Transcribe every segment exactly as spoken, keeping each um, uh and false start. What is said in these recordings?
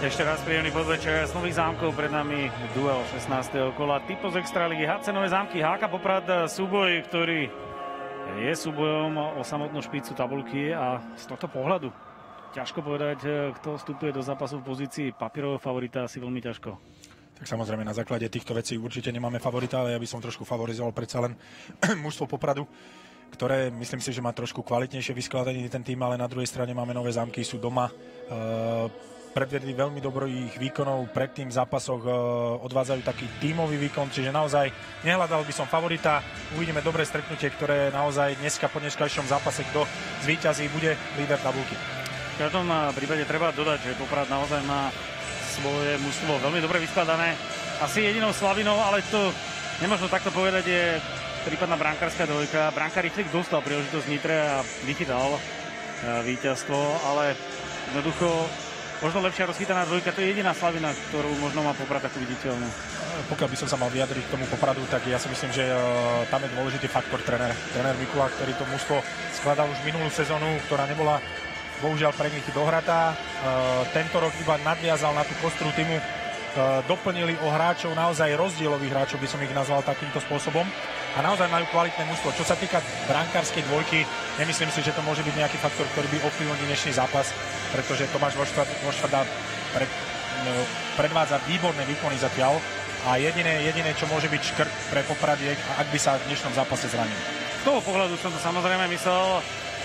Ešte raz príjemný podvečer z Nových Zámkov, pred nami duel šestnásteho kola Typo z Extraligy há cé Nové Zámky, há ká Poprad, súboj, ktorý je súbojom o samotnú špicu tabuľky a z tohto pohľadu ťažko povedať, kto vstupuje do zápasu v pozícii papierového favorita, asi veľmi ťažko. Tak samozrejme na základe týchto vecí určite nemáme favorita, ale ja by som trošku favorizoval predsa len mužstvo Popradu, ktoré myslím si, že má trošku kvalitnejšie vyskladaný ten tým, ale na druhej strane máme Nové Zámky, sú doma. E predvedli veľmi dobrých výkonov, pred tým v zápasoch e, odvádzajú taký tímový výkon, čiže naozaj nehľadal by som favorita. Uvidíme dobré stretnutie, ktoré naozaj dneska po dneskajšom zápase, kto zvíťazí, bude líder tabulky. V každom prípade treba dodať, že Poprad naozaj má svoje mužstvo veľmi dobre vyskladané. Asi jedinou slavinou, ale to nemožno takto povedať, je prípadná brankárska dvojka. Brankár Rychlik dostal príležitosť v Nitre a vychytal víťazstvo, ale jednoducho možno lepšia rozchytaná dvojka, to je jediná slavina, ktorú možno má Poprad takú viditeľnú. Pokiaľ by som sa mal vyjadriť k tomu Popradu, tak ja si myslím, že uh, tam je dôležitý faktor tréner. Tréner Mikula, ktorý to mužstvo skladal už minulú sezónu, ktorá nebola bohužiaľ pre nich dohratá. Uh, tento rok iba nadviazal na tú kostru týmu. Uh, doplnili o hráčov, naozaj rozdielových hráčov, by som ich nazval takýmto spôsobom. A naozaj majú kvalitné mužstvo. Čo sa týka brankárskej dvojky, nemyslím si, že to môže byť nejaký faktor, ktorý by ovplyvnil dnešný zápas, pretože Tomáš Vošvrda pred, no, predvádza výborné výkony zatiaľ a jediné, jediné, čo môže byť škrt pre Poprad, je, ak by sa v dnešnom zápase zranil. Z toho pohľadu som to samozrejme myslel.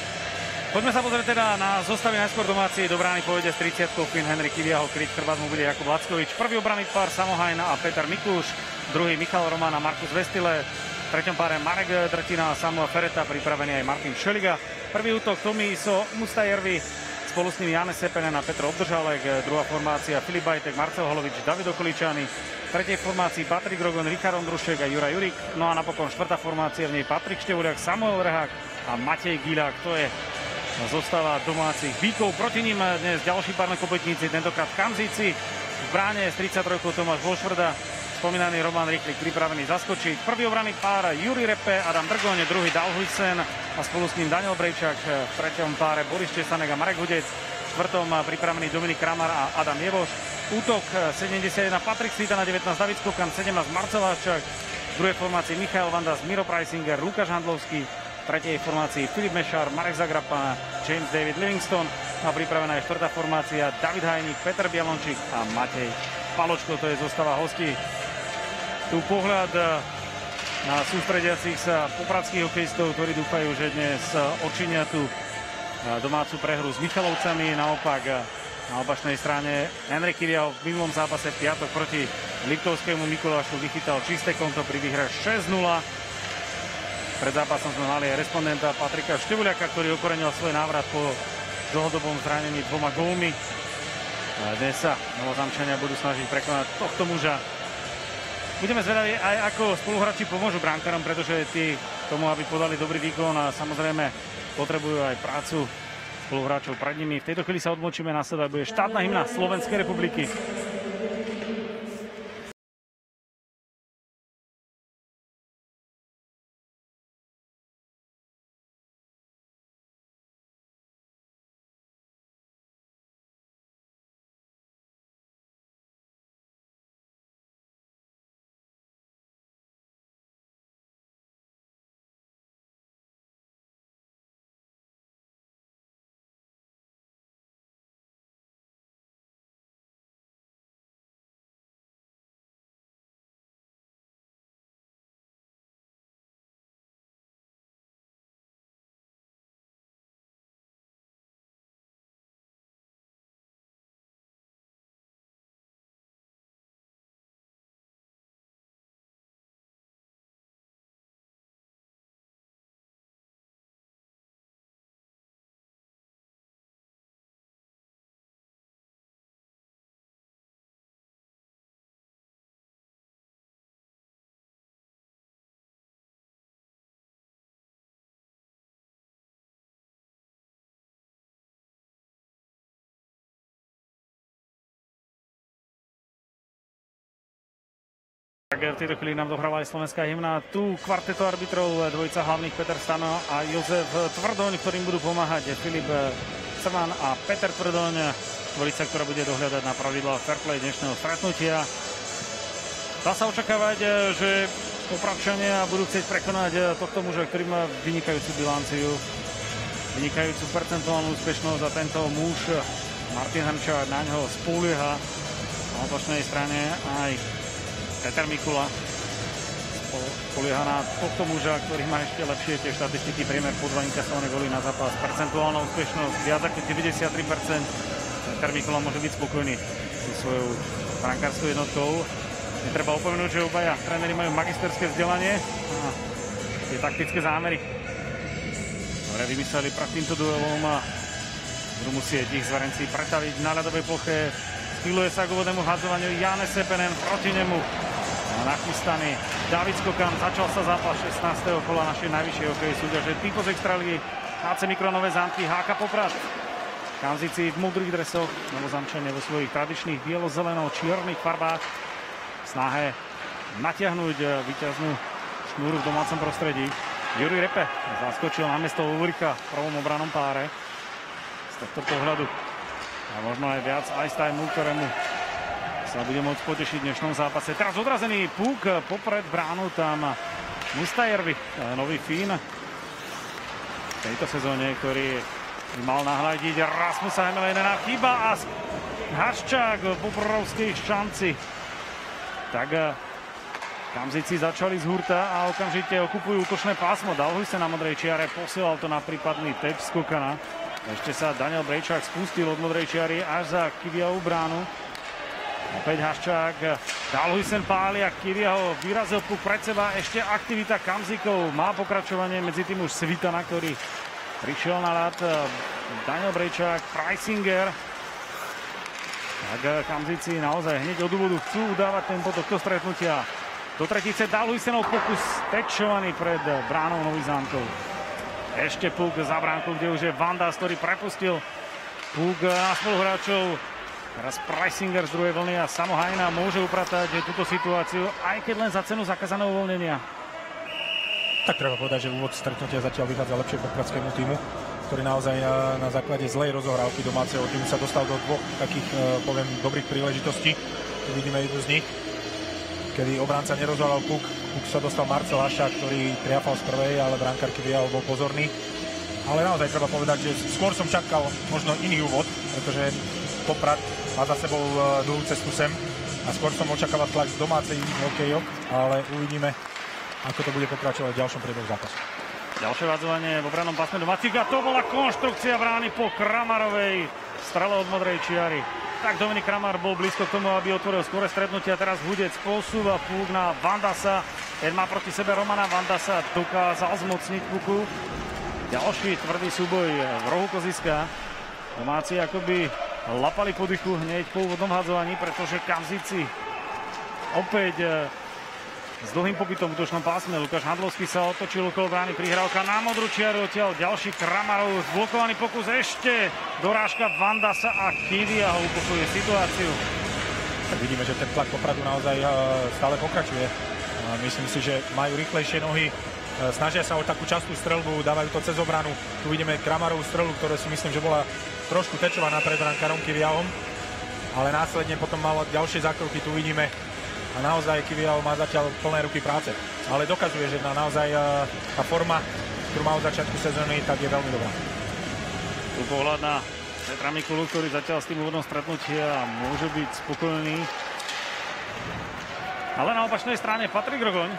Poďme sa pozrieť teda na zostavy najskôr domáci. Do brány pôjde s tridsiatkou Finn Henrik Kiviahol, kryť chrbát mu bude Jakub Lackovič. Prvý obranný pár Samohajna a Peter Mikuš, druhý Michal Roman a Markus Vestile. V treťom páre Marek Drtina a Samuel Fereta, pripravený aj Martin Šeliga. Prvý útok Tomiso Mustajärvi, spolu s ním Jane Sepenen a Petro Obdržalek. Druhá formácia Filip Bajtek, Marcel Holovič, David Okoličany. V tretej formácii Patrik Rogon, Richard Ondrušek a Juraj Jurik. No a napokon štvrtá formácia, v nej Patrik Števuliak, Samuel Rehák a Matej Gilák. To je zostava domácich bíkov. Proti ním dnes ďalší párne kopetníci, tentokrát v Kamzici. V bráne s tridsaťtrojkou Tomáš Vošvrda, spomínaný Roman Rychlik pripravený zaskočiť. Prvý obranný pár Juri Repe, Adam Drgoň, druhý Dalhuisen a spolu s ním Daniel Brejčak. V treťom páre Boris Česanek a Marek Hudec. V štvrtom pripravený Dominik Kramar a Adam Jevoš. Útok sedemdesiatjeden Patrik Svitana, devätnásť David Skokan, sedemnásť Marcel Haščák. V druhej formácii Michael Vandas, Miro Preisinger, Lukáš Handlovský. V tretej formácii Filip Mešár, Marek Zagrapa, James David Livingston. A pripravená je štvrtá formácia David Hajník, Peter Bialončík a Matej Paločko. To je zostava hostí. Tu pohľad na sústrediacich sa popradských hokejistov, ktorí dúfajú, že dnes odčinia tú domácu prehru s Michalovcami. Naopak na opačnej strane Henrik Kiviahol v minulom zápase v piatok proti Liptovskému Mikulášu vychytal čisté konto pri výhre šesť nula. Pred zápasom sme mali aj respondenta Patrika Števuliaka, ktorý okorenil svoj návrat po dlhodobom zranení dvoma gólmi. Dnes sa Novozámčania budú snažiť prekonať tohto muža. Budeme zvedaví aj ako spoluhráči pomôžu brankárom, pretože tí tomu, aby podali dobrý výkon a samozrejme potrebujú aj prácu spoluhráčov pred nimi. V tejto chvíli sa odmočíme, nasledovať bude štátna hymna Slovenskej republiky. Tak v tejto chvíli nám dohráva aj slovenská hymna. Tu kvarteto arbitrov, dvojica hlavných Peter Stano a Jozef Tvrdoň, ktorým budú pomáhať Filip Crman a Peter Tvrdoň, dvojica, ktorá bude dohľadať na pravidlá fair play dnešného stretnutia. Dá sa očakávať, že Popradčania budú chcieť prekonať tohto muža, ktorý má vynikajúcu bilanciu, vynikajúcu percentuálnu úspešnosť a tento muž Martin Hrnčák na ňoho spolieha. Na opačnej strane aj Peter Mikula spolieha na tohto muža, ktorý má ešte lepšie tie štatistiky, priemer po dva inkasované góly na zápas, percentuálna úspešnosť viac ako deväťdesiattri percent. Peter Mikula môže byť spokojný so svojou brankárskou jednotkou. Netreba opomenúť, že obaja tréneri majú magisterské vzdelanie a tie taktické zámery, ktoré vymysleli pred týmto duelom, a budú musieť ich zverenci pretaviť na ľadovej ploche. Schýluje sa k úvodnému hadzovaniu Jane Sepenen, proti nemu nachystaný David Skokan. Začal sa zápas šestnásteho kola našej najvyššej hokejovej súťaže Typo z Extraligy. há cé Mikronové Zámky, há ká Poprad. Kamzici v modrých dresoch, Novozamčania vo svojich tradičných bielo-zeleno-čiernych farbách v snahe natiahnuť víťaznú šnúru v domácom prostredí. Juri Repe zaskočil na miesto Ulricha v prvom obranom páre. Z tohto pohľadu a možno aj viac ice timeu, ktorému sa bude môcť potešiť v dnešnom zápase. Teraz odrazený púk popred bránu, tam Mustajervi, nový Fín v tejto sezóne, ktorý by mal nahradiť Rasmusa Hemelejnena. Chyba a Haščák v Poprovskej šanci. Tak Kamzici začali z hurta a okamžite okupujú útočné pásmo. Dalhuj sa na modrej čiare, posielal to na prípadný tep Skokana. Ešte sa Daniel Brejčák spustil od modrej čiary až za Kiviahu bránu. Opäť Haščák, Dalhujsen páli a Kivia ho vyrazil puk pred seba. Ešte aktivita Kamzikov má pokračovanie, medzi tým už Svitana, ktorý prišiel na ľad. Daniel Brejčák, Preisinger. Tak Kamzici naozaj hneď od úvodu chcú udávať tempo tohto stretnutia. Do tretice Dalhujsenov pokus tečovaný pred bránou Nových Zámkov. Ešte puk za bránkou, kde už je Vandas, ktorý prepustil puk na spoluhráčov. Teraz Preisinger z druhej vlny a Samo Hajna môže upratať túto situáciu, aj keď len za cenu zakázaného uvoľnenia. Tak treba povedať, že úvod stretnutia zatiaľ vychádza lepšie popradskému týmu, ktorý naozaj na základe zlej rozohrávky domáceho týmu sa dostal do dvoch takých, poviem, dobrých príležitostí. Tu vidíme jednu z nich, kedy obranca nerozhľadal puk. Puk sa dostal Marcel Haščák, ktorý triafal z prvej, ale brankár Kiviaho bol pozorný. Ale naozaj treba povedať, že skôr som čakal možno iný úvod, pretože Poprad má za sebou dlhú cestu sem a skôr som očakával tlak z domácej hokejok, ale uvidíme, ako to bude pokračovať v ďalšom priebehu zápasu. Ďalšie vádzovanie v obranom pásme domácich a to bola konštrukcia brány po Kramarovej strele od modrej čiary. Tak Dominik Kramar bol blízko k tomu, aby otvoril skore stretnutia. Teraz Hudec posúva púk na Vandasa. Ten má proti sebe Romana Vandasa, dokázal zmocniť puku. Ďalší tvrdý súboj v rohu koziska. Domáci akoby lapali po dychu hneď po úvodnom hadzovaní, pretože Kamzici opäť s dlhým pobytom v útočnom pásme. Lukáš Handlovský sa otočil okolo brány, prihrávka na modrú čiaru, odtiaľ ďalší Kramarov, zblokovaný pokus, ešte dorážka Vandasa a Kivia ho upokojuje situáciu. Tak vidíme, že ten tlak Popradu naozaj stále pokračuje. Myslím si, že majú rýchlejšie nohy, snažia sa o takú častú streľbu, dávajú to cez obranu. Tu vidíme Kramarovú strelu, ktorá si myslím, že bola trošku tečovaná pred brankárom Kiviahom, ale následne potom mal ďalšie zákroky, tu vidíme. A naozaj Kiviaho má zatiaľ plné ruky práce. Ale dokazuje, že na naozaj tá forma, ktorú má od začiatku sezóny, tak je veľmi dobrá. Tu pohľad na Petra Mikulu, ktorý zatiaľ s tým úvodom stretnutia môže byť spokojný. Ale na opačnej strane Patrik Rogoň,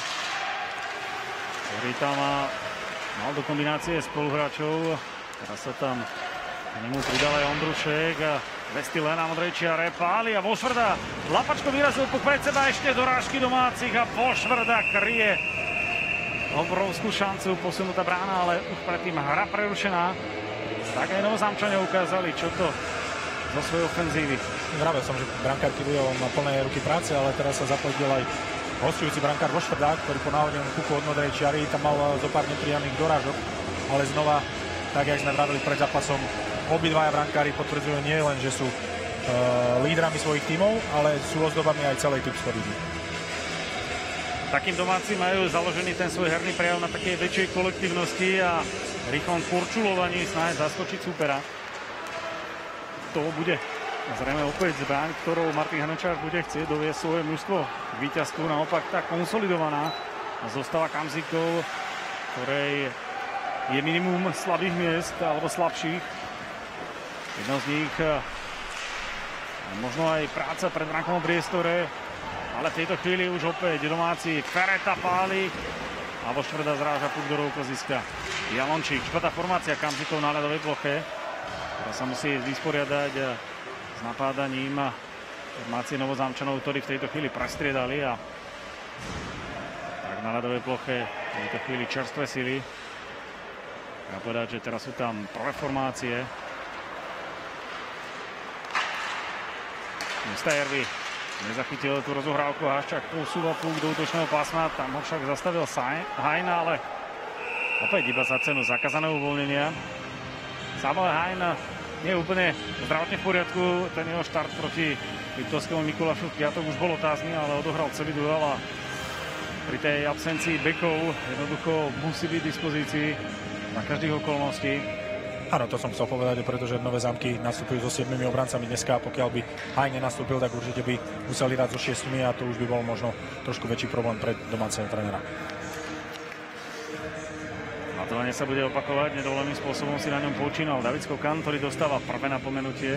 ktorý tam mal do kombinácie spoluhráčov. Teraz sa tam k nemu pridal aj Ondrušek a Vestile na modrej čiare, páli a Vošvrda lapačko vyrazil puk pred seba, ešte dorážky domácich a Vošvrda kryje obrovskú šancu, posunutá brána, ale už predtým hra prerušená. Tak aj Novozamčania ukázali, čo to zo svojej ofenzívy. Vravel som, že brankár Kiviaho má plné ruky práce, ale teraz sa zapodil aj hostujúci brankár Vošvrda, ktorý po náhodenom puku od modrej čiary tam mal zo pár nepríjemných dorážok, ale znova, tak jak sme vravili pred zápasom, obidvaja brankári potvrdzujú nie len, že sú uh, lídrami svojich tímov, ale sú ozdobami aj celej Tipskej ligy. Takým domáci majú založený ten svoj herný prejav na takej väčšej kolektívnosti a rýchlom kurčulovaní, snahe zaskočiť súpera. to bude zrejme opäť zbraň, ktorou Martin Hrnčár bude chcieť doviesť svoje mužstvo k víťazstvu. Naopak tá konsolidovaná zostava Kamzíkov, ktorej je minimum slabých miest alebo slabších. Jedno z nich možno aj práca pred brankovom priestore, ale v tejto chvíli už opäť domáci Fereta páli a vo štvrtá zráža puk do roukoziska. Jalončík, štvrtá formácia Kamzíkov na ľadovej ploche, ktorá sa musí vysporiadať s napádaním formácie Novozámčanov, ktorí v tejto chvíli prestriedali, a tak na ľadovej ploche v tejto chvíli čerstvé sily. Treba povedať, že teraz sú tam prvé formácie. Mustajervi nezachytil tú rozohrávku, Haščák posúva puk do útočného pásma, tam ho však zastavil Hajn, ale opäť iba za cenu zakázaného uvoľnenia. Samuel Hajn nie je úplne zdravotne v poriadku, ten jeho štart proti Liptovskému Mikulášu v piatok už bol otázny, ale odohral celý duel a pri tej absencii bekov jednoducho musí byť v dispozícii na každých okolností. Áno, to som chcel povedať, pretože Nové Zámky nastúpili so siedmimi obrancami dneska, a pokiaľ by Hajn nenastúpil, tak určite by museli hrať so šiestimi a to už by bol možno trošku väčší problém pre domáceho trénera. Matovanie sa bude opakovať, nedovoleným spôsobom si na ňom počínal David Skokan, ktorý dostáva prvé napomenutie.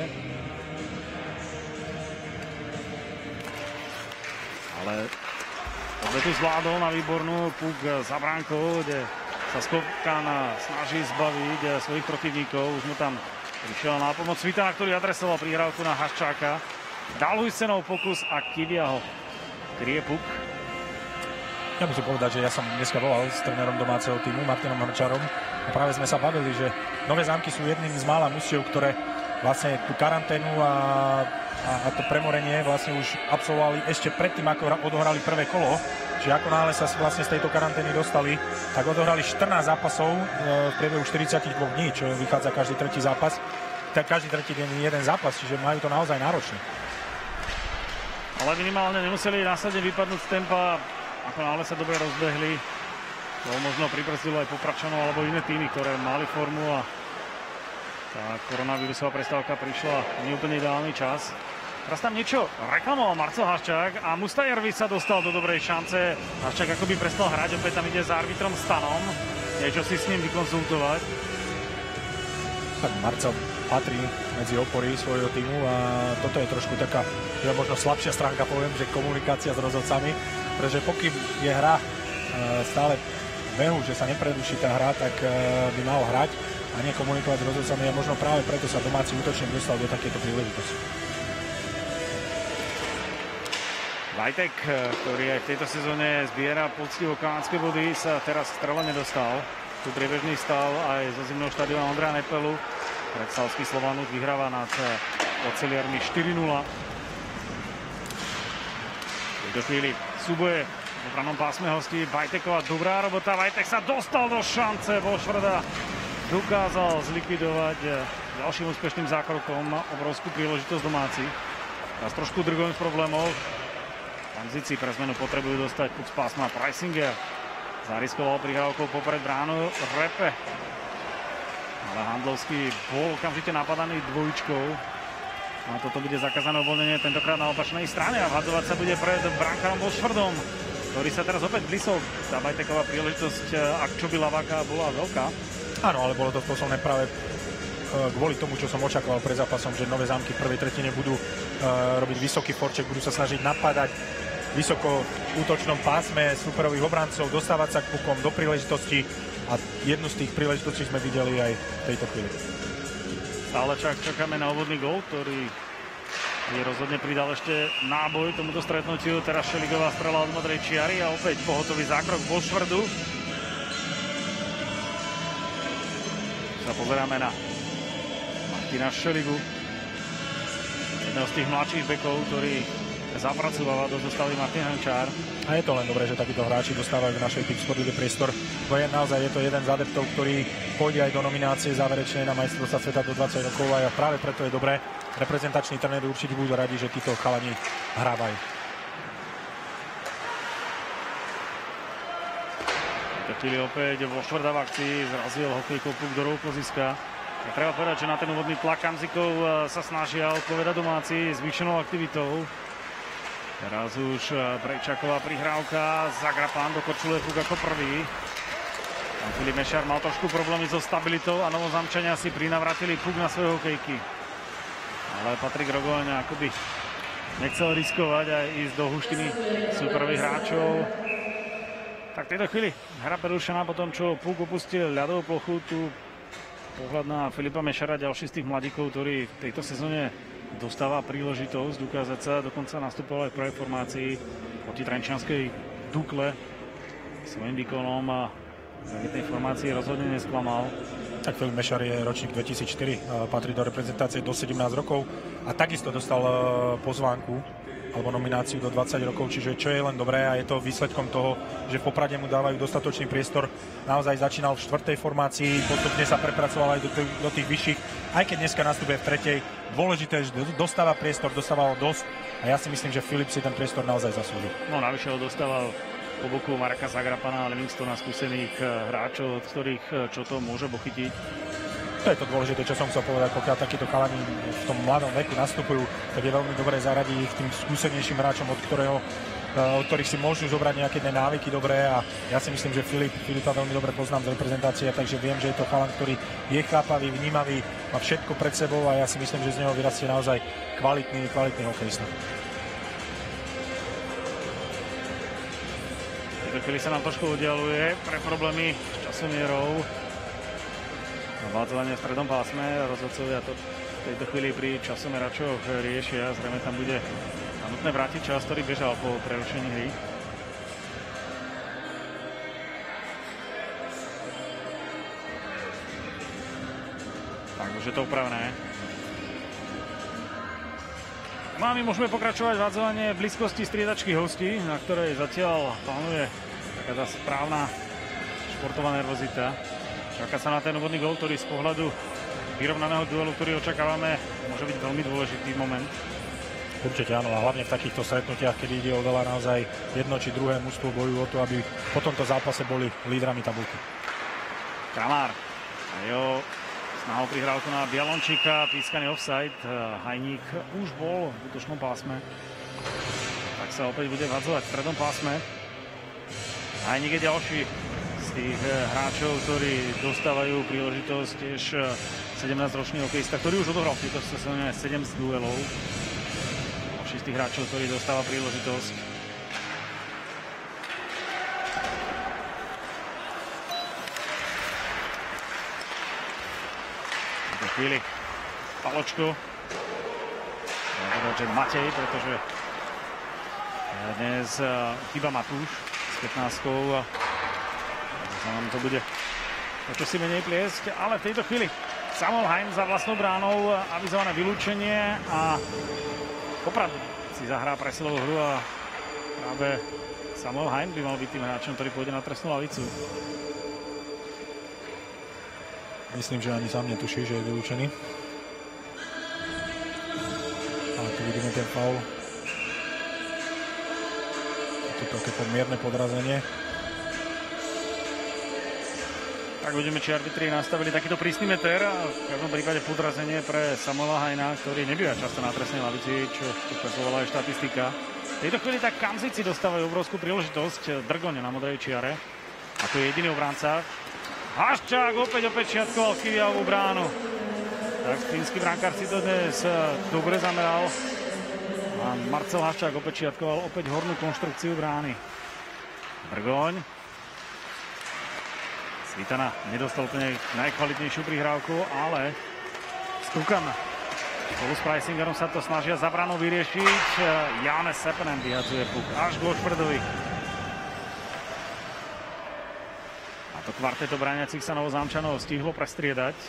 Ale odvetu zvládol na výbornú, puk za bránkou, kde sa Skokan snaží zbaviť svojich protivníkov. Už mu tam prišiel na pomoc Svitana, ktorý adresoval prihrávku na Haščáka. Dal Hujsenov pokus a Kivia ho kryje puk. Ja musím povedať, že ja som dneska volal s trénerom domáceho týmu Martinom Hrnčárom a práve sme sa bavili, že Nové Zámky sú jedným z mála mužstiev, ktoré vlastne tú karanténu a, a, a to premorenie vlastne už absolvovali ešte predtým, ako odohrali prvé kolo. Čiže ako náhle sa vlastne z tejto karantény dostali, tak odohrali štrnásť zápasov v priebehu štyridsaťdva dní, čo vychádza každý tretí zápas. Tak každý tretí deň jeden zápas, čiže majú to naozaj náročné. Ale minimálne nemuseli následne vypadnúť z tempa, ako náhle sa dobre rozbehli. To možno pribrzdilo aj Poprčanov alebo iné týmy, ktoré mali formu, a tá koronavírusová prestávka prišla v neúplne ideálny čas. Teraz tam niečo reklamoval Marcel Haščák a Mustajervi sa dostal do dobrej šance. Haščák akoby prestal hrať, opäť tam ide s arbitrom Stanom. Niečo si s ním vykonzultovať. Tak Marcel patrí medzi opory svojho týmu a toto je trošku taká, že možno slabšia stránka, poviem, že komunikácia s rozhodcami, pretože pokým je hra stále v behu, že sa nepreruší tá hra, tak by mal hrať a nie komunikovať s rozhodcami, a možno práve preto sa domáci útočník dostal do takéto príležitosti. Vajtek, ktorý aj v tejto sezóne zbiera poctivo kanadské body, sa teraz strela nedostal. Tu priebežný stav aj zo zimného štadióna Ondreja Nepelu. Predstavský Slovanút vyhráva nad Oceliarmi štyri nula. V tejto chvíli súboje v obranom pásme hostí Vajtekova dobrá robota. Vajtek sa dostal do šance, Vošvrda dokázal zlikvidovať ďalším úspešným zákrokom obrovskú príležitosť domáci. Teraz trošku drgovým z problémov. Kamzíci pre zmenu potrebujú dostať puk z pásma. Preisinger zariskoval prihrávkou popred bránu Repe. Ale Handlovský bol okamžite napadaný dvojičkou. A toto bude zakázané uvoľnenie tentokrát na opačnej strane a vhadzovať sa bude pred brankárom Vošvrdom, ktorý sa teraz opäť blízol. Tá Vajteková príležitosť, ak čo by Laváka, bola veľká. Áno, ale bolo to spôsobné práve kvôli tomu, čo som očakával pred zápasom, že Nové Zámky v prvej tretine budú uh, robiť vysoký forček, budú sa snažiť napadať vysoko v útočnom pásme superových obrancov, dostávať sa k pukom do príležitosti, a jednu z tých príležitostí sme videli aj v tejto chvíli. Stále čak čakáme na úvodný gól, ktorý je rozhodne pridal ešte náboj tomuto stretnutiu. Teraz Šeligová strela od modrej čiary a opäť pohotový zákrok Vošvrdu. Sa pozeráme na Martina Šeligu, jedného z tých mladších bekov, ktorý zapracováva do zostavy Martin Hrnčár. A je to len dobré, že takíto hráči dostávajú v našej Tipsport Lige priestor. To je naozaj je to jeden z adeptov, ktorý pôjde aj do nominácie záverečnej na majstrovstvá sveta do dvadsať rokov, a práve preto je dobré. Reprezentační tréneri určite budú radi, že títo chalani hrávajú. Chvíli opäť Vošvrda v akcii, zrazil hokejkou puk do roukoziska. Treba povedať, že na ten úvodný tlak Kamzikov sa snažia odpovedať domáci zvýšenou aktivitou. Teraz už Brejčáková prihrávka, Zagrapan dokorčuluje puk ako prvý. Tam Filip Mešar mal trošku problémy so stabilitou a Novozamčania si prinavratili puk na svoje hokejky. Ale Patrik Rogoň akoby nechcel riskovať a ísť do huštiny súperových hráčov. Tak v tejto chvíli hra prerušená po tom, čo puk opustil ľadovú plochu. Tu pohľad na Filipa Mešara, ďalší z tých mladíkov, ktorý v tejto sezóne dostáva príležitosť ukázať sa, dokonca nastupoval aj v prvej formácii proti trenčianskej Dukle svojím výkonom a v tej formácii rozhodne nesklamal. Tak Filip Mešar je ročník dvetisícštyri, patrí do reprezentácie do sedemnásť rokov a takisto dostal pozvánku alebo nomináciu do dvadsať rokov, čiže čo je len dobré a je to výsledkom toho, že v Poprade mu dávajú dostatočný priestor. Naozaj začínal v štvrtej formácii, postupne sa prepracoval aj do, t- do tých vyšších, aj keď dneska nastupuje v tretej. Dôležité, že dostáva priestor, dostával dosť a ja si myslím, že Filip si ten priestor naozaj zaslúžil. No navyše ho dostával po boku Marka Zagrapana a Livingstona, skúsených hráčov, od ktorých čo to môže pochytiť. To je to dôležité, čo som chcel povedať, pokiaľ takíto chalani v tom mladom veku nastupujú, tak je veľmi dobré zaradiť ich tým skúsenejším hráčom, od, ktorého, od ktorých si môžu zobrať nejaké návyky dobré a ja si myslím, že Filip, Filipa veľmi dobre poznám z reprezentácie, takže viem, že je to chalan, ktorý je chápavý, vnímavý, má všetko pred sebou a ja si myslím, že z neho vyrastie naozaj kvalitný, kvalitný hokejista. V tejto chvíli sa nám trošku oddialuje pre problémy s časomierou. Vádzovanie v strednom pásme, rozhodcovia to v tejto chvíli pri časomeračoch riešia. Zrejme tam bude nutné vrátiť čas, ktorý bežal po prerušení hry. Tak, už je to upravené. No a my môžeme pokračovať vádzovanie v blízkosti striedačky hostí, na ktorej zatiaľ panuje taká tá správna športová nervozita. Čaká sa na ten úvodný gól, ktorý z pohľadu vyrovnaného duelu, ktorý očakávame, môže byť veľmi dôležitý moment. Určite áno, a hlavne v takýchto stretnutiach, kedy ide o veľa, naozaj jedno či druhé mužstvo bojujú o to, aby po tomto zápase boli lídrami tabulky. Kramár a jeho snahou prihrávku na Bialončíka, pískaný offside. Hajník už bol v útočnom pásme, tak sa opäť bude vadzovať v strednom pásme. Hajník je ďalší tých hráčov, ktorí dostávajú príležitosť, tiež sedemnásťročný hokejista, ktorý už odohral v tejto sezóne sedem duelov. Ďalší z tých hráčov, ktorý dostáva príležitosť. V tejto chvíli Paločko. Treba povedať, že Matej, pretože dnes chýba Matúš s pätnástkou. Nám to bude o čo si menej pliesť, ale v tejto chvíli Samuel Heim za vlastnou bránou, avizované vylúčenie a Poprad si zahrá presilovú hru a práve Samuel Heim by mal byť tým hráčom, ktorý pôjde na trestnú lavicu. Myslím, že ani sám netuší, že je vylúčený. Ale tu vidíme ten faul. Je to také mierne podrazenie. Tak uvidíme, či arbitri nastavili takýto prísny meter. V každom prípade podrazenie pre Samuela Hajna, ktorý nebýva často na trestnej lavici, čo ukazovala aj štatistika. V tejto chvíli tak Kamzici dostávajú obrovskú príležitosť. Drgoň na modrej čiare. Ako je jediný obránca. Haščák opäť opečiatkoval Kyvialovú bránu. Tak fínsky brankár si to dnes dobre zameral. A Marcel Haščák opečiatkoval opäť hornú konštrukciu brány. Drgoň. Svitana nedostal úplne najkvalitnejšiu prihrávku, ale Stukan spolu s Preisingerom sa to snažia za branou vyriešiť. Jánes Sepenen vyhadzuje puk až k Lošperdovi. A to kvarteto brániacich sa Novozámčanov stihlo prestriedať.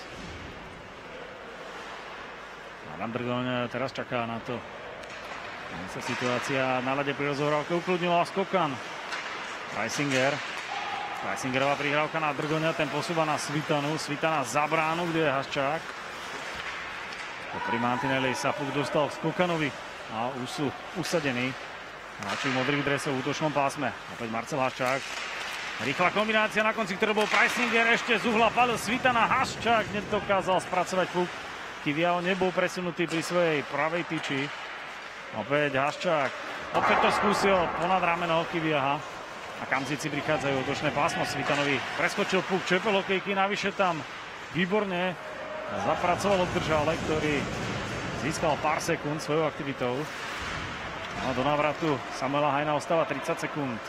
Adam Drgoň teraz čaká na to. Tam sa situácia na ľade pri rozohrávke ukludnila. Skokan. Preisinger. Preisingerová prihrávka na Drgoňa, ten posúva na Svitanu. Svitana za bránu, kde je Haščák. Pri mantineli sa puk dostal v Skokanovi a už sú usadení hráči modrých dresov v útočnom pásme. Opäť Marcel Haščák. Rýchla kombinácia na konci, ktorý bol Preisinger, ešte z uhla padol Svitana, Haščák nedokázal spracovať puk. Kiviaho nebol presunutý pri svojej pravej tyči. Opäť Haščák, opäť to skúsil ponad rameno Kiviaha. A Kamzici prichádzajú útočné pásmo, Svitanovi preskočil puk Čepel hokejky, navyše tam výborne zapracoval obdržale, ktorý získal pár sekúnd svojou aktivitou. A do návratu Samuela Hajna ostáva tridsať sekúnd.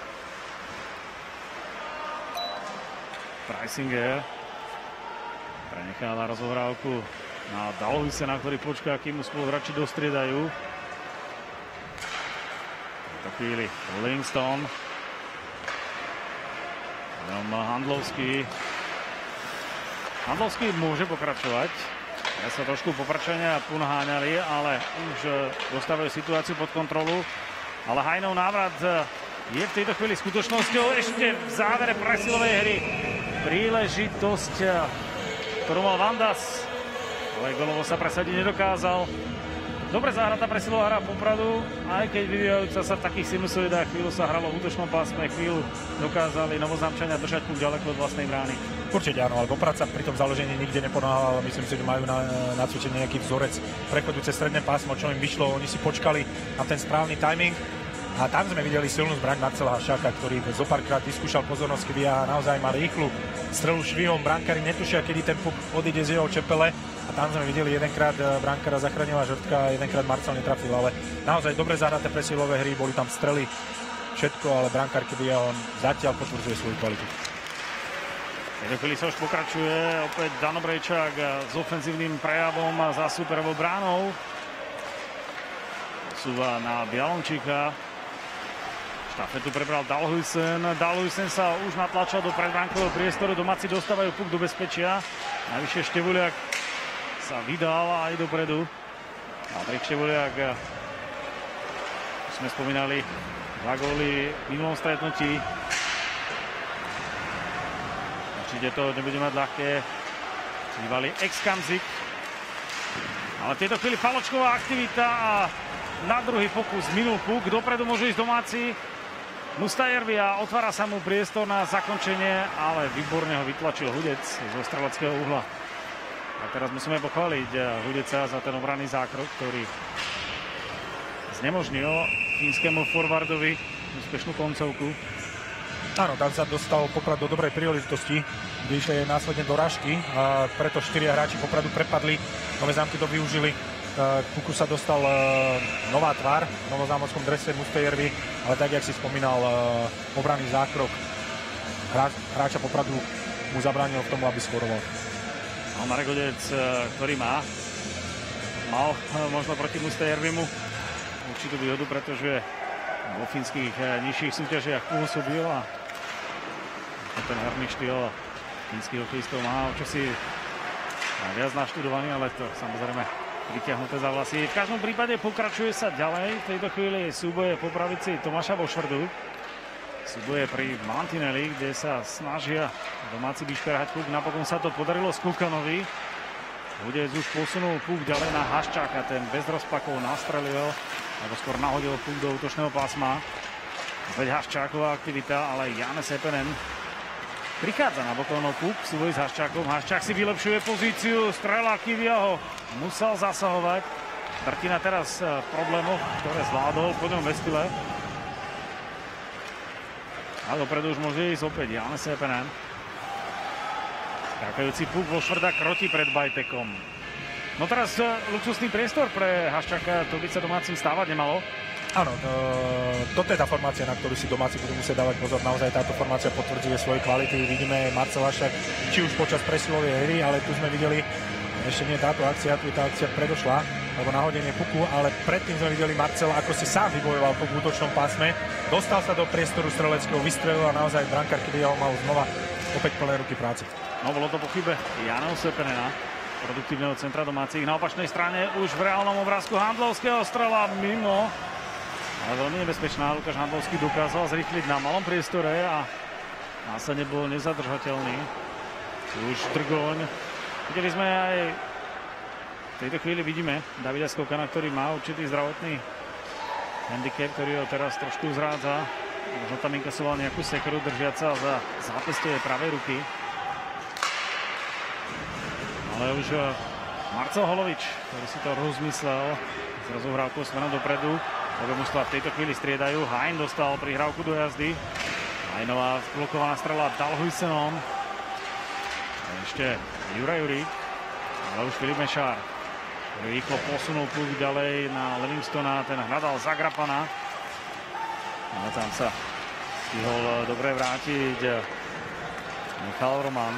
Preisinger prenecháva rozohrávku na Dalhuisena, ktorý počká, kým mu spoluhráči dostriedajú. V tejto chvíli Livingston. Handlovský. Handlovský môže pokračovať. Ja sa trošku poprčania ponaháňali, ale už dostávajú situáciu pod kontrolu. Ale Hajnov návrat je v tejto chvíli skutočnosťou. Ešte v závere presilovej hry príležitosť, ktorú mal Vandas, ale golovo sa presadiť nedokázal. Dobre zahratá presilová hra Popradu, aj keď vyvíjajúca sa v takých sinusoidách, chvíľu sa hralo v útočnom pásme, chvíľu dokázali Novozámčania držať puk ďaleko od vlastnej brány. Určite áno, ale Poprad sa pri tom založení nikde neponáhľal. Myslím si, že majú na, na cvičení nejaký vzorec prechodu cez stredné pásmo, čo im vyšlo. Oni si počkali na ten správny timing. A tam sme videli silnú zbraň Marcela Haščáka, ktorý zopárkrát vyskúšal pozornosť Kivia a naozaj má rýchlu strelu švihom. Brankári netušia, kedy ten puk odíde z jeho čepele. A tam sme videli jedenkrát brankára zachránila Žrtka a jedenkrát Marcel netrafil. Ale naozaj dobre zahraté presilové hry, boli tam strely, všetko, ale brankár Kivia on zatiaľ potvrdzuje svoju kvalitu. V tejto chvíli sa už pokračuje. Opäť Dano Brejčák s ofenzívnym prejavom za superovou bránou. Posúva na Bialončíka. Štafetu prebral Dalhuisen. Dalhuisen sa už natlačal do predbránkového priestoru. Domáci dostávajú puk do bezpečia. Najvyššie Števuliak sa vydal aj dopredu. Patrik Števuliak, už sme spomínali, dva góly v minulom stretnutí. Určite to nebude mať ľahké. Bývalý ex-Kamzik. Ale v tejto chvíli faločková aktivita a na druhý pokus minul puk. Dopredu môžu ísť domáci. Mustajärvi a otvára sa mu priestor na zakončenie, ale výborne ho vytlačil Hudec zo streleckého uhla. A teraz musíme pochváliť Hudeca za ten obranný zákrok, ktorý znemožnil fínskemu forwardovi úspešnú koncovku. Áno, tam sa dostal Poprad do dobrej príležitosti, kde išli aj následne do Rašky a preto štyria hráči Popradu prepadli. Nové Zámky to využili. Kuku sa dostal nová tvár v novozámockom drese Mustajärvi, ale tak, jak si spomínal, obranný zákrok hráča Popradu mu zabránil v tomu, aby skoroval. Marek Hudec, ktorý má, mal možno proti Mustajärvimu určitú výhodu, pretože vo fínskych nižších súťažiach pôsobil a ten herný štýl fínskych hokejistov má čosi viac naštudovaný, ale to samozrejme vyťahnuté za vlasy. V každom prípade pokračuje sa ďalej. V tejto chvíli súboje po pravici Tomáša Vošvrdu. Súboje pri Mantinelli, kde sa snažia domáci vyšperhať puk. Napokon sa to podarilo Skukanovi. Hudec už posunul puk ďalej na Haščáka. Ten bez rozpakov nastrelil, alebo skôr nahodil puk do útočného pásma. Opäť Haščáková aktivita, ale Janne Sepenen prichádza na bokovnou puk v súboji s Haščákom. Haščák si vylepšuje pozíciu, strela Kivia ho musel zasahovať. Drtina teraz v problémoch, ktoré zvládol po ňom Vestile. A dopredu už môže ísť opäť Janne Sepenen. Skákajúci puk vo Švrda kroti pred Bajtekom. No teraz luxusný priestor pre Haščáka, to by sa domácim stávať nemalo. Áno, to, toto je tá formácia, na ktorú si domáci budú musieť dávať pozor. Naozaj táto formácia potvrdzuje svoje kvality. Vidíme Marcel Haščák, či už počas presilovej hry, ale tu sme videli, ešte nie táto akcia, tu je tá akcia predošla, alebo nahodenie puku, ale predtým sme videli Marcela, ako si sám vybojoval puk v útočnom pásme. Dostal sa do priestoru streleckého, vystrelil a naozaj brankár, kedy ho mal znova opäť plné ruky práce. No bolo to po chybe Janneho Sepenena, produktívneho centra domácich. Na opačnej strane už v reálnom obrázku Handlovského strela mimo. Ale veľmi nebezpečná. Lukáš Handlovský dokázal zrýchliť na malom priestore a následne bol nezadržateľný. Už Drgoň. Videli sme aj v tejto chvíli vidíme Davida Skokana, ktorý má určitý zdravotný handicap, ktorý ho teraz trošku zrádza. Možno tam inkasoval nejakú sekeru držiaca za zápestie pravej ruky. Ale už Marcel Holovič, ktorý si to rozmyslel s rozohrávkou smerom dopredu. Obe mužstvá v tejto chvíli striedajú. Hein dostal prihrávku do jazdy. Heinová blokovaná strela Dalhuisenom. Ešte Juraj Jurík, ale už Filip Mešár, ktorý rýchlo posunul puk ďalej na Livingstona, ten hľadal Zagrapana. Ale tam sa stihol dobre vrátiť Michal Roman.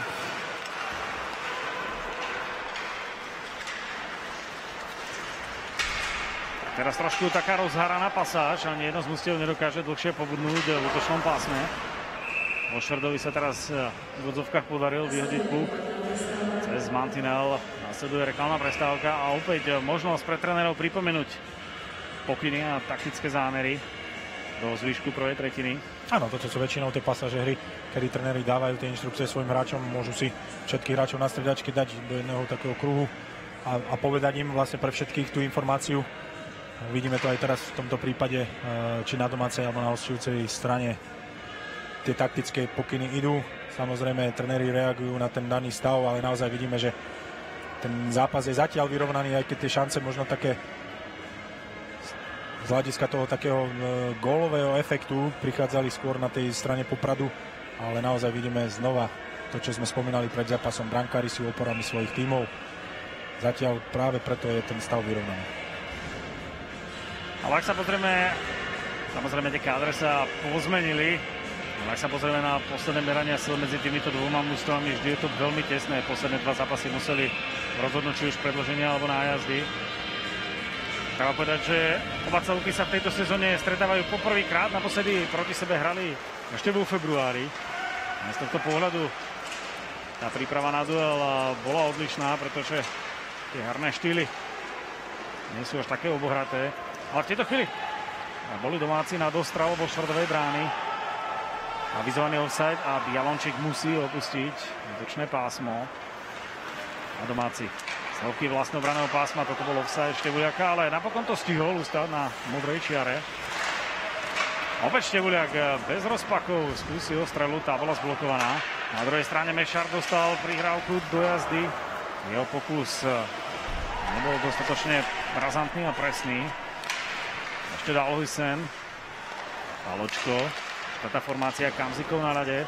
Teraz trošku taká rozharaná pasáž, ani jedno z mužstiev nedokáže dlhšie pobudnúť v útočnom pásme. Vo Šverdovi sa teraz v odzovkách podaril vyhodiť puk cez mantinel. Nasleduje reklamná prestávka a opäť možnosť pre trénerov pripomenúť pokyny a taktické zámery do zvyšku prvej tretiny. Áno, toto sú väčšinou tie pasáže hry, kedy tréneri dávajú tie inštrukcie svojim hráčom, môžu si všetkých hráčov na striedačky dať do jedného takého kruhu a, a povedať im vlastne pre všetkých tú informáciu. Vidíme to aj teraz v tomto prípade, či na domácej alebo na hosťujúcej strane tie taktické pokyny idú. Samozrejme, tréneri reagujú na ten daný stav, ale naozaj vidíme, že ten zápas je zatiaľ vyrovnaný, aj keď tie šance možno také z hľadiska toho takého gólového efektu prichádzali skôr na tej strane Popradu, ale naozaj vidíme znova to, čo sme spomínali pred zápasom. Brankári sú oporami svojich tímov. Zatiaľ práve preto je ten stav vyrovnaný. Ale ak sa pozrieme, samozrejme tie kádre sa pozmenili, ale ak sa pozrieme na posledné merania sil medzi týmito dvoma mužstvami, vždy je to veľmi tesné. Posledné dva zápasy museli rozhodnúť či už predĺženie alebo nájazdy. Treba povedať, že oba celky sa v tejto sezóne stretávajú poprvýkrát, naposledy proti sebe hrali ešte vo februári. A z tohto pohľadu tá príprava na duel bola odlišná, pretože tie herné štýly nie sú až také obohraté. Ale v tejto chvíli boli domáci na dostrahu vo Švrdovej brány. Avizovaný offside a Bialončík musí opustiť útočné pásmo. A domáci z hĺbky vlastnobraného pásma, toto bol offside Števuliaka, ale napokon to stihol ustať na modrej čiare. Opäť Števuliak bez rozpakov skúsil strelu, tá bola zblokovaná. Na druhej strane Mešár dostal prihrávku do jazdy. Jeho pokus nebol dostatočne razantný a presný. Ešte Dalhuisen, Paločko, táto formácia Kamzikov na ľade.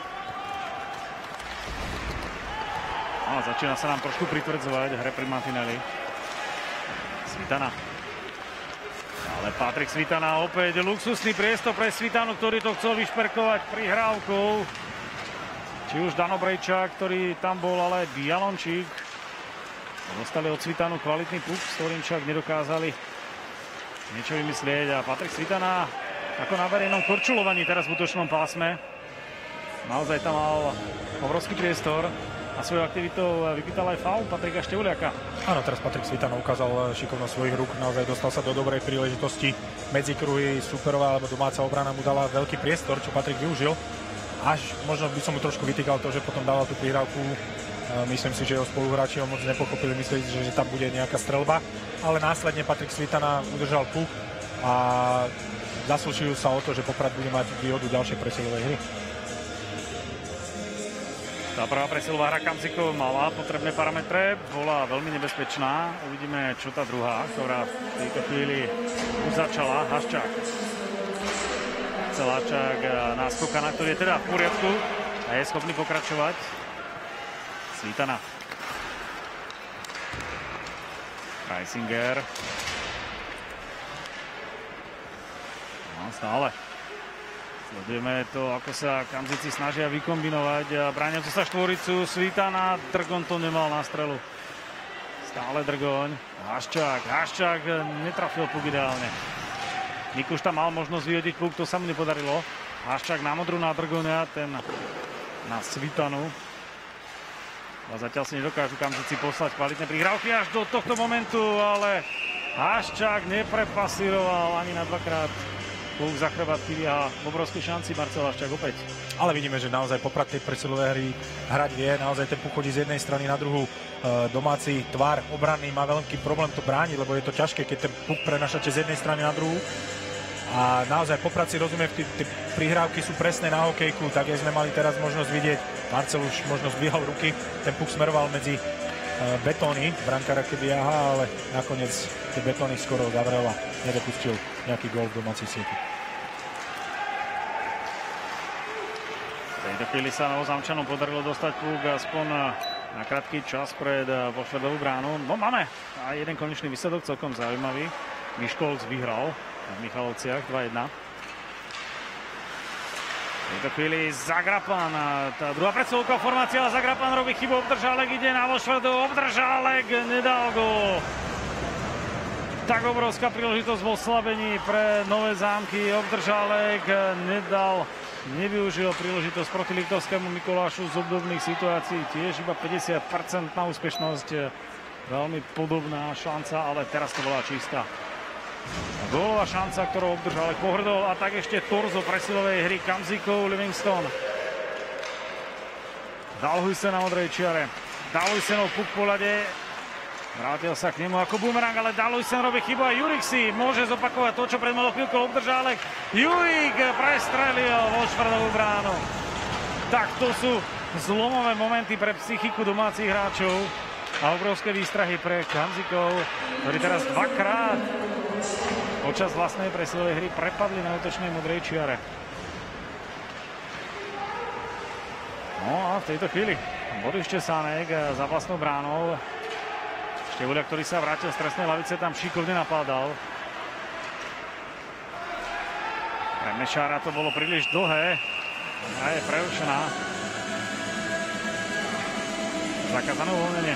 No, začína sa nám trošku pritvrdzovať hre pri mantineli. Svitana. Ale Patrik Svitana opäť luxusný priestor pre Svitanu, ktorý to chcel vyšperkovať prihrávkou. Či už Dano Brejčák, ktorý tam bol, ale Bialončík. Dostali od Svitanu kvalitný puk, s ktorým však nedokázali niečo vymyslieť a Patrik Svitana ako na verejnom korčulovaní teraz v útočnom pásme. Naozaj tam mal obrovský priestor a svojou aktivitou vypýtal aj faul Patrika Števuliaka. Áno, teraz Patrik Svitana ukázal šikovnosť svojich rúk, naozaj dostal sa do dobrej príležitosti. Medzi kruhy superová alebo domáca obrana mu dala veľký priestor, čo Patrik využil. Až možno by som mu trošku vytýkal to, že potom dával tú prihrávku. Myslím si, že jeho spoluhráči ho moc nepochopili, mysleli, že, že tam bude nejaká strelba, ale následne Patrik Svitana udržal puk a zaslúžil sa o to, že Poprad bude mať výhodu ďalšej presilovej hry. Tá prvá presilová hra Kamzikov mala potrebné parametre, bola veľmi nebezpečná. Uvidíme, čo tá druhá, ktorá v tejto chvíli už začala. Haščák. Celáčák náskoka, na ktorý je teda v poriadku a je schopný pokračovať. Svitana. Reisinger. No, stále. Sledujeme to, ako sa Kamzici snažia vykombinovať. Brániacu sa štvoricu Svitana. Drgon to nemal na strelu. Stále Drgoň. Haščák. Haščák netrafil puk ideálne. Mikuš tam mal možnosť vyhodiť puk, to sa mu nepodarilo. Haščák na modru na Drgoňa, ten na Svitanu. A zatiaľ si nedokážu Kamzici poslať kvalitné prihrávky až do tohto momentu, ale Haščák neprepasíroval ani na dvakrát. Puk za chrbát a v obrovskej šanci Marcel Haščák opäť. Ale vidíme, že naozaj Poprad tej presilové hry hrať vie, naozaj ten puk chodí z jednej strany na druhú. Domáci tvar obranný má veľký problém to brániť, lebo je to ťažké, keď ten puk prenašate z jednej strany na druhú. A naozaj Poprad si rozumie, tie prihrávky sú presné na hokejku, tak aj sme mali teraz možnosť vidieť. Marcel už možno zdvíhal ruky, ten puk smeroval medzi uh, betóny brankára Kiviaha, ale nakoniec tie betóny skoro zavrel a nedopustil nejaký gól v domácej sieti. V tejto chvíli sa Novozamčanom podarilo dostať puk aspoň na krátky čas pred voštvrtovú bránu. No máme aj jeden konečný výsledok, celkom zaujímavý. Miškolc vyhral v Michalovciach dva jedna. V tejto chvíli Zagrapan, tá druhá predstavovká formácia, ale Zagrapan robí chybu, Obdržálek ide na Vošvrdu, Obdržálek nedal gól. Tak obrovská príležitosť vo slabení pre Nové Zámky, Obdržálek nedal, nevyužil príležitosť proti Liptovskému Mikulášu z obdobných situácií, tiež iba päťdesiat percent na úspešnosť, veľmi podobná šanca, ale teraz to bola čistá gólová šanca, ktorou Obdržálek pohrdol, a tak ešte torzo presilovej hry Kamzíkov, Livingston. Dalhujsen na modrej čiare. Dalhujsenov puk po ľade. Vrátil sa k nemu ako bumerang, ale Dalhujsen robí chybu a Jurik si môže zopakovať to, čo pred malou chvíľkou Obdržálek. Jurik prestrelil vo štvrtovú bránu. Tak to sú zlomové momenty pre psychiku domácich hráčov a obrovské výstrahy pre Kamzíkov, ktorí teraz dvakrát počas vlastnej presilovej hry prepadli na útočnej modrej čiare. No a v tejto chvíli Boris Česánek za vlastnou bránou. Števuľa, ktorý sa vrátil z trestnej lavice, tam šikovne napádal. Pre Mešára to bolo príliš dlhé a je prerušená. Zakázané uvoľnenie.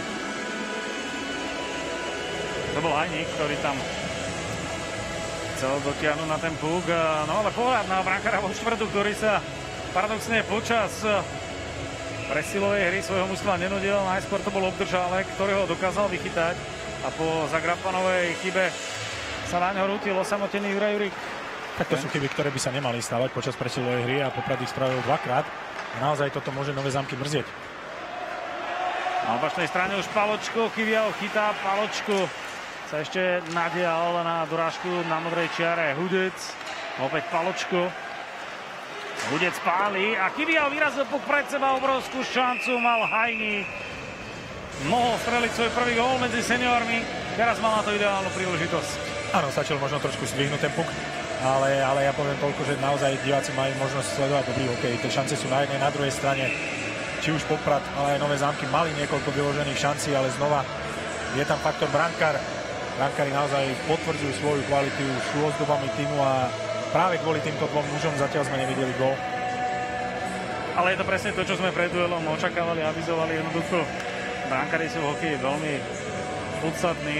To bol Hajník, ktorý tam chcel dotiahnuť na ten puk. No ale pohľad na brankára vo štvrtu, ktorý sa paradoxne počas presilovej hry svojho mužstva nenudil. Najskôr to bol Obdržálek, ktorého dokázal vychytať, a po Zagrapanovej chybe sa na ňo rútil osamotený Juraj Jurik. Tak to sú chyby, ktoré by sa nemali stávať počas presilovej hry, a Poprad ich spravil dvakrát. A naozaj toto môže Nové Zámky mrzieť. Na opačnej strane už Paločko, Kiviaho chytá, Paločko sa ešte nadial na dorážku na modrej čiare. Hudec, opäť Paločko. Hudec páli a Kiviaho vyrazil puk pred seba, obrovskú šancu mal Hajník. Mohol streliť svoj prvý gól medzi seniormi, teraz mal na to ideálnu príležitosť. Áno, stačil možno trošku zdvihnúť ten puk, ale, ale ja poviem toľko, že naozaj diváci majú možnosť sledovať dobrý hokej. Tie šance sú na jednej, na druhej strane. Či už Poprad, ale aj Nové Zámky mali niekoľko vyložených šancí, ale znova je tam faktor brankár. Brankári naozaj potvrdzujú svoju kvalitu, sú ozdobami týmu a práve kvôli týmto dvom mužom zatiaľ sme nevideli gól. Ale je to presne to, čo sme pred duelom očakávali, avizovali. Jednoducho brankári sú v hokeji veľmi podstatní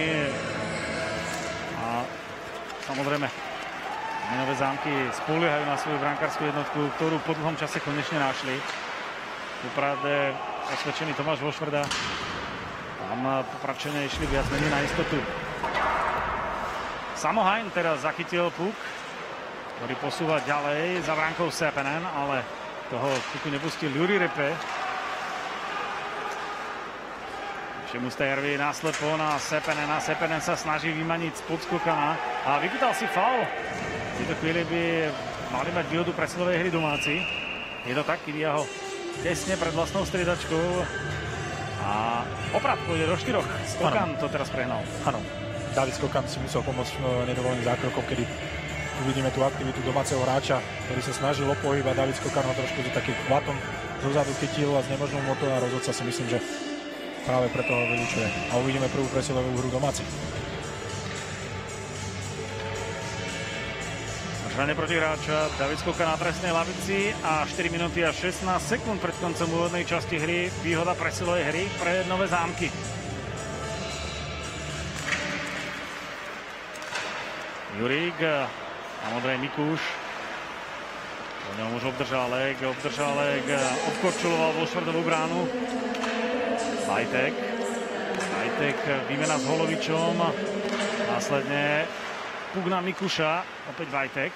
a samozrejme Nové Zámky spoliehajú na svoju brankárskú jednotku, ktorú po dlhom čase konečne našli. Poprade osvedčený Tomáš Vošvrda. Tam Popradčania išli viac menej na istotu. Samo Hajn teraz zachytil puk, ktorý posúva ďalej za bránkou Sepenen, ale toho puku nepustil Juri Repe. Šemustajärvi následpo na Sepenena. Sepenen sa snaží vymaniť z podskokana a vypýtal si faul. V tejto chvíli by mali mať výhodu presilovej hry domáci. Je to tak, Kiviaho tesne pred vlastnou striedačkou a Poprad pôjde do štyroch. Skokan to teraz prehnal. Áno, David Skokan si musel pomôcť nedovoleným zákrokom, kedy uvidíme tú aktivitu domáceho hráča, ktorý sa snažil o pohyb a David Skokan ho trošku za takým chvatom zozadu chytil a znemožnil mu to a rozhodca si myslím, že práve preto ho vylučuje. A uvidíme prvú presilovú hru domáci. Hranie proti hráča David Skokan na trestnej lavici a štyri minúty a šestnásť sekúnd pred koncom úvodnej časti hry. Výhoda presilovej hry pre Nové Zámky. Jurík a modrej Mikúš. Po ňom už Obdržálek. Obdržálek obkorčuloval vo štvrtovú bránu. Vajtek. Vajtek výmena s Holovičom. Následne puk na Mikuša. Opäť Vajtek.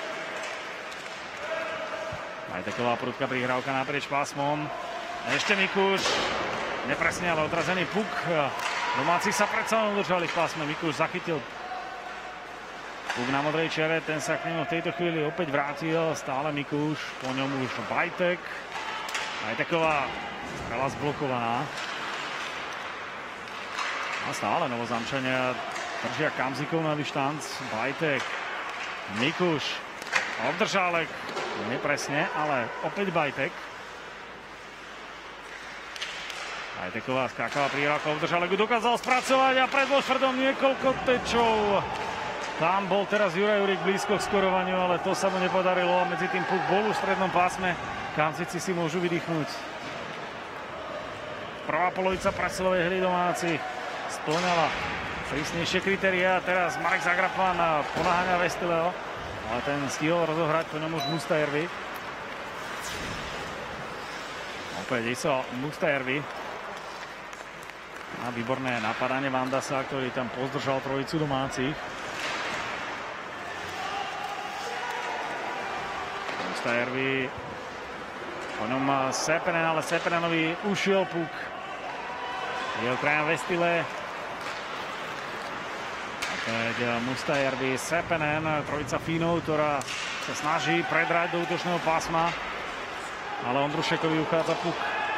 Vajteková prudká prihrávka naprieč pásmom. Ešte Mikuš. Nepresne, ale odrazený puk. Domáci sa predsa udržali v pásme. Mikuš zachytil Puk na modrej čiare, ten sa k nemu v tejto chvíli opäť vrátil, stále Mikuš, po ňom už Bajtek. Bajteková strela zblokovaná. A stále Novozamčania držia Kamzikov na dištanc. Bajtek, Mikuš, Obdržálek, nepresne, ale opäť Bajtek. Bajteková skákala prihrávka, Obdržálek ju dokázal spracovať a pred Vošvrdom niekoľko tečov. Tam bol teraz Juraj Jurík blízko k skorovaniu, ale to sa mu nepodarilo. Medzi tým Puk bol v strednom pásme. Kamzici si môžu vydýchnuť. Prvá polovica prasilovej hry domáci spĺňala prísnejšie kritériá. Teraz Marek Zagrapan ponáhania Vestileo, ale ten stihol rozohrať po ňom už Mustajärvi. Opäť Iso Mustajärvi. A výborné napadanie Vandasa, ktorý tam pozdržal trojicu domácich. Mustajärvi, po ňom Sepenen, ale Sepenenovi ušiel Puk. Jeho krajan Vestile. Opäť Mustajärvi, Sepenen, trojica Fínov, ktorá sa snaží predrať do útočného pásma, ale Ondrušekovi uchádza Puk.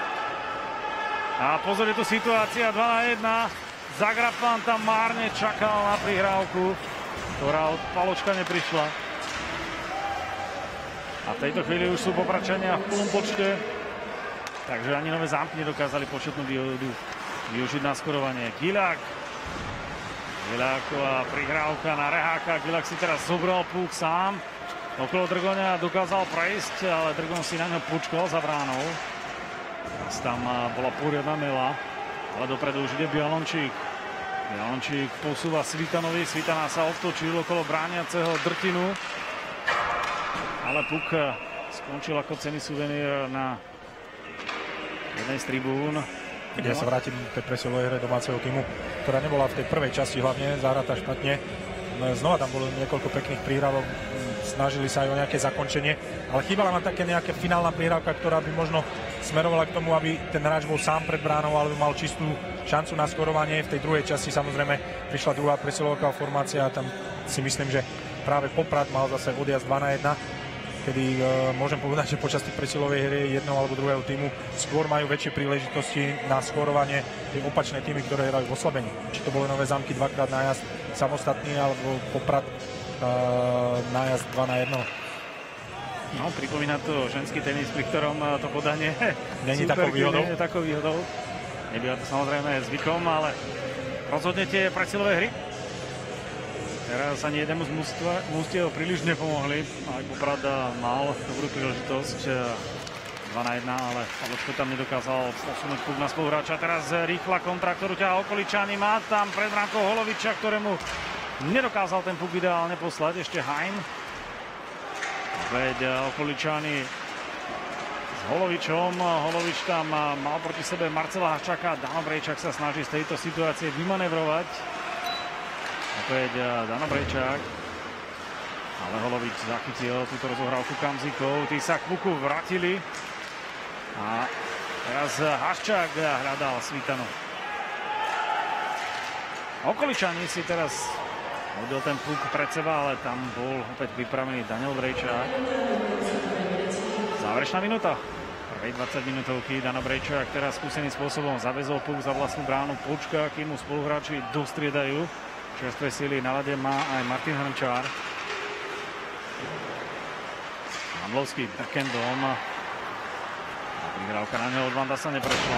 A pozor, je tu situácia dva na jeden. Zagrapan tam márne čakal na prihrávku, ktorá od Paločka neprišla. A v tejto chvíli už sú popračania v plnom počte, takže ani Nové Zámky nedokázali početnú výhodu využiť na skorovanie. Gilák. Giláková prihrávka na Reháka. Gilák si teraz zobral Puk sám. Okolo Drgoňa dokázal prejsť, ale Drgon si na ňo počkal za bránou. Teraz tam bola poriadna mela, ale dopredu už ide Bialončík. Bialončík posúva Svitanovi. Svitana sa obtočil okolo brániaceho Drtinu. Ale Puk skončil ako cenný suvenír na jednej z tribún. Ja sa vrátim k tej presilovej hre domáceho týmu, ktorá nebola v tej prvej časti hlavne zahratá špatne. Znova tam bolo niekoľko pekných príhrávok, snažili sa aj o nejaké zakončenie, ale chýbala nám také nejaká finálna prihrávka, ktorá by možno smerovala k tomu, aby ten hráč bol sám pred bránou, alebo mal čistú šancu na skorovanie. V tej druhej časti samozrejme prišla druhá presilová formácia a tam si myslím, že práve Poprad mal zase odjazd dva na jeden. Kedy uh, môžem povedať, že počas tých presilovej hry jedného alebo druhého týmu skôr majú väčšie príležitosti na skorovanie tie opačné týmy, ktoré hrajú v oslabení. Či to boli Nové Zámky dvakrát nájazd samostatný, alebo Poprad uh, nájazd dva na jeden. No, pripomína to ženský tenis, pri ktorom to podanie není takou výhodou. Nie je takou výhodou. Nebýva to samozrejme zvykom, ale rozhodne tie presilové hry teraz ani jednému z mústiev príliš nepomohli. Aj Poprad mal dobrú príležitosť dva na jeden, ale Pavločko tam nedokázal posunúť Puk na spoluhráča. Teraz rýchla kontra, ktorú ťahá Okoličany. Má tam pred bránkou Holoviča, ktorému nedokázal ten Puk ideálne poslať. Ešte Hain. Veď Okoličany s Holovičom. Holovič tam mal proti sebe Marcela Haščáka. Dano Brejčák sa snaží z tejto situácie vymanevrovať. Opäť Dano Brejčák. Ale Holovič zachytil túto rozohrávku Kamzikov. Tí sa k Puku vrátili. A teraz Haščák hľadal Svitanu. Okoličani si teraz hodil ten Puk pred seba, ale tam bol opäť pripravený Daniel Brejčák. Záverečná minúta. Prvej dvadsaťminútovky Dano Brejčák teraz skúseným spôsobom zavezol Puk za vlastnú bránu. Počka, kým mu spoluhráči dostriedajú. Čerstvé síly na ľade má aj Martin Hrnčár. Handlovský backendom. Prihrávka na neho od Vandasa neprešla.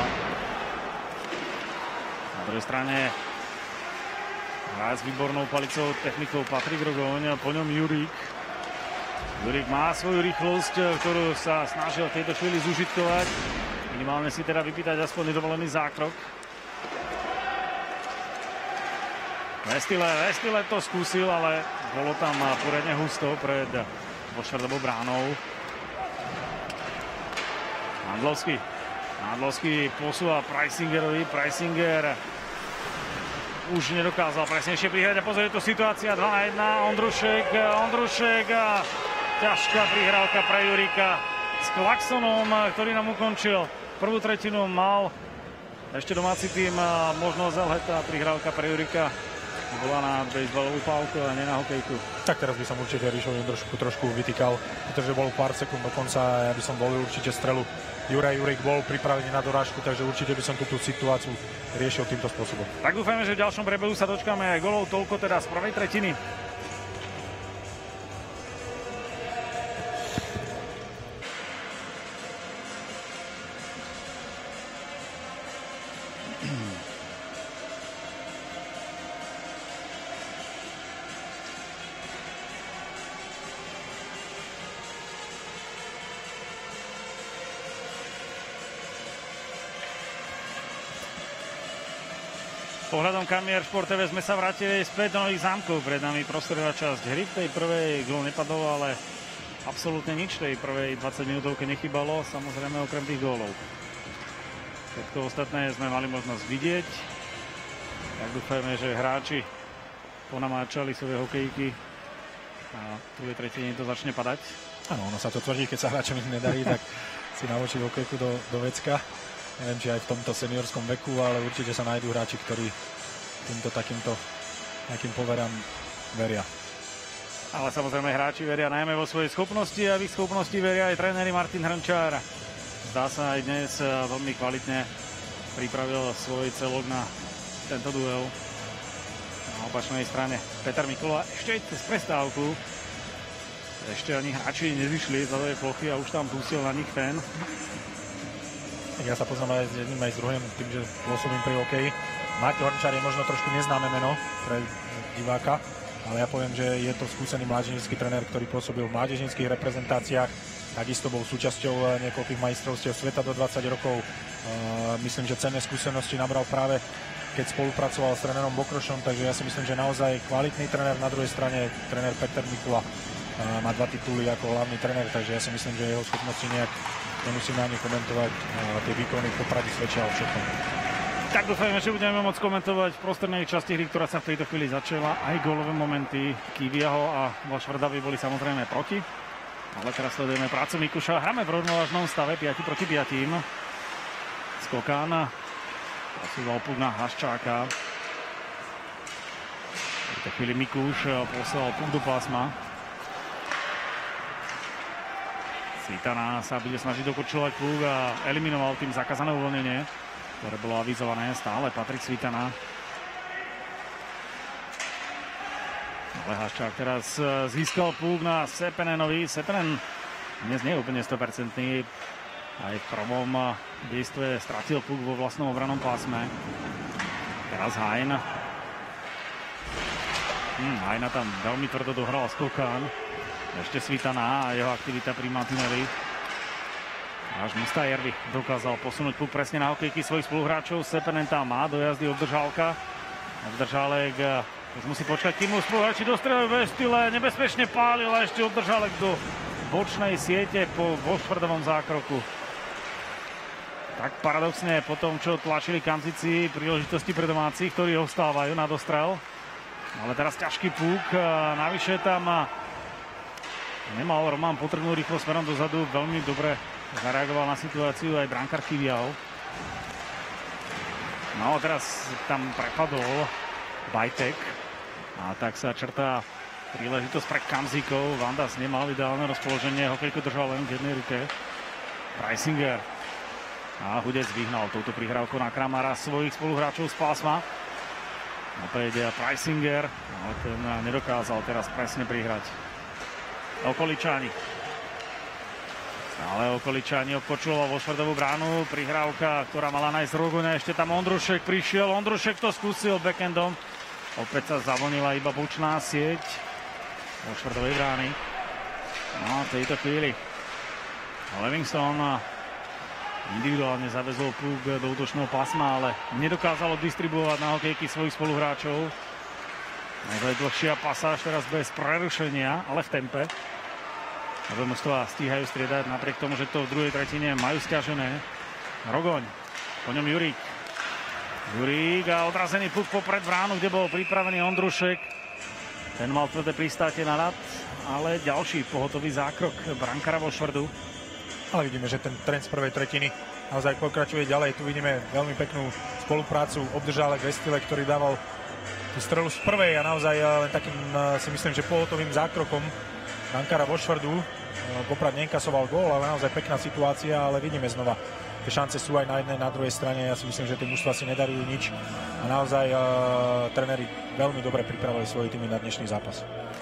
Na druhej strane hráč s výbornou palicou technikou Patrik Rogoň, po ňom Jurík. Jurík má svoju rýchlosť, ktorú sa snažil v tejto chvíli zužitkovať. Minimálne si teda vypýtať aspoň nedovolený zákrok. Vestile, Vestile to skúsil, ale bolo tam poriadne husto pred voštvrdovou bránou. Handlovský. Handlovský posúva Preisingerovi. Preisinger už nedokázal presnejšie prihrať. A pozor, je to situácia dva na jeden. Ondrušek, Ondrušek a ťažká prihrávka pre Jurika s Klaxonom, ktorý nám ukončil prvú tretinu. Mal ešte domáci tým možnosť, ale tá prihrávka pre Jurika bola na bejsbalovú pálku a nie na hokejku. Tak teraz by som určite Ríšovi trošku, trošku vytýkal, pretože bol pár sekúnd dokonca, ja by som volil určite strelu. Juraj Jurík bol pripravený na dorážku, takže určite by som túto situáciu riešil týmto spôsobom. Tak dúfajme, že v ďalšom prebehu sa dočkáme aj golov, toľko teda z prvej tretiny. Pohľadom kamier Šport té vé sme sa vrátili späť do Nových Zámkov. Pred nami prostredná časť hry. V tej prvej gól nepadol, ale absolútne nič. V tej prvej dvadsať minútovke nechybalo, samozrejme okrem tých gólov. Všetko ostatné sme mali možnosť vidieť. Tak dúfajme, že hráči ponamáčali svoje hokejky a v druhej tretine to začne padať. Áno, ono sa to tvrdí, keď sa hráčom nedarí, tak si navočiť hokejku do, do vecka. Neviem, či aj v tomto seniorskom veku, ale určite sa nájdú hráči, ktorí týmto takýmto nejakým poverám veria. Ale samozrejme hráči veria najmä vo svojej schopnosti a v ich schopnosti veria aj tréneri Martin Hrnčár. Zdá sa aj dnes veľmi kvalitne pripravil svoj celok na tento duel. Na opačnej strane Peter Mikula ešte cez prestávku. Ešte ani hráči nezišli z ľadovej plochy a už tam pustil na nich ten. Ja sa poznám aj s jedným, aj s druhým, tým, že pôsobím pri hokeji. Martin Hrnčár je možno trošku neznáme meno pre diváka, ale ja poviem, že je to skúsený mládežnícky tréner, ktorý pôsobil v mládežníckych reprezentáciách. Takisto bol súčasťou niekoľkých majstrovstiev sveta do dvadsať rokov. Myslím, že cenné skúsenosti nabral práve keď spolupracoval s trénerom Bokrošom, takže ja si myslím, že naozaj kvalitný tréner. Na druhej strane tréner Peter Mikula má dva tituly ako hlavný tréner, takže ja si myslím, že jeho schopnosti nejak nemusíme ani komentovať. Tie výkony v Poprade svedčia o všetkom. Tak dúfajme, že budeme môcť komentovať v prostrednej časti hry, ktorá sa v tejto chvíli začala. Aj gólové momenty Kiviaho a Vošvrda boli samozrejme proti. Ale teraz sledujeme prácu Mikuša. Hráme v rovnovážnom stave päť proti päť. Skokán. Posúval puk na Haščáka. V tejto chvíli Mikuš poslal puk do pásma. Svitana sa bude snažiť dokorčovať puk a eliminoval tým zakázané uvoľnenie, ktoré bolo avizované. Stále Patrik Svitana. Ale Haščák teraz získal puk na Sepenenovi. Sepenen dnes nie je úplne sto percent. Aj v prvom dejstve stratil puk vo vlastnom obranom pásme. Teraz Hajn. Hm, Hajna tam veľmi tvrdo dohral Skokán. Ešte Svitana a jeho aktivita pri Martinovi. Až Mustajervi dokázal posunúť puk presne na hokejky svojich spoluhráčov. Sepenen tam má do jazdy Obdržálka. Obdržálek už musí počkať, kým mu spoluhráči dostreľujú ve štýle. Nebezpečne pálil a ešte Obdržálek do bočnej siete po Vošvrdovom zákroku. Tak paradoxne po tom, čo tlačili Kamzici príležitosti pre domácich, ktorí ostávajú na dostrel. Ale teraz ťažký puk. Navyše tam nemal Roman potrebnú rýchlo smerom dozadu. Veľmi dobre zareagoval na situáciu aj brankár Kiviahov. No a teraz tam prepadol Bajtek. A tak sa črtá príležitosť pre Kamzíkov. Vandas nemal ideálne rozpoloženie. Hokejku držal len v jednej ruke. Preisinger. A Hudec vyhnal touto prihrávkou na Kramara svojich spoluhráčov z pásma. Opäť Preisinger. Ale ten nedokázal teraz presne prihrať. Okoličáni. Stále Okoličáni obkočuloval vo Švrdovú bránu. Prihrávka, ktorá mala nájsť Rogoňa. Ešte tam Ondrušek prišiel. Ondrušek to skúsil backendom. Opäť sa zavonila iba bočná sieť vo Švrdovej brány. No v tejto chvíli Livingston individuálne zavezol puk do útočného pásma, ale nedokázalo distribuovať na hokejky svojich spoluhráčov. Naozaj dlhšia pasáž teraz bez prerušenia, ale v tempe. Obe mužstvá stíhajú striedať napriek tomu, že to v druhej tretine majú sťažené. Rogoň, po ňom Jurík. Jurík a odrazený puk popred bránu, kde bol pripravený Ondrušek. Ten mal tvrdé pristátie na ľad, ale ďalší pohotový zákrok brankára Vošvrdu. Ale vidíme, že ten trend z prvej tretiny naozaj pokračuje ďalej. Tu vidíme veľmi peknú spoluprácu Obdržálek Vestile, ktorý dával tú strelu z prvej a naozaj len takým, si myslím, že pohotovým zákrokom brankára vo Švrdu. Poprad neinkasoval gól, ale naozaj pekná situácia, ale vidíme znova, tie šance sú aj na jednej, na druhej strane. Ja si myslím, že tie mužstva si nedarujú nič a naozaj uh, tréneri veľmi dobre pripravili svoje týmy na dnešný zápas.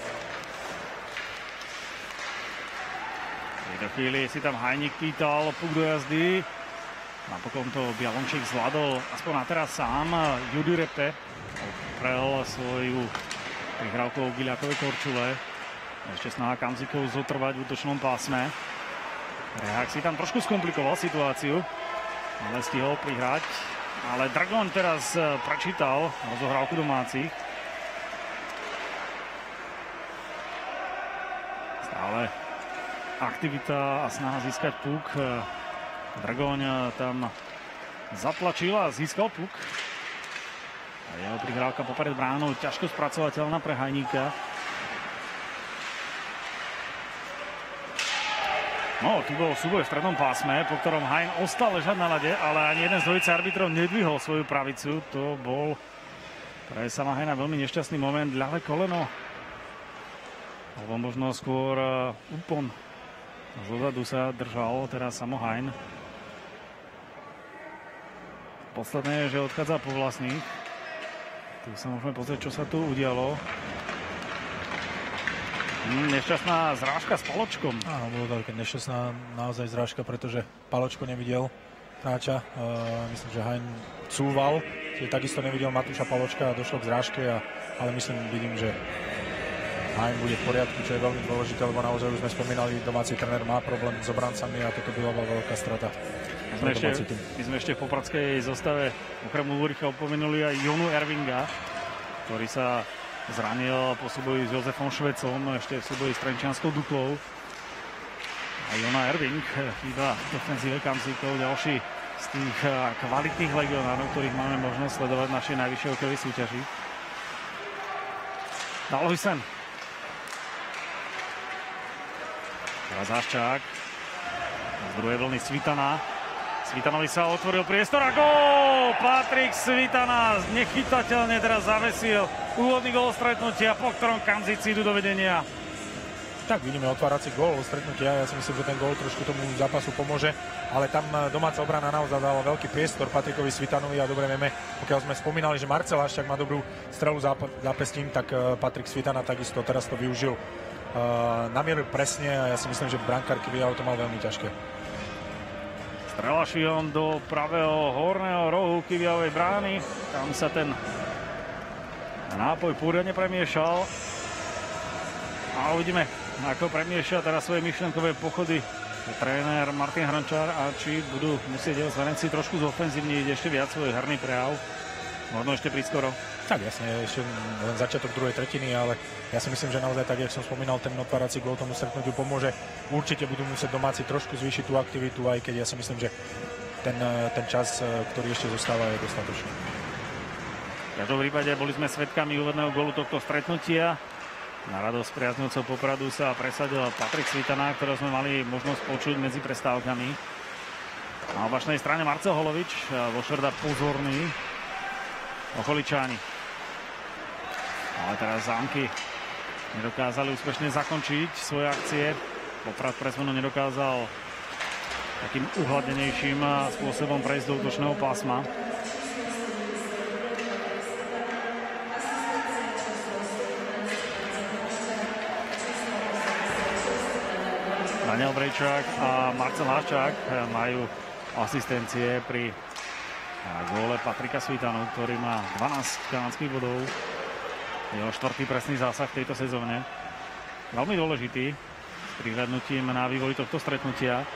V tejto chvíli si tam Hajník pýtal puk do jazdy. Napokon to Bialončík zvládol aspoň na teraz sám. Judy Repte oprel svoju prihrávkou Giliakovej Korčule. Ešte snaha Kamzikov zotrvať v útočnom pásme. Rehák si tam trošku skomplikoval situáciu, ale stihol prihrať. Ale Dragon teraz prečítal rozohrávku domácich. Stále aktivita a snaha získať puk. Dragon tam zatlačil a získal puk. A jeho prihrávka popred bránou ťažko spracovateľná pre Hajníka. No, tu bol súboj v strednom pásme, po ktorom Hajn ostal ležať na ľade, ale ani jeden z dvojice arbitrov nedvihol svoju pravicu. To bol pre sama Hajna veľmi nešťastný moment. Ľavé koleno, alebo možno skôr úpon. Zozadu sa držal teraz samo Hajn. Posledné je, že odchádza po vlastných. Tu sa môžeme pozrieť, čo sa tu udialo. Mm, nešťastná zrážka s Paločkom. Áno, bolo to také nešťastná naozaj zrážka, pretože Paločko nevidel hráča. Uh, myslím, že Hajn cúval, čiže takisto nevidel Matúša Paločka a došlo k zrážke, a, ale myslím, vidím, že Hajn bude v poriadku, čo je veľmi dôležité, lebo naozaj už sme spomínali, domáci tréner má problém s obrancami a toto byla veľká strata. My sme, ešte, my sme ešte v popradskej zostave okrem Ulricha opomenuli aj Jonu Ervinga, ktorý sa zranil po súboji s Jozefom Švecom, ešte v súboji s Trenčianskou Duklou. A Jona Erving chýba v defenzíve Kamzíkov, ďalší z tých kvalitných legionárov, ktorých máme možnosť sledovať v našej najvyššej hokejovej súťaži. Dalohisen. Teraz Haščák. Z druhej vlny Svitana. Svitanovi sa otvoril priestor a gól! Patrik Svitana nechytateľne teraz zavesil úvodný gól stretnutia, po ktorom Kamzici idú do vedenia. Tak vidíme otvárací gól stretnutia. Ja si myslím, že ten gól trošku tomu zápasu pomôže, ale tam domáca obrana naozaj dala veľký priestor Patrikovi Svitanovi a dobre vieme, pokiaľ sme spomínali, že Marcel Haščák má dobrú strelu zápestím, tak Patrik Svitana takisto teraz to využil na mieru presne a ja si myslím, že brankár Kiviahov to mal veľmi ťažké. Strela švihom do pravého horného rohu Kiviahovej brány. Tam sa ten nápoj poriadne premiešal. A uvidíme, ako premieša teraz svoje myšlenkové pochody tréner Martin Hrančár a či budú musieť jeho zvenenci trošku zofenzívniť ešte viac svoj herný prejav. Možno ešte prískoro. Tak jasne, ešte len začiatok druhej tretiny, ale ja si myslím, že naozaj tak, jak som spomínal, ten otvárací gól tomu stretnutiu pomôže. Určite budú musieť domáci trošku zvýšiť tú aktivitu, aj keď ja si myslím, že ten, ten čas, ktorý ešte zostáva, je dostatočný. V každom prípade boli sme svedkami úvodného gólu tohto stretnutia. Na radosť priaznivcov Popradu sa presadil Patrik Svitana, ktorého sme mali možnosť počuť medzi prestávkami. Na opačnej strane Marcel Holovič, vo Švrda pozorný. Ocholičáni. Ale teraz zámky nedokázali úspešne zakončiť svoje akcie. Poprad pre zmenu nedokázal takým uhladnenejším spôsobom prejsť do útočného pásma. Daniel Brejčák a Marcel Haščák majú asistencie pri góle Patrika Svitanu, ktorý má dvanásť kanadských bodov. Jeho štvrtý presný zásah v tejto sezóne. Veľmi dôležitý s prihľadnutím na vývoj tohto stretnutia.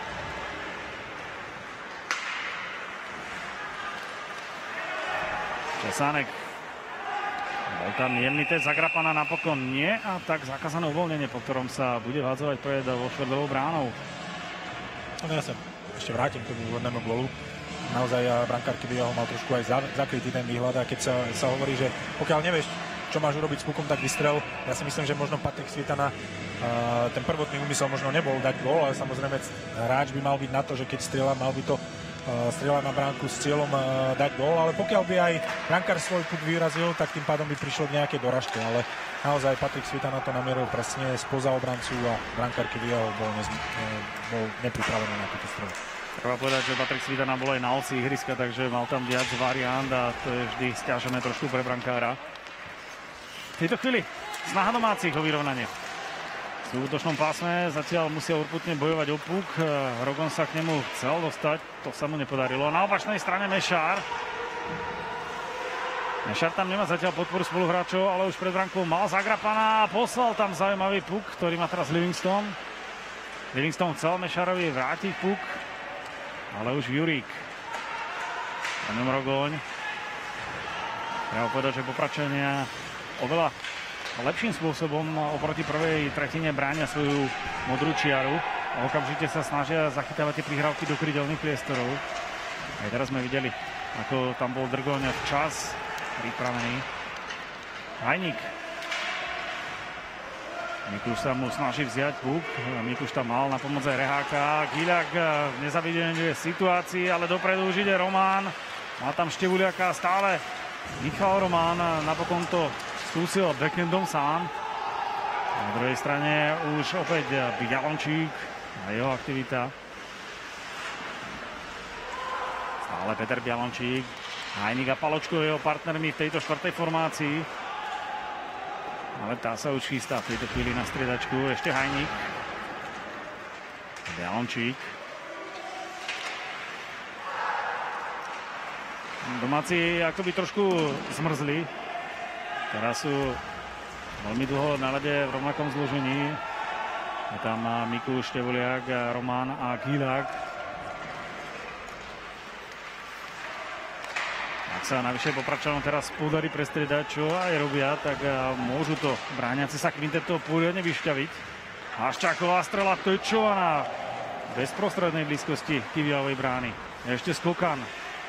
Česánek. Bol tam jemný test Zagrapana, napokon nie, a tak zakázané uvoľnenie, po ktorom sa bude hádzovať pred vo Švrdovou bránou. No ja sa ešte vrátim k tomu úvodnému gólu. Naozaj brankár Kiviahov mal trošku aj zakrytý ten výhľad, a keď sa, sa hovorí, že pokiaľ nevieš, čo máš urobiť s pukom, tak vystrel. Ja si myslím, že možno Patrik Svitana, ten prvotný úmysel možno nebol dať gól, ale samozrejme hráč by mal byť na to, že keď strieľa, mal by to strieľať na bránku s cieľom dať gól, ale pokiaľ by aj brankár svoj puk vyrazil, tak tým pádom by prišlo k nejakej doražke, ale naozaj Patrik Svita na to namieril presne spoza obrancu a brankár Kivieho bol, nez, bol nepripravený na túto strelu. Treba povedať, že Patrik Svitana bol aj na osi ihriska, takže mal tam viac variant a to je vždy stiažené trošku pre brankára. V tejto chvíli snaha domácich o vyrovnanie. V útočnom pásme zatiaľ musia urputne bojovať o puk. Rogon sa k nemu chcel dostať, to sa mu nepodarilo. Na opačnej strane Mešár. Mešár tam nemá zatiaľ podporu spoluhráčov, ale už pred brankou mal Zagrapana a poslal tam zaujímavý puk, ktorý má teraz Livingston. Livingston chcel Mešárovi vrátiť puk, ale už Jurík. A ňom Rogoň. Treba povedať, že Popračania oveľa lepším spôsobom oproti prvej tretine bránia svoju modrú čiaru a okamžite sa snažia zachytávať tie prihrávky do krydelných priestorov. Aj teraz sme videli, ako tam bol Drgoň včas pripravený. Hajník. Mikuš sa mu snaží vziať puk. Mikuš tam mal na pomoc aj Reháka. Giľak v nezavidenej situácii, ale dopredu už ide Román. Má tam Števuliaka stále. Michal Román napokon to skúsil backendom sám. Na druhej strane už opäť Bialončík a jeho aktivita. Stále Peter Bialončík. Hajník a Paločko jeho partnermi v tejto štvrtej formácii. Ale tá sa už chystá v tejto chvíli na striedačku. Ešte Hajník. Bialončík. Domáci akoby trošku zmrzli. Teraz sú veľmi dlho na ľade v rovnakom zložení. Je tam Mikuš, Števuliak, Román a Gilák. Ak sa navyše Popračanom teraz podarí prestriedať, čo aj robia, tak môžu to bráňaci sa kvinteto poriadne vyšťaviť. Haščáková strela Tojčovaná v bezprostrednej blízkosti Kiviahovej brány. Ešte Skokan.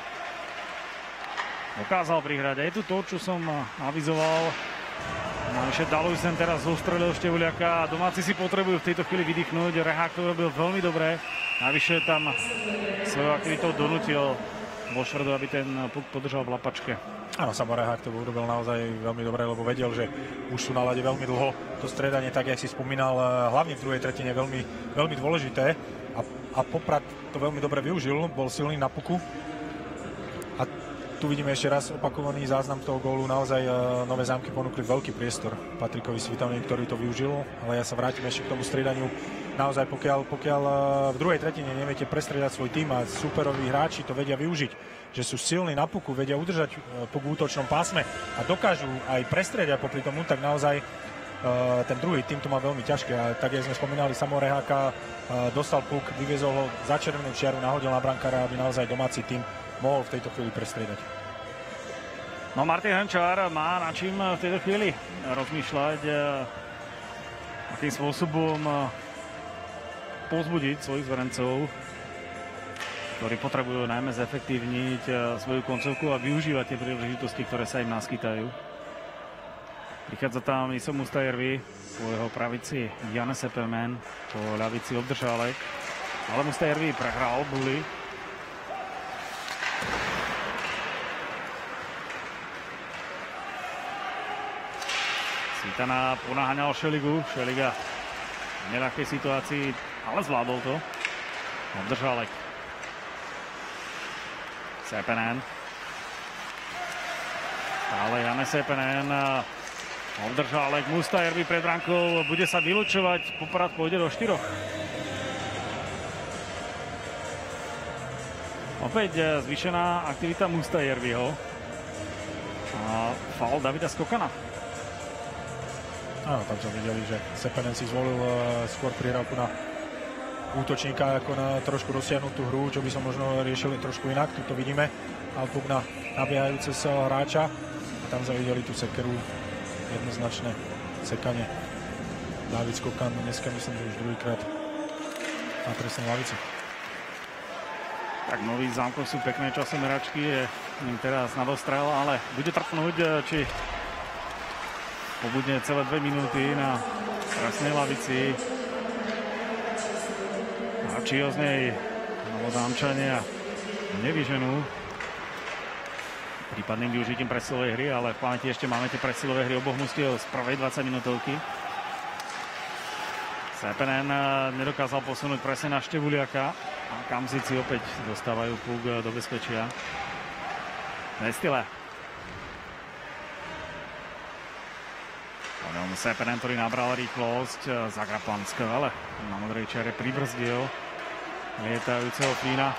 Dokázal prihrať. A je tu to, čo som avizoval. Navyše Dalusen teraz zostrelil Števuliaka a domáci si potrebujú v tejto chvíli vydýchnuť. Rehák to robil veľmi dobre. Navyše tam svojou aktivitou donútil vo Švrdu, aby ten puk podržal v lapačke. Áno, Samo Rehák to urobil naozaj veľmi dobre, lebo vedel, že už sú na ľade veľmi dlho. To stredanie, tak jak si spomínal, hlavne v druhej tretine veľmi, veľmi dôležité. A, a Poprad to veľmi dobre využil, bol silný na puku. A tu vidíme ešte raz opakovaný záznam toho gólu. Naozaj Nové Zámky ponúkli veľký priestor Patrikovi Svitovi, ktorý to využil. Ale ja sa vrátim ešte k tomu striedaniu. Naozaj, pokiaľ, pokiaľ v druhej tretine neviete prestriedať svoj tým a súperoví hráči to vedia využiť, že sú silní na puku, vedia udržať puk v útočnom pásme a dokážu aj prestriedať popri tomu, tak naozaj ten druhý tým to má veľmi ťažké. A tak, jak sme spomínali, Samo Reháka dostal puk, vyviezol ho za červenú čiaru, nahodil na brankára, aby naozaj domáci tým mohol v tejto chvíli prestriedať. No Martin Hrnčár má na čím v tejto chvíli rozmýšľať, akým spôsobom povzbudiť svojich zverencov, ktorí potrebujú najmä zefektívniť svoju koncovku a využívať tie príležitosti, ktoré sa im naskytajú. Prichádza tam Iso Mustajärvi, po jeho pravici Janne Sepelman, po ľavici Obdržálek, ale Mustajärvi prehral Bully. Svitana ponáhaňal Šeligu. Šeliga v neľahkej situácii, ale zvládol to. Obdržálek. Sepenen. Stále Janne Sepenen. Obdržálek. Mustajärvi pred bránkou. Bude sa vylučovať. Poprad pôjde do štyroch. Opäť zvýšená aktivita Mustajärviho. A faul Davida Skokana. Áno, tam sme videli, že Sepenen si zvolil uh, skôr prihrávku na útočníka ako na trošku rozsiahnutú hru, čo by som možno riešil trošku inak. Tu to vidíme, ale puk na nabiehajúce sa hráča. A tam sme videli tú sekeru, jednoznačné sekanie. David Skokan dneska myslím, že už druhýkrát na trestnej lavici. Tak Nový Zámkov sú pekné časomeračky, je im teraz na dostrel, ale bude trpnúť, či pobudne celé dve minúty na trestnej lavici. A či ho z nej Novozámčania nevyženú prípadným využitím presilovej hry, ale v pamäti ešte máme tie presilové hry oboch mužstiev z prvej dvadsaťminútovky. Seppänen nedokázal posunúť presne na Števuliaka a Kamzici opäť dostávajú puk do bezpečia. Vestile. Seppänen, ktorý nabral rýchlosť, Zagrapan skvele na modrej čiare pribrzdil lietajúceho Fína.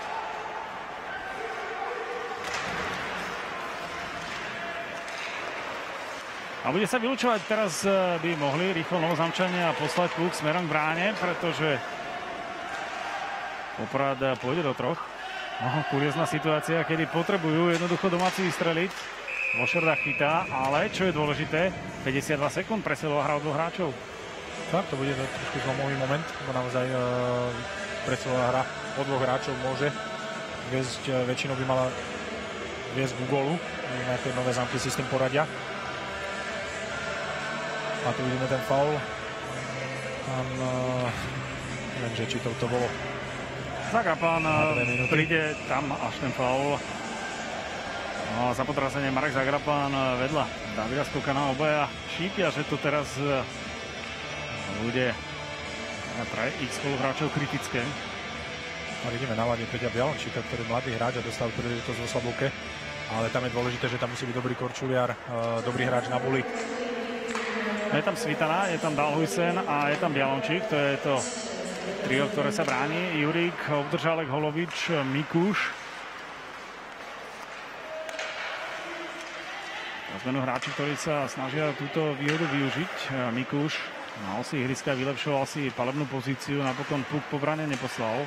A bude sa vylučovať, teraz by mohli rýchlo Novozamčania poslať puk smerom k bráne, pretože Poprad pôjde do troch. No, kuriózna situácia, kedy potrebujú jednoducho domáci vystreliť. Vošerda chytá, ale čo je dôležité, päťdesiatdva sekúnd presilová hra od dvoch hráčov. Tak, to bude to trošku zlomový moment, lebo naozaj e, presilová hra od dvoch hráčov môže viesť, e, väčšinou by mala viesť k gólu, na tie nové zámky si s tým poradia. A tu vidíme ten faul. Tam, e, neviem, že či to, to bolo. Zagrapan príde tam až ten faul. No a za podrazenie Marek Zagrapan vedľa Davida Skokana, obaja šípia, že to teraz bude pre ich spoluhráčov kritické. A vidíme na lade Peťa Bialončíka, ktorý je mladý hráč a dostal príležitosť vo Slabovke. Ale tam je dôležité, že tam musí byť dobrý korčuliar, dobrý hráč na buli. Je tam Svitana, je tam Dalhuisen a je tam Bialončík, to je to trio, ktoré sa bráni. Jurík, Obdržálek, Holovič, Mikuš. Zmenu hráči, ktorí sa snažia túto výhodu využiť. Mikuš na osi ihriska vylepšoval si palebnú pozíciu, napokon puk po brane neposlal.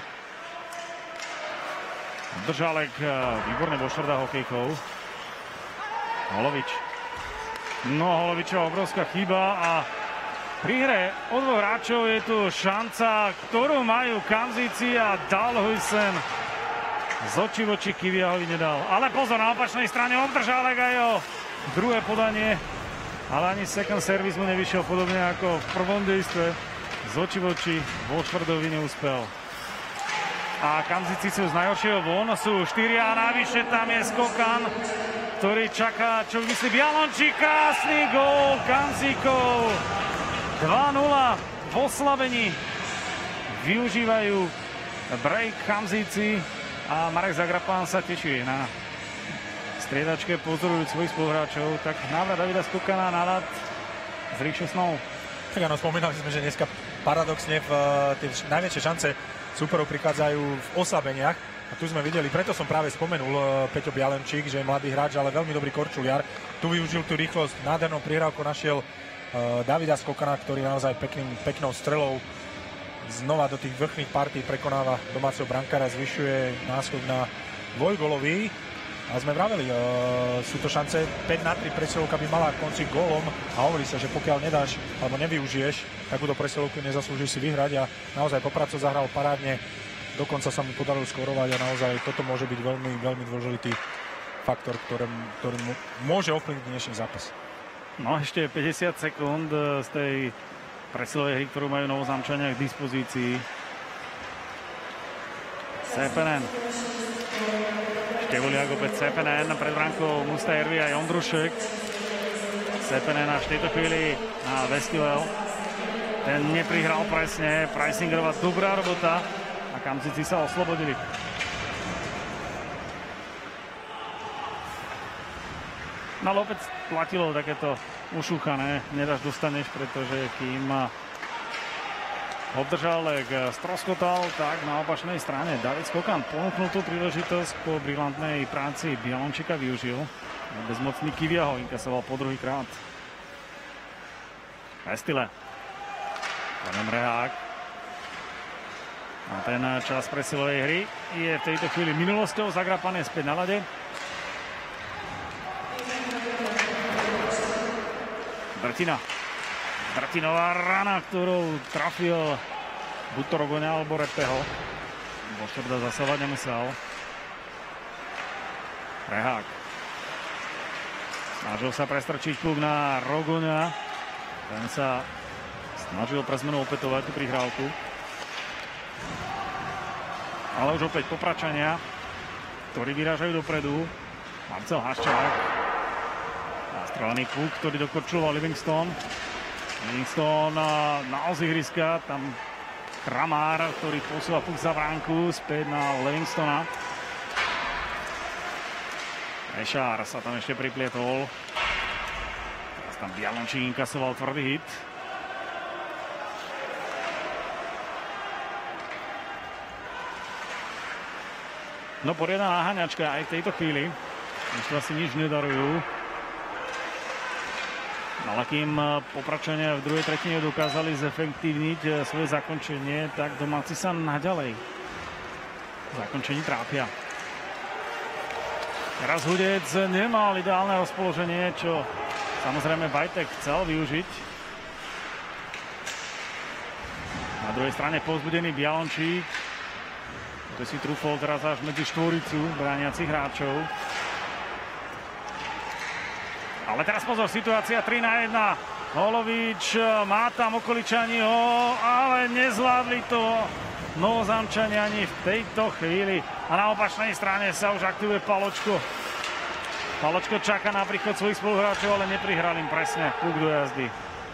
Obdržálek výborne bošrda hokejkou. Holovič. No, Holovičová obrovská chyba a pri hre o dvoch hráčov je tu šanca, ktorú majú Kamzici a Dalhuisen. Z očí v oči Kiviahovi nedal. Ale pozor, na opačnej strane Obdržálek a jeho druhé podanie, ale ani second service mu nevyšiel, podobne ako v prvom dejstve. Z očí v oči vo Švrdovi neúspel. A Kamzici sú z najhoršieho von, sú štyria a navyše tam je Skokan, ktorý čaká, čo myslí Bialončík. Krásny gól Kamzíkov. dva nula v oslabení. Využívajú break Kamzici a Marek Zagrapan sa teší na striedačke, pozorujúc svojich spoluhráčov. Tak návrat Davida Skokana na ľad s rýchšosnou. Tak áno, spomínali sme, že dneska paradoxne v tie najväčšie šance súperov prichádzajú v oslabeniach. A tu sme videli, preto som práve spomenul Peťo Bialenčík, že je mladý hráč, ale veľmi dobrý korčuliar. Tu využil tú rýchlosť, nádhernou prihrávkou našiel Davida Skokana, ktorý naozaj pekným, peknou strelou znova do tých vrchných partí prekonáva domáceho brankára, zvyšuje náskok na dvojgolový. A sme vraveli, uh, sú to šance päť na tri, presilovka by mala končiť gólom a hovorí sa, že pokiaľ nedáš alebo nevyužiješ takúto presilovku, nezaslúžiš si vyhrať a naozaj Poprad zahral parádne, dokonca sa mu podarilo skórovať a naozaj toto môže byť veľmi, veľmi dôležitý faktor, ktorý, ktorý môže ovplyvniť dnešný zápas. No ešte päťdesiat sekúnd z tej presilovej hry, ktorú majú Novozamčania k dispozícii. Seppänen. Števuliak opäť Seppänen, pred bránkou Mustajärvi a Ondrušek. Seppänen až v tejto chvíli na Vestilel. Ten neprihral presne, Preisingerová dobrá robota a Kamzici sa oslobodili. No ale opäť platilo takéto ušúchané, nedáš, dostaneš, pretože kým Obdržálek stroskotal, tak na opačnej strane David Skokan ponúknul tú príležitosť po brilantnej práci Bialončíka využil. Bezmocný Kivia ho inkasoval po druhý krát. Vestile. Poďom Rehák. A ten čas presilovej hry je v tejto chvíli minulosťou. Zagrapan je späť na ľade. Drtina. Drtinová rana, ktorou trafil buď to Rogoňa alebo Repeho. Vošerda zasávať nemusel. Rehák. Snažil sa prestrčiť puk na Rogoňa. Ten sa snažil pre zmenu opätovať tú prihrávku. Ale už opäť Popračania ktorí vyrážajú dopredu. Marcel Haščák. Nastrelený puk, ktorý dokorčuloval Livingston. Livingston na osi ihriska, tam Kramár, ktorý posúva puk za bránku, späť na Livingstona. Mešár sa tam ešte priplietol. Teraz tam Bialončík inkasoval tvrdý hit. No poriadna náhaňačka aj v tejto chvíli. Ešte asi nič nedarujú. Ale kým Popradzčania v druhej tretine dokázali zefektívniť svoje zakončenie, tak domáci sa naďalej v zakončení trápia. Teraz Hudec nemal ideálne rozpoloženie, čo samozrejme Bajtek chcel využiť. Na druhej strane povzbudený Bialončík, ktorý si trúfol teraz až medzi štvoricu brániacich hráčov. Ale teraz pozor, situácia tri na jeden. Holovič má tam Okoličaniho, ale nezvládli to Novozamčania ani v tejto chvíli. A na opačnej strane sa už aktivuje Paločko. Paločko čaká na príchod svojich spoluhráčov, ale neprihral im presne puk do jazdy.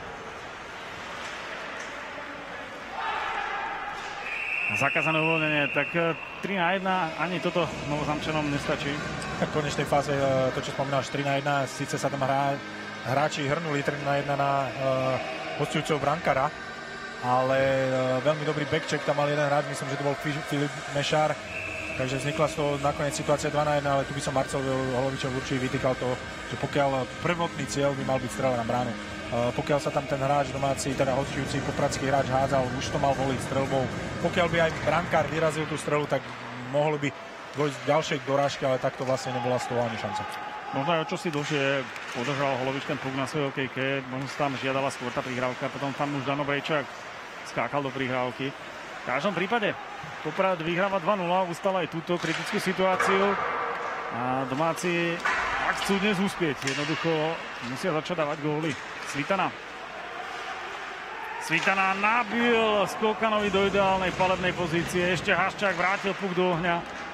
Zakázané uvoľnenie, tak tri na jeden, ani toto Novozamčanom nestačí. V konečnej fáze, to čo spomínaš, tri na jeden, síce sa tam hrá, hráči hrnuli tri na jeden na uh, hostujúceho brankára, ale uh, veľmi dobrý backcheck tam mal jeden hráč, myslím, že to bol Filip Mešár, takže vznikla z toho nakoniec situácia dva na jeden, ale tu by som Marcelovi Holovičovi určite vytýkal to, že pokiaľ prvotný cieľ by mal byť strela na bránu. Uh, pokiaľ sa tam ten hráč domáci, teda hostujúci popradský hráč hádzal, už to mal voliť strelbou. Pokiaľ by aj brankár vyrazil tú strelu, tak mohlo by dôjsť ďalšej dorážky, ale takto vlastne nebola z toho ani šanca. Možno aj o čosi dlhšie podržal Holovič ten puk na svojej hokejke, možno sa tam žiadala skôr tá prihrávka, potom tam už Dano Brejčák skákal do prihrávky. V každom prípade Poprad vyhráva dva nula, ustal aj túto kritickú situáciu a domáci, ak chcú dnes uspieť, jednoducho musia začať dávať góly. Svitana. Svitana nabil Skokanovi do ideálnej palebnej pozície, ešte Haščák vrátil puk do ohňa.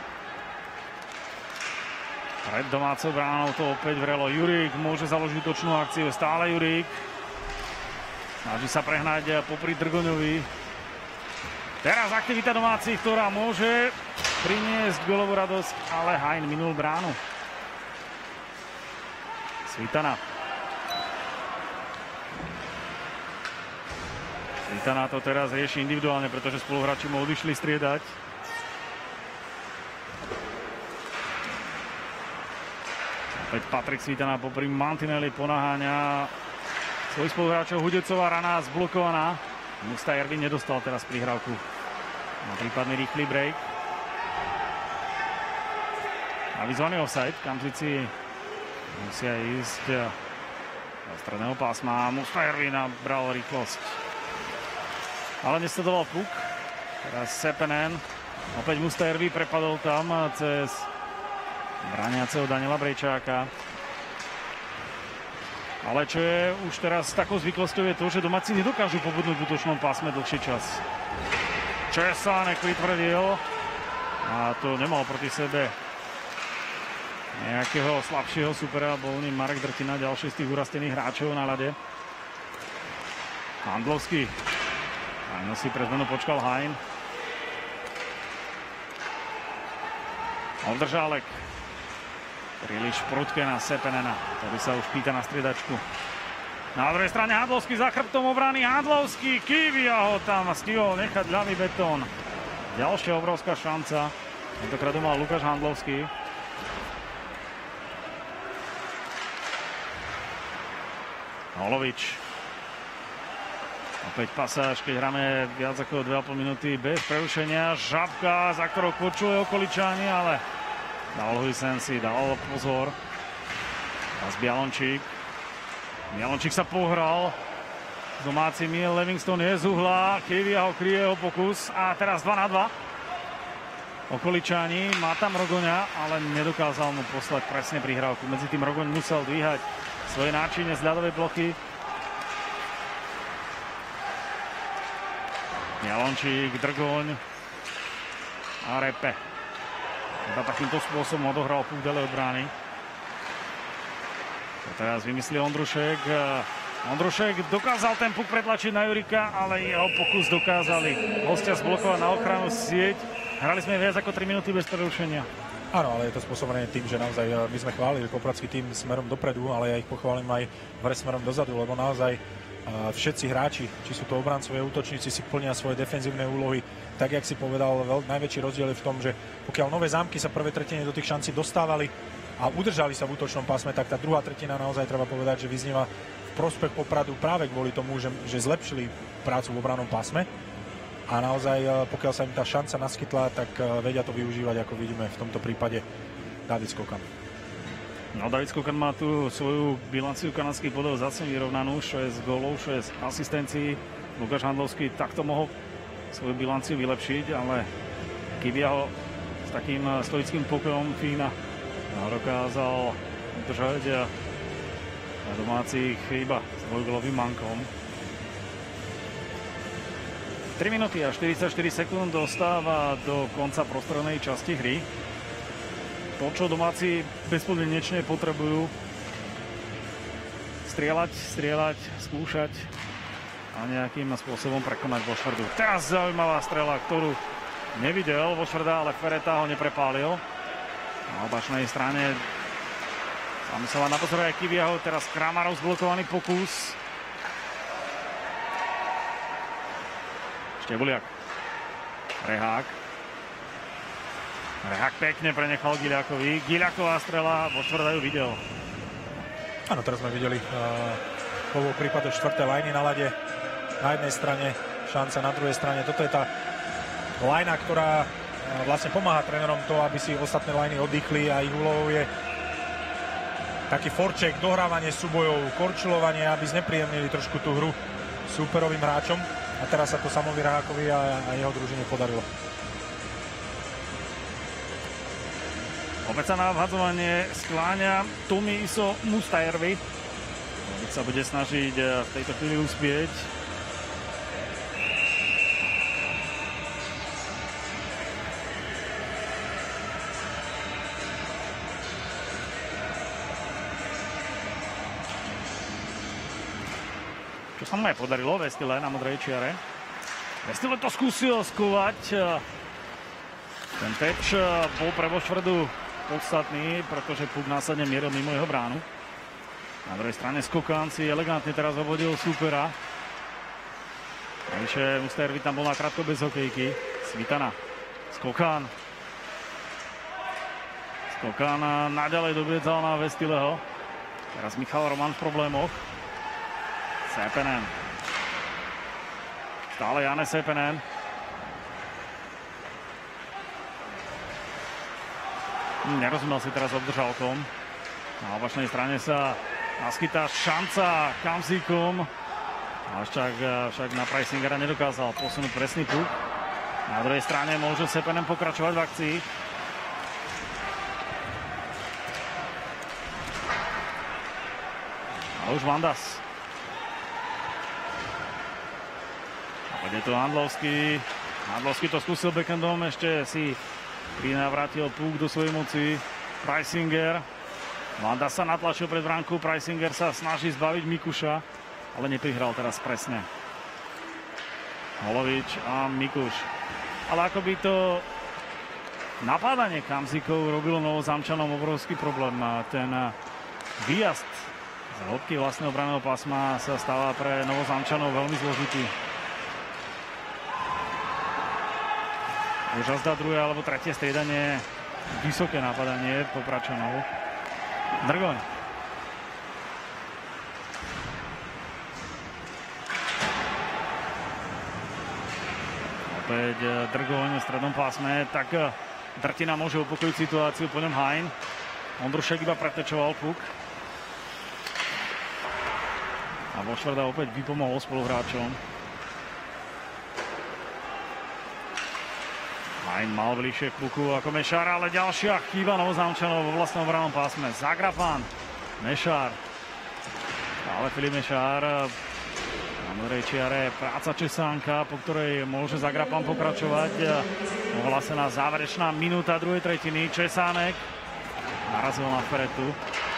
Pred domácou bránou to opäť vrelo. Jurík môže založiť útočnú akciu. Stále Jurík. Snaží sa prehnať popri Drgoňovi. Teraz aktivita domácich, ktorá môže priniesť golovú radosť, ale Hein minul bránu. Svitana. Svitana to teraz rieši individuálne, pretože spoluhráči mu odišli striedať. Opäť Patrik Svitana popri mantineli ponaháňa svojich spoluhráčov. Hudecová rana zblokovaná. Mustajervi nedostal teraz prihrávku na prípadný rýchly break. Avizovaný offside. Kamzici musia ísť do stredného pásma. Mustajervi nabral rýchlosť, ale nesledoval puk. Teraz Sepenen. Opäť Mustajervi prepadol tam cez brániaceho Daniela Brejčáka. Ale čo je už teraz takou zvyklosťou je to, že domáci nedokážu pobudnúť v útočnom pásme dlhší čas. Česánek vytvrdil a to nemal proti sebe nejakého slabšieho supera, bol ním Marek Drtina, ďalší z tých urastených hráčov na ľade. Handlovský. Áno, si pre zmenu počkal Hein. Oldržálek. Príliš prudké na Sepenena, ktorý sa už pýta na striedačku. Na druhej strane Handlovský za chrbtom obrany. Handlovský, Kivia ho tam stihol nechať ľavý betón. Ďalšia obrovská šanca. Tentokrát mal Lukáš Handlovský. Holovič. Opäť pasáž, keď hráme viac ako dve a pol minúty bez prerušenia. Žabka, za ktorou počuje Okoličani, ale dal Huysen si, dal pozor. A z Bialončík. Bialončík sa pohral s domácimi. Livingston je z uhla. Kivia ho kryje o pokus. A teraz dva na dva. Okoličani, má tam Rogoňa, ale nedokázal mu poslať presne prihrávku. Medzi tým Rogoň musel dvíhať svoje náčinie z ľadovej plochy. Bialončík, Drgoň a Repe. Teda takýmto spôsobom odohral púk ďalej od brány. To teraz vymyslí Ondrušek. Ondrušek dokázal ten puk pretlačiť na Jurika, ale jeho pokus dokázali hostia zblokovať na ochranu sieť. Hrali sme viac ako tri minúty bez prerušenia. Áno, ale je to spôsobené tým, že naozaj my sme chválili Popradský tým smerom dopredu, ale ja ich pochválim aj vre smerom dozadu, lebo naozaj všetci hráči, či sú to obrancovia, útočníci, si plnia svoje defenzívne úlohy. Tak, jak si povedal, veľ, najväčší rozdiel je v tom, že pokiaľ Nové Zámky sa prvé tretine do tých šancí dostávali a udržali sa v útočnom pásme, tak tá druhá tretina naozaj treba povedať, že vyznieva prospech Popradu práve kvôli tomu, že, že zlepšili prácu v obrannom pásme a naozaj pokiaľ sa im tá šanca naskytla, tak vedia to využívať, ako vidíme v tomto prípade David Skokan. No, David Skokan má tu svoju bilanciu kanadských bodov zase vyrovnanú, šesť gólov, šesť asistencií. Lukáš Handlovský takto mohol svoju bilanciu vylepšiť, ale Kivia ho s takým stoickým pokojom Fína dokázal udržať na domácich iba s dvojgólovým mankom. tri minúty a štyridsaťštyri sekúnd dostáva do konca prostrednej časti hry. To, čo domáci bezpodmienečne potrebujú, strieľať, strieľať, skúšať a nejakým spôsobom prekonať Vošvrdu. Teraz zaujímavá strela, ktorú nevidel Vošvrda, ale Fereta ho neprepálil. Na obačnej strane Samisová na pozor aj Kiviaho, teraz Kramarov zblokovaný pokus. Štebuliak. Rehák. Rehák pekne prenechal Giliakovi. Giliaková strela, Vošvrda ju videl. Áno, teraz sme videli uh, v prípade štvrtej lajny na ľade. Na jednej strane šanca, na druhej strane. Toto je tá lajna, ktorá uh, vlastne pomáha trénerom to, aby si ostatné lajny oddychli a ich úlohou je taký forček, dohrávanie súbojov, korčulovanie, aby znepríjemnili trošku tú hru súperovým hráčom. A teraz sa to Samovi Rehákovi a, a jeho družine podarilo. Opäť sa na obhadzovanie skláňa Tomi Iso Mustajärvi. Keď sa bude snažiť v tejto chvíli uspieť. Čo sa mu aj podarilo, Vestile na modrej čiare. Vestile to skúsil skovať. Ten teč bol pre Vošvrdu podstatný, pretože puk následne mieril mimo jeho bránu. Na druhej strane Skokan si elegantne teraz obhodil súpera. Navyše Mustajärvi tam bol nakrátko bez hokejky. Svitana. Skokan. Skokan naďalej dobiedzal na Vestileho. Teraz Michal Roman v problémoch. Sepenen. Stále Jane Sepenen. Nerozumel si teraz obdržalkom. Na obačnej strane sa naskytá šanca Kamzíkom. Však, však na Preissingera nedokázal posunúť presný puk. Na druhej strane môže Sepenen pokračovať v akcii. A už Vandas. Je to Handlovský. Handlovský to skúsil backhandom, ešte si prinavrátil púk do svojej moci. Preisinger. Vanda sa natlačil pred bránku. Preisinger sa snaží zbaviť Mikuša, ale neprihral teraz presne. Holovič a Mikuš. Ale ako by to napádanie Kamzíkov robilo Novozámčanom obrovský problém. Ten výjazd z hĺbky vlastného branného pásma sa stáva pre Novozámčanov veľmi zložitý. Už azda druhé alebo tretie striedanie, vysoké napadanie Popračanov. Drgoň. Opäť Drgoň v strednom pásme, tak Drtina môže upokojiť situáciu, po ňom Hein. Ondrušek iba pretečoval puk. A Vošvrda opäť vypomohol spoluhráčom. Hein mal bližšie k puku ako Mešár, ale ďalšia chýba Novozámčanov vo vlastnom obrannom pásme. Zagrafan, Mešár. Ale Filip Mešár modrej čiare práca Česánka, po ktorej môže Zagrapam pokračovať. Ohlásená záverečná minúta druhej tretiny. Česánek narazil na Feretu.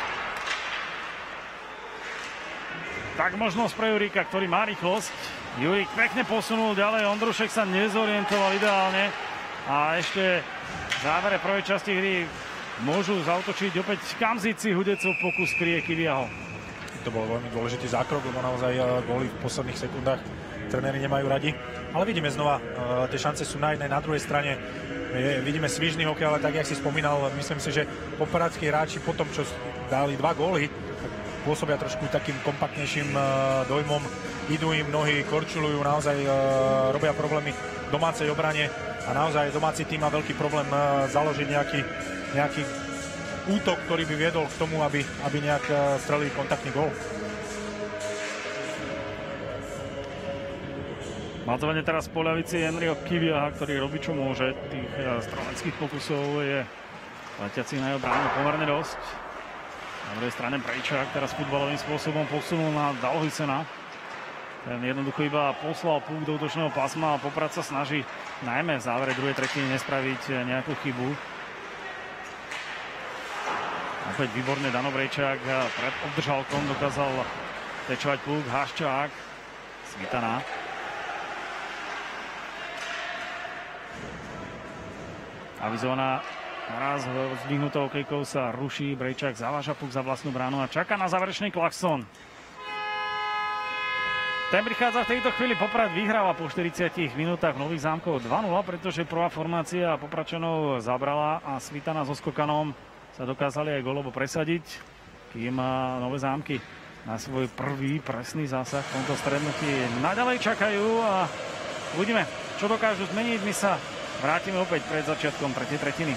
Tak možnosť pre Jurika, ktorý má rýchlosť. Jurik pekne posunul ďalej, Ondrušek sa nezorientoval ideálne. A ešte v závere prvej časti hry môžu zautočiť opäť Kamzici, Hudecov pokus kryje Kiviaho. To bol veľmi dôležitý zákrok, lebo naozaj góly v posledných sekundách tréneri nemajú radi. Ale vidíme znova, tie šance sú na jednej, na druhej strane. Je, vidíme svižný hokej, ale tak, jak si spomínal, myslím si, že poparadskí hráči po tom, čo dali dva góly, pôsobia trošku takým kompaktnejším dojmom. Idú im nohy, korčulujú, naozaj robia problémy v domácej obrane a naozaj domáci tým má veľký problém založiť nejaký, nejaký útok, ktorý by viedol k tomu, aby, aby nejak strelili kontaktný gól. Madzovanie teraz po ľavici Henryho Kiviaha, ktorý robí čo môže. Tých streleckých pokusov je letiacich na jeho bránu pomerne dosť. Na druhej strane Brejčák teraz futbalovým spôsobom posunul na Dalhysena. Ten jednoducho iba poslal púk do útočného pásma a Poprad sa snaží najmä v závere druhej tretiny nespraviť nejakú chybu. Opäť výborne Dano Brejčák pred obdržalkom dokázal tečovať púk. Haščák, Svitana. Avizovaná naraz zdvihnutou okejkou sa ruší. Brejčák zaváža puk za vlastnú bránu a čaká na záverečný klakson. Ten prichádza v tejto chvíli. Poprad vyhráva po štyridsiatich minútach v Nových Zámkoch dva nula, pretože prvá formácia Popračanov zabrala a Svitana so Skokanom sa dokázali aj golovo presadiť, kým Nové Zámky na svoj prvý presný zásah v tomto stretnutí naďalej čakajú a uvidíme, čo dokážu zmeniť. My sa vrátime opäť pred začiatkom tretej tretiny.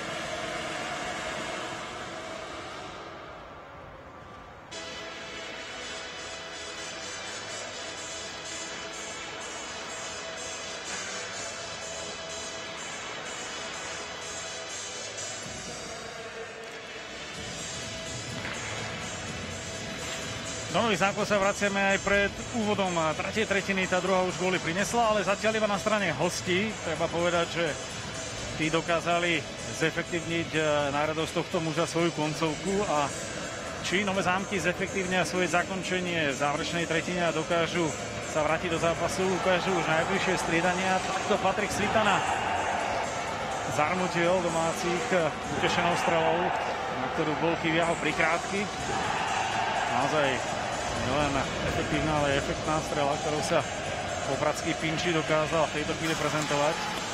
Do Nových Zámkov sa vraciame aj pred úvodom tretej tretiny. Tá druhá už góly prinesla, ale zatiaľ iba na strane hostí. Treba povedať, že tí dokázali zefektívniť na radosť tohto muža svoju koncovku a či Nové Zámky zefektívnia svoje zakončenie v záverečnej tretine a dokážu sa vrátiť do zápasu, ukážu už najbližšie striedania. Takto Patrik Svitana zarmutil domácich utešenou strelou, na ktorú bol Kiviaho prikrátky. Naozaj nielen efektívna, ale efektná strela, ktorou sa popradský Pinči dokázal v tejto chvíli prezentovať.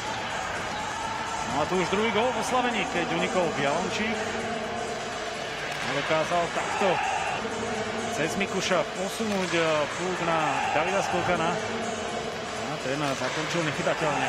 No a tu už druhý gól v oslavení, keď unikol Bialončík. Dokázal takto cez Mikuša posunúť púk na Davida Skokana. A ten zakončil nechytateľne.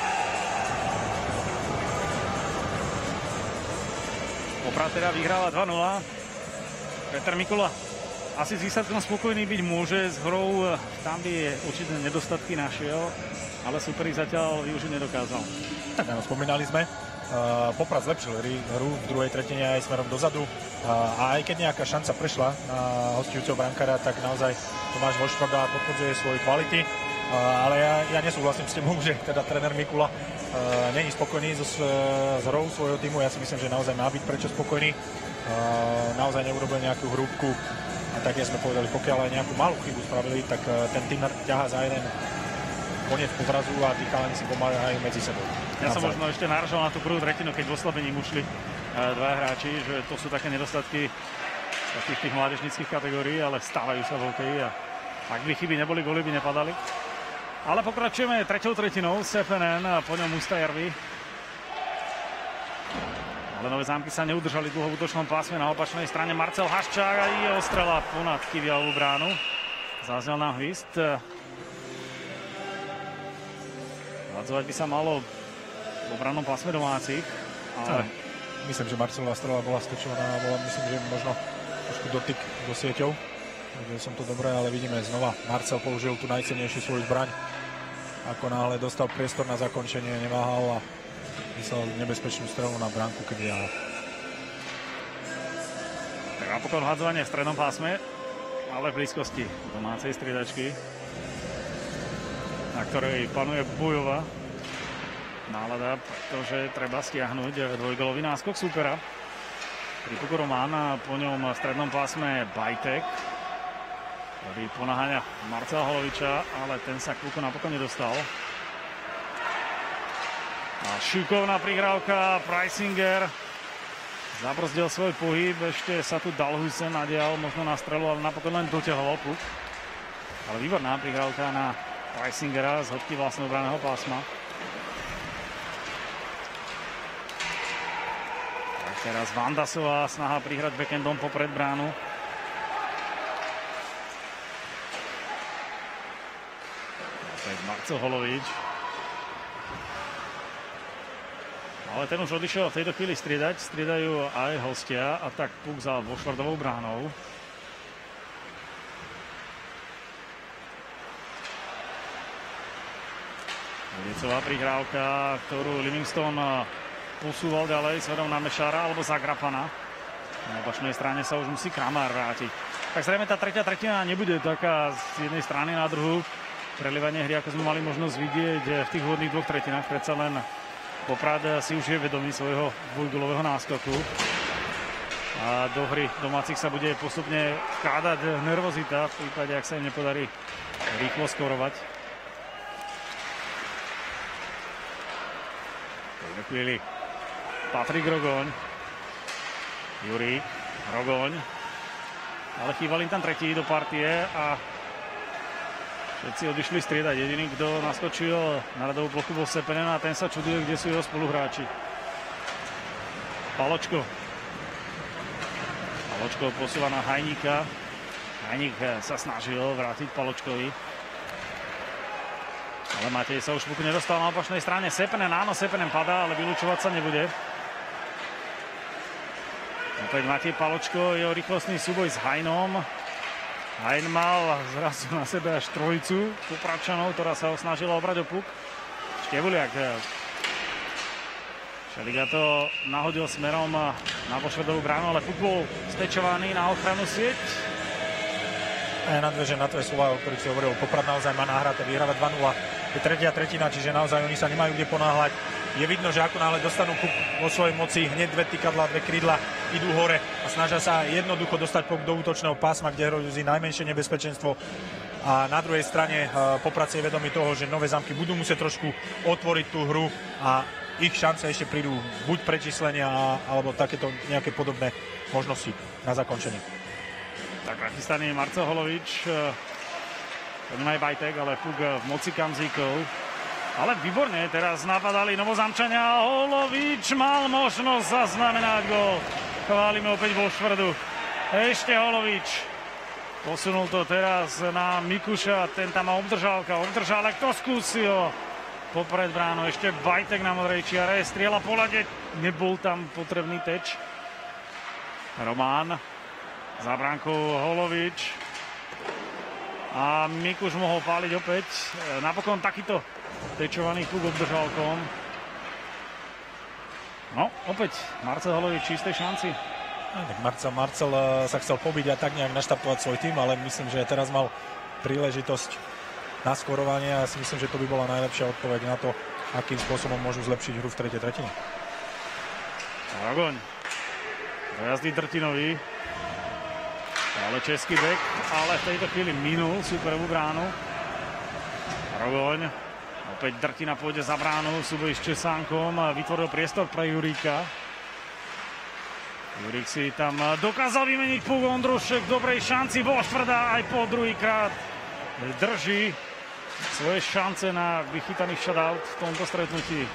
Poprad teda vyhráva dva nula. Peter Mikula asi s výsledkom spokojný byť môže, s hrou tam by určite nedostatky našiel, ale super ich zatiaľ využiť nedokázal. Tak áno, spomínali sme, uh, Poprad zlepšil hru v druhej tretine aj smerom dozadu uh, a aj keď nejaká šanca prešla na hostujúceho brankára, tak naozaj Tomáš Voštvaga potvrdzuje svoje kvality, uh, ale ja, ja nesúhlasím s tebou, že teda tréner Mikula uh, není spokojný so, s hrou svojho týmu. Ja si myslím, že naozaj má byť prečo spokojný. Uh, naozaj neurobil nejakú hrúbku. A tak, ja sme povedali, pokiaľ aj nejakú malú chybu spravili, tak ten tým ťahá za jeden koniec podrazu a tí chalani si pomáhajú medzi sebou. Ja som možno ešte naražal na tú prvú tretinu, keď v oslabení ušli dva hráči, že to sú také nedostatky z takých tých mládežnických kategórií, ale stávajú sa v hokeji a ak by chyby neboli, góly by nepadali. Ale pokračujeme treťou tretinou, es ef en en a po ňom Mustajärvi. Ale Nové Zámky sa neudržali dlho v útočnom pásme. Na opačnej strane Marcel Haščák a je ostrela ponad Kiviahovú bránu. Zaznel nám hvist. Vladzovať by sa malo v obrannom pásme domácich. Ale... Myslím, že Marcelová strela bola stočovaná. Bola, myslím, že možno trošku dotyk do sieťou. Videl som to dobre, ale vidíme znova. Marcel použil tú najcennejšiu svoju zbraň. Ako náhle dostal priestor na zakončenie, neváhal a vyslal nebezpečnú strelu na bránku Kiviaho. Tak napokon hľadzovanie v strednom pásme, ale v blízkosti domácej striedačky. na ktorej panuje bojová nálada, pretože treba stiahnuť dvojgolový náskok súpera. Pri puku Román a po ňom v strednom pásme Bajtek, ktorý ponáháňa Marcela Holoviča, ale ten sa k puku napokon nedostal. A šikovná prihrávka, Preisinger zabrzdil svoj pohyb, ešte sa tu Dalhusen nadial možno na strelu, ale napokon len doťahoval puk. Ale výborná prihrávka na Preisingera z hĺbky vlastného obranného pásma. Tak teraz Vandasová snaha prihrať backendom popred bránu. Opäť Marcel Holovič. Ale ten už odišiel v tejto chvíli striedať. Striedajú aj hostia a tak puk za Vošvardovou bránou. Liecová prihrávka, ktorú Livingston posúval ďalej smerom na Mešára alebo Zagrapana. Na opačnej strane sa už musí Kramár vrátiť. Tak zrejme tá tretia tretina nebude taká z jednej strany na druhú. Prelievanie hry, ako sme mali možnosť vidieť v tých úvodných dvoch tretinách. Predsa len Poprad si už je vedomý svojho dvojgolového náskoku. A do hry domácich sa bude postupne vkádať nervozita v prípade, ak sa im nepodarí rýchlo skorovať. V chvíli Patrik Rogoň, Jurík, Rogoň, ale chýbal im tam tretí do partie a všetci odišli striedať. Jediný, kto naskočil na radovú plochu, bol Sepenen a ten sa čuduje, kde sú jeho spoluhráči. Paločko. Paločko posúva na Hajníka. Hajník sa snažil vrátiť Paločkovi. Ale Matej sa už puku nedostal na opačnej strane. Sepenen, áno, Sepenen padá, ale vylúčovať sa nebude. Opäť Matej Paločko, jeho rýchlostný súboj s Hajnom. Hajn mal zrazu na sebe až trojicu Popradčanov, ktorá sa ho snažila obrať o puk. Števuliak. Šeliga to nahodil smerom na Vošvardovú bránu, ale puk bol stečovaný na ochranu sieť. A ja nadväžem na tvoje slova, o ktorých si hovoril. Poprad naozaj má nahraté, vyhráva dva nula. Je tretia tretina, čiže naozaj oni sa nemajú kde ponáhľať. Je vidno, že ako náhle dostanú puk vo svojej moci, hneď dve tykadlá, dve krídla idú hore a snažia sa jednoducho dostať puk do útočného pásma, kde hrozí najmenšie nebezpečenstvo. A na druhej strane Poprad si je vedomý toho, že Nové Zámky budú musieť trošku otvoriť tú hru a ich šance ešte prídu buď prečíslenia alebo takéto nejaké podobné možnosti na zakončenie. Tak nachystaný je Marcel Holovič. To nemá aj Bajtek, ale puk v moci Kamzíkov. Ale výborne, teraz napadali Novozámčania. Holovič mal možnosť zaznamenať gól. Chválime opäť Vošvardu. Ešte Holovič. Posunul to teraz na Mikuša. Ten tam má obdržálka. Obdržal, ale kto skúsil? Popred bránu. Ešte Bajtek na modrej čiare. Strieľa po ľade. Nebol tam potrebný teč. Román. Za bránkou Holovič. A Mikuš mohol páliť opäť. Napokon takýto tečovaný puk obdržálkom. No, opäť Marcel Holovič v čistej šanci. Tak Marcel, Marcel sa chcel pobiť a tak nejak naštartovať svoj tým, ale myslím, že teraz mal príležitosť na skorovanie a ja si myslím, že to by bola najlepšia odpoveď na to, akým spôsobom môžu zlepšiť hru v tretej tretine. Rogoň. Dojazdí Drtinovi. Ale český bek, ale v tejto chvíli minul superovú bránu. Rogoň. Opäť Drtina pôjde za bránu, súboj s Česánkom. Vytvoril priestor pre Juríka. Jurík si tam dokázal vymeniť puk. Ondrušek v dobrej šanci. Vošvarda aj po druhýkrát drží svoje šance na vychytaný shutout v tomto stretnutí.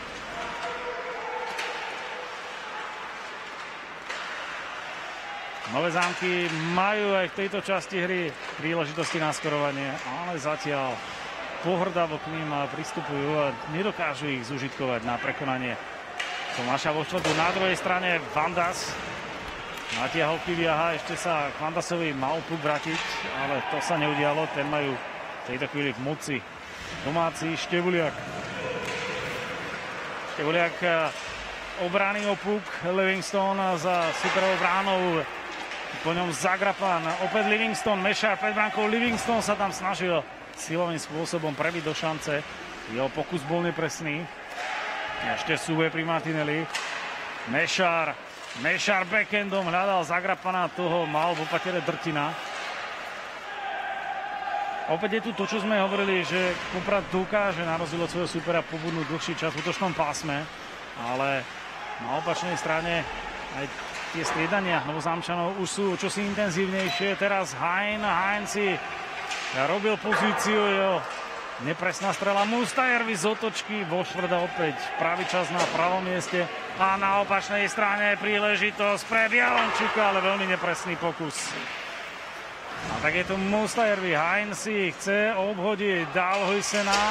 Nové Zámky majú aj v tejto časti hry príležitosti na skorovanie, ale zatiaľ pohrdavo k ním pristupujú a nedokážu ich zužitkovať na prekonanie Tomáša Vošvardu. Na druhej strane Vandas natiahol Kiviaha, ešte sa k Vandasovi mal puk vrátiť, ale to sa neudialo, ten majú v tejto chvíli v moci domáci. Števuliak. Števuliak obrany o puk, Livingston za superovou bránou. Po ňom Zagrapan, opäť Livingston, Mešár pred bránkou. Livingston sa tam snažil silovým spôsobom prebiť do šance. Jeho pokus bol nepresný. Ešte súbe pri Martinelli. Mešár. Mešár backendom hľadal Zagrapana, toho mal v opatere drtina. Opäť je tu to, čo sme hovorili, že Poprad dokáže na rozdiel od svojho supera pobudnúť dlhší čas v útočnom pásme, ale na opačnej strane aj tie striedania Novozámčanov už sú čosi intenzívnejšie. Teraz Hein, Hein si robil pozíciu, jeho nepresná strela. Mustajervi z otočky, Vošvrda opäť pravý čas na pravom mieste a na opačnej strane príležitosť pre Bialončuka, ale veľmi nepresný pokus. A tak je tu Mustajervi, Hein si chce obhodiť, dal Huysena.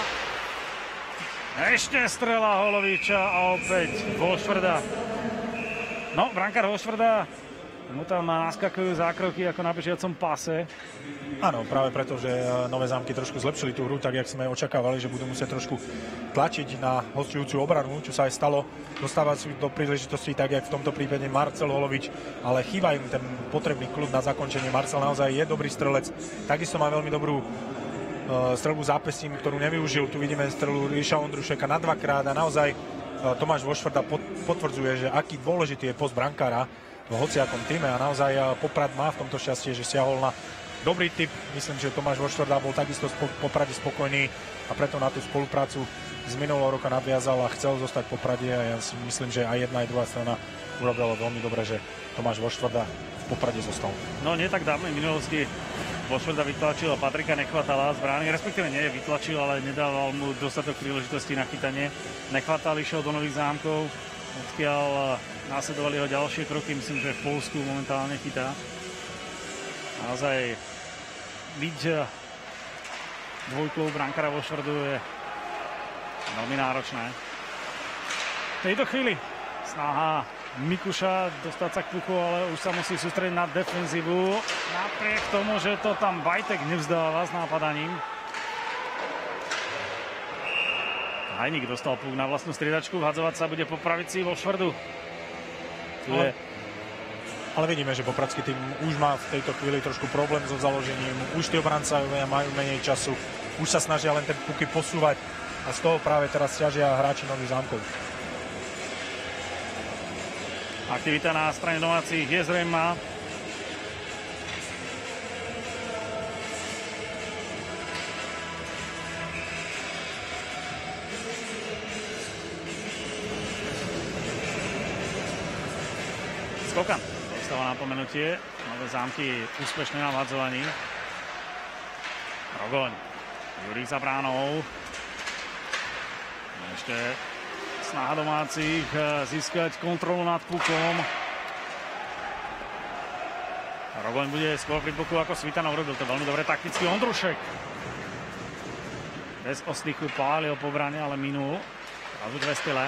Ešte strela Holoviča a opäť Vošvrda. No, brankár Vošvrda, mu tam naskakujú zákroky ako na bežiacom pase. Áno, práve preto, že Nové Zámky trošku zlepšili tú hru, tak jak sme očakávali, že budú musieť trošku tlačiť na hostujúcu obranu, čo sa aj stalo. Dostávať si do príležitosti, tak jak v tomto prípade Marcel Holovič, ale chýba im ten potrebný kľud na zakončenie. Marcel naozaj je dobrý strelec, takisto má veľmi dobrú uh, strelbu zápesím, ktorú nevyužil. Tu vidíme strelu Ríša Ondrušeka na dvakrát a naozaj uh, Tomáš Vošvrda pot, potvrdzuje, že aký dôležitý je post brankára v hociakom týme a naozaj uh, Poprad má v tomto šťastie, že siahol na dobrý tip. Myslím, že Tomáš Vošvrda bol takisto v Poprade spokojný a preto na tú spoluprácu z minulého roka nadviazal a chcel zostať v Poprade a ja si myslím, že aj jedna aj druhá strana urobila veľmi dobre, že Tomáš Vošvrda v Poprade zostal. No nie tak dávnej minulosti Vošvrda vytlačil a Patrika Nechvatala z brány, respektíve nie vytlačil, ale nedával mu dostatok príležitostí na chytanie. Nechvatal išiel do Nových Zámkov, odkiaľ následovali ho ďalšie kroky, myslím, že v Poľsku momentálne chytá. Naozaj byť dvojkou brankára Vošvrdu je veľmi náročné. V tejto chvíli snaha Mikuša dostať sa k puchu, ale už sa musí sústrediť na defenzívu. Napriek tomu, že to tam Bajtek nevzdáva s nápadaním. Hajník dostal puk na vlastnú striedačku, vhadzovať sa bude po pravici Vošvrdu. Tu je... Ale vidíme, že popradský tým už má v tejto chvíli trošku problém so založením. Už tí obrancovia majú menej času. Už sa snažia len ten puky posúvať. A z toho práve teraz ťažia hráči Nových Zámkov. Aktivita na strane domácich je zrejmá. Skokan. Dostáva napomenutie. Nové Zámky úspešné na vhadzovaní. Rogoň. Jurík za bránou. Ešte snaha domácich získať kontrolu nad pukom. Rogoň bude skôr pri puku ako Svitanov, robil to veľmi dobre takticky. Ondrušek. Bez ostychu pálil po bráne, ale minul. Zrazu dve style.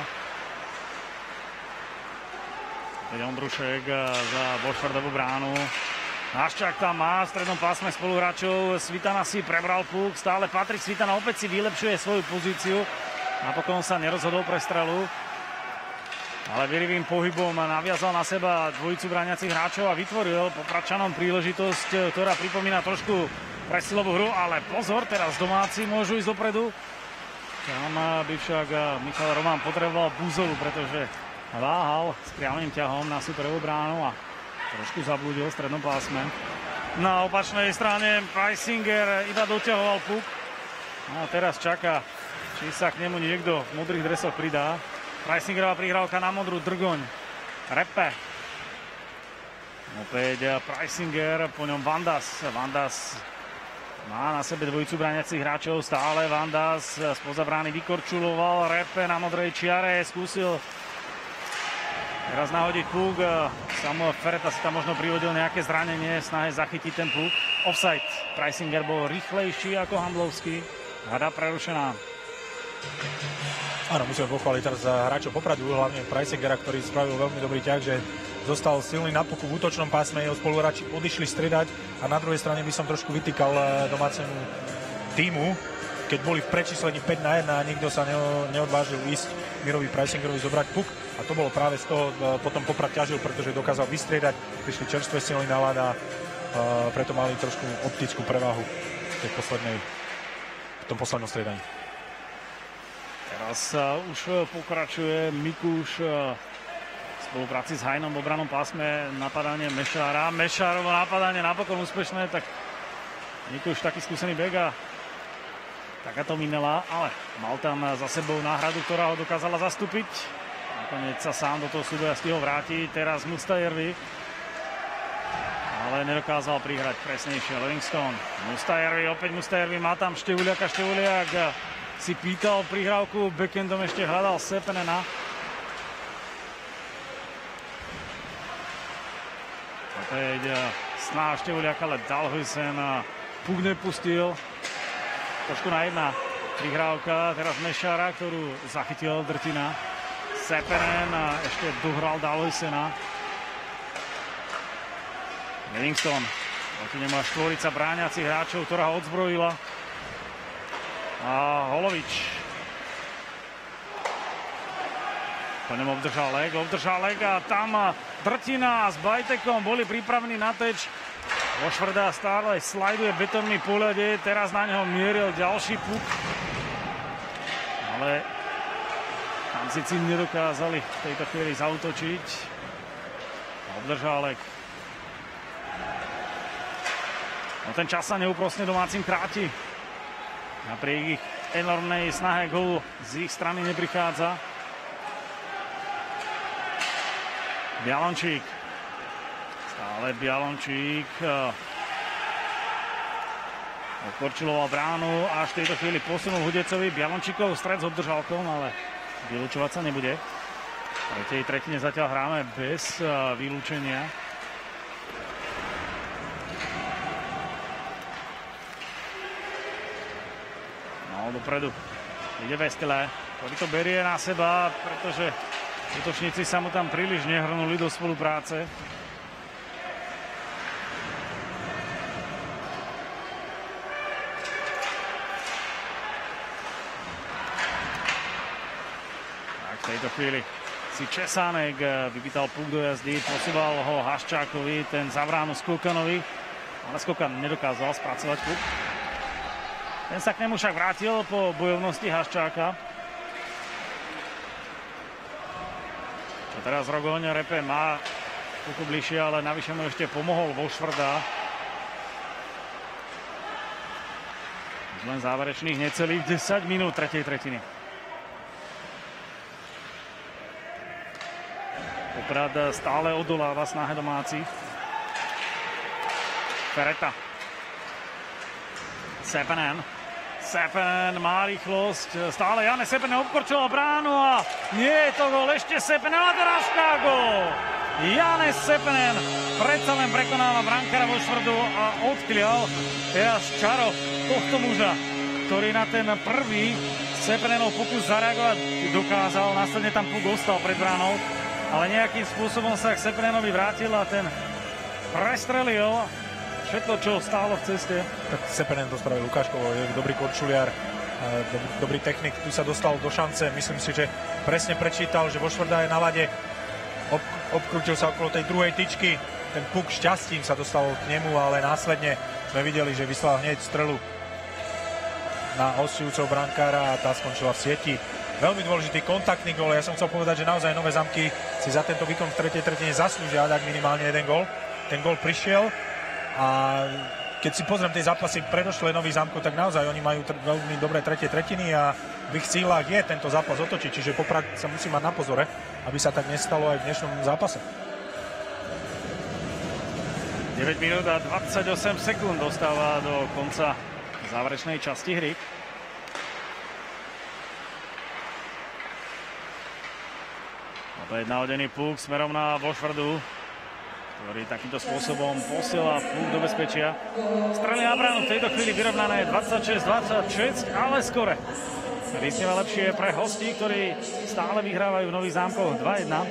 Teď Ondrušek za Vošvrdovú bránu. Haščák tam má v strednom pásme spoluhráčov. Svitana si prebral puk. Stále Patrik Svitana opäť si vylepšuje svoju pozíciu. Napokon sa nerozhodol pre strelu. Ale vierivým pohybom naviazal na seba dvojicu brániacich hráčov a vytvoril Popradčanom príležitosť, ktorá pripomína trošku presilovú hru. Ale pozor, teraz domáci môžu ísť dopredu. Tam by však Michal Roman potreboval búzolu, pretože váhal s priamým ťahom na superovú bránu a trošku zablúdil v strednom pásme. Na opačnej strane Preisinger iba doťahoval puk. A teraz čaká, či sa k nemu niekto v modrých dresoch pridá. Preisingerová prihrávka na modrú, Drgoň. Repe. Opäť Preisinger, po ňom Vandas. Vandas má na sebe dvojicu brániacich hráčov. Stále Vandas spoza brány vykorčuloval. Repe na modrej čiare skúsil teraz nahodiť puk. Samuel Fereta si tam možno privodil nejaké zranenie, snahe zachytiť ten puk. Offside. Preisinger bol rýchlejší ako Handlovský. Hra prerušená. Áno, musíme pochváliť teraz hráčov Popradu, hlavne Preisingera, ktorý spravil veľmi dobrý ťah, že zostal silný na puku v útočnom pásme, jeho spoluhráči odišli striedať a na druhej strane by som trošku vytýkal domácemu týmu, keď boli v prečíslení päť na jeden a nikto sa neodvážil ísť Mirovi Preisingerovi zobrať puk. A to bolo práve z toho, potom Poprad ťažil, pretože dokázal vystriedať, prišli čerstvé sily na ľad a preto mali trošku optickú prevahu v tej poslednej tom poslednom striedaní. Teraz uh, už pokračuje Mikuš uh, v spolupráci s Hajnom v obranom pásme, napadanie Mešára. Mešárovo napadanie napokon úspešné, tak Mikuš taký skúsený bega. Taká to minela, ale mal tam za sebou náhradu, ktorá ho dokázala zastúpiť. Nakoniec sa sám do toho súboja stihol vrátiť. Teraz Mustajervi, ale nedokázal prihrať presnejšie Livingston. Mustajervi, opäť Mustajervi, má tam Števuliaka. Števuliak si pýtal prihrávku, backendom ešte hľadal Sepenena. Opäť snáš Števuliaka, ale Dalhuisen puk nepustil. Trošku na jedna prihrávka, teraz Mešára, ktorú zachytil Drtina. Sepenen ešte dohral Dalhuisena. Livingston, proti nemu až štvorica bráňacích hráčov, ktorá ho odzbrojila. A Holovič. Po ňom obdržal leg, obdržal leg a tam Drtina s Bajtekom boli pripravení na teč. Vošvrda stále slajduje betónmi poľade, teraz na neho mieril ďalší puk. Ale Kancici nedokázali v tejto chvíli zaútočiť. Obdržal leg. No ten čas sa neúprosne domácim kráti. Napriek ich enormnej snahe gól z ich strany neprichádza. Bialončík. Stále Bialončík. Odkorčiloval bránu, až v tejto chvíli posunul Hudecovi. Bialončíkov stred s obdržalkom, ale vylúčovať sa nebude. V tej tretine zatiaľ hráme bez vylúčenia. Dopredu ide Vestelé, ktorý to berie na seba, pretože útočníci sa mu tam príliš nehrnuli do spolupráce. Tak v tejto chvíli si Česánek vypýtal puk do jazdy, posúval ho Haščákovi, ten za bránu Skokanovi, ale Skokan nedokázal spracovať puk. Ten sa k nemu však vrátil po bojovnosti Haščáka. Čo teraz Rogoň, Repe má puku bližšie, ale navyše mu ešte pomohol Vošvrda. Už len záverečných necelých desať minút tretej tretiny. Poprad stále odoláva snahe domácich. Fereta. Sepenen. Sepenen má rýchlosť, stále Jane Sepenen obkorčoval bránu a nie je to gól, ešte Sepenen a teraz gól! Jane Sepenen predsa len prekonáva brankára Vošvrdu a odklial teraz čaro tohto muža, ktorý na ten prvý Sepenenov pokus zareagovať dokázal, následne tam puk ostal pred bránou, ale nejakým spôsobom sa k Sepenenovi vrátil a ten prestrelil všetko, čo stálo v ceste. Tak Sepenen to spravil Lukáškovo, je dobrý korčuliar, dobrý, dobrý technik, tu sa dostal do šance, myslím si, že presne prečítal, že Vošvrda je na lade, Ob, obkrútil sa okolo tej druhej tyčky, ten puk šťastím sa dostal k nemu, ale následne sme videli, že vyslal hneď strelu na hostujúceho brankára a tá skončila v sieti. Veľmi dôležitý kontaktný gól, ja som chcel povedať, že naozaj Nové Zámky si za tento výkon v tretej tretine zaslúžia dať minimálne jeden gól. Ten gól prišiel. A keď si pozriem tie zápasy predošlé Nových Zámkov, tak naozaj oni majú tr- veľmi dobré tretie tretiny a v ich sílach je tento zápas otočiť, čiže Poprad sa musí mať na pozore, aby sa tak nestalo aj v dnešnom zápase. deväť minút a dvadsaťosem sekúnd dostáva do konca záverečnej časti hry. Opäť nahodený puk smerom na Vošvrdu, ktorý takýmto spôsobom posiela puk do bezpečia. Strely na bránu v tejto chvíli vyrovnané dvadsaťšesť dvadsaťšesť, ale skore. Vysnieva lepšie pre hostí, ktorí stále vyhrávajú v Nových Zámkoch dva jedna.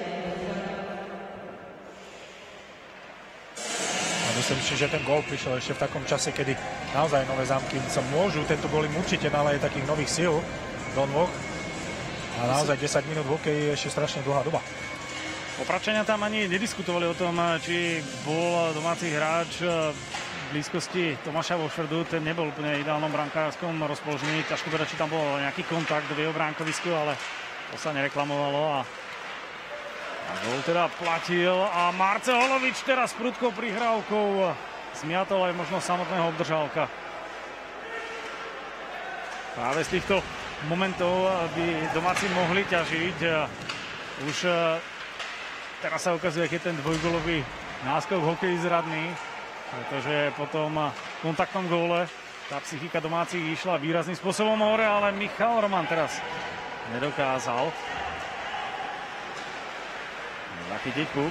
A myslím si, že ten gól prišiel ešte v takom čase, kedy naozaj Nové Zámky sa môžu, tento gól im určite naleje takých nových síl do nôh. A naozaj desať minút v hokeji je ešte strašne dlhá doba. Opravčania tam ani nediskutovali o tom, či bol domáci hráč v blízkosti Tomáša Vošvrdu, ten nebol úplne v ideálnom brankárskom rozpoložení. Ťažko povedať, či tam bol nejaký kontakt v jeho bránkovisku, ale to sa nereklamovalo a, a gól teda platil. A Marcel Holovič teraz prudkou prihrávkou zmiatol aj možno samotného obdržálka. Práve z týchto momentov by domáci mohli ťažiť. Už teraz sa ukazuje, keď ten dvojgólový náskok v hokeji zradný, pretože po tom kontaktnom góle tá psychika domácich išla výrazným spôsobom hore, ale Michal Roman teraz nedokázal zachytiť puk.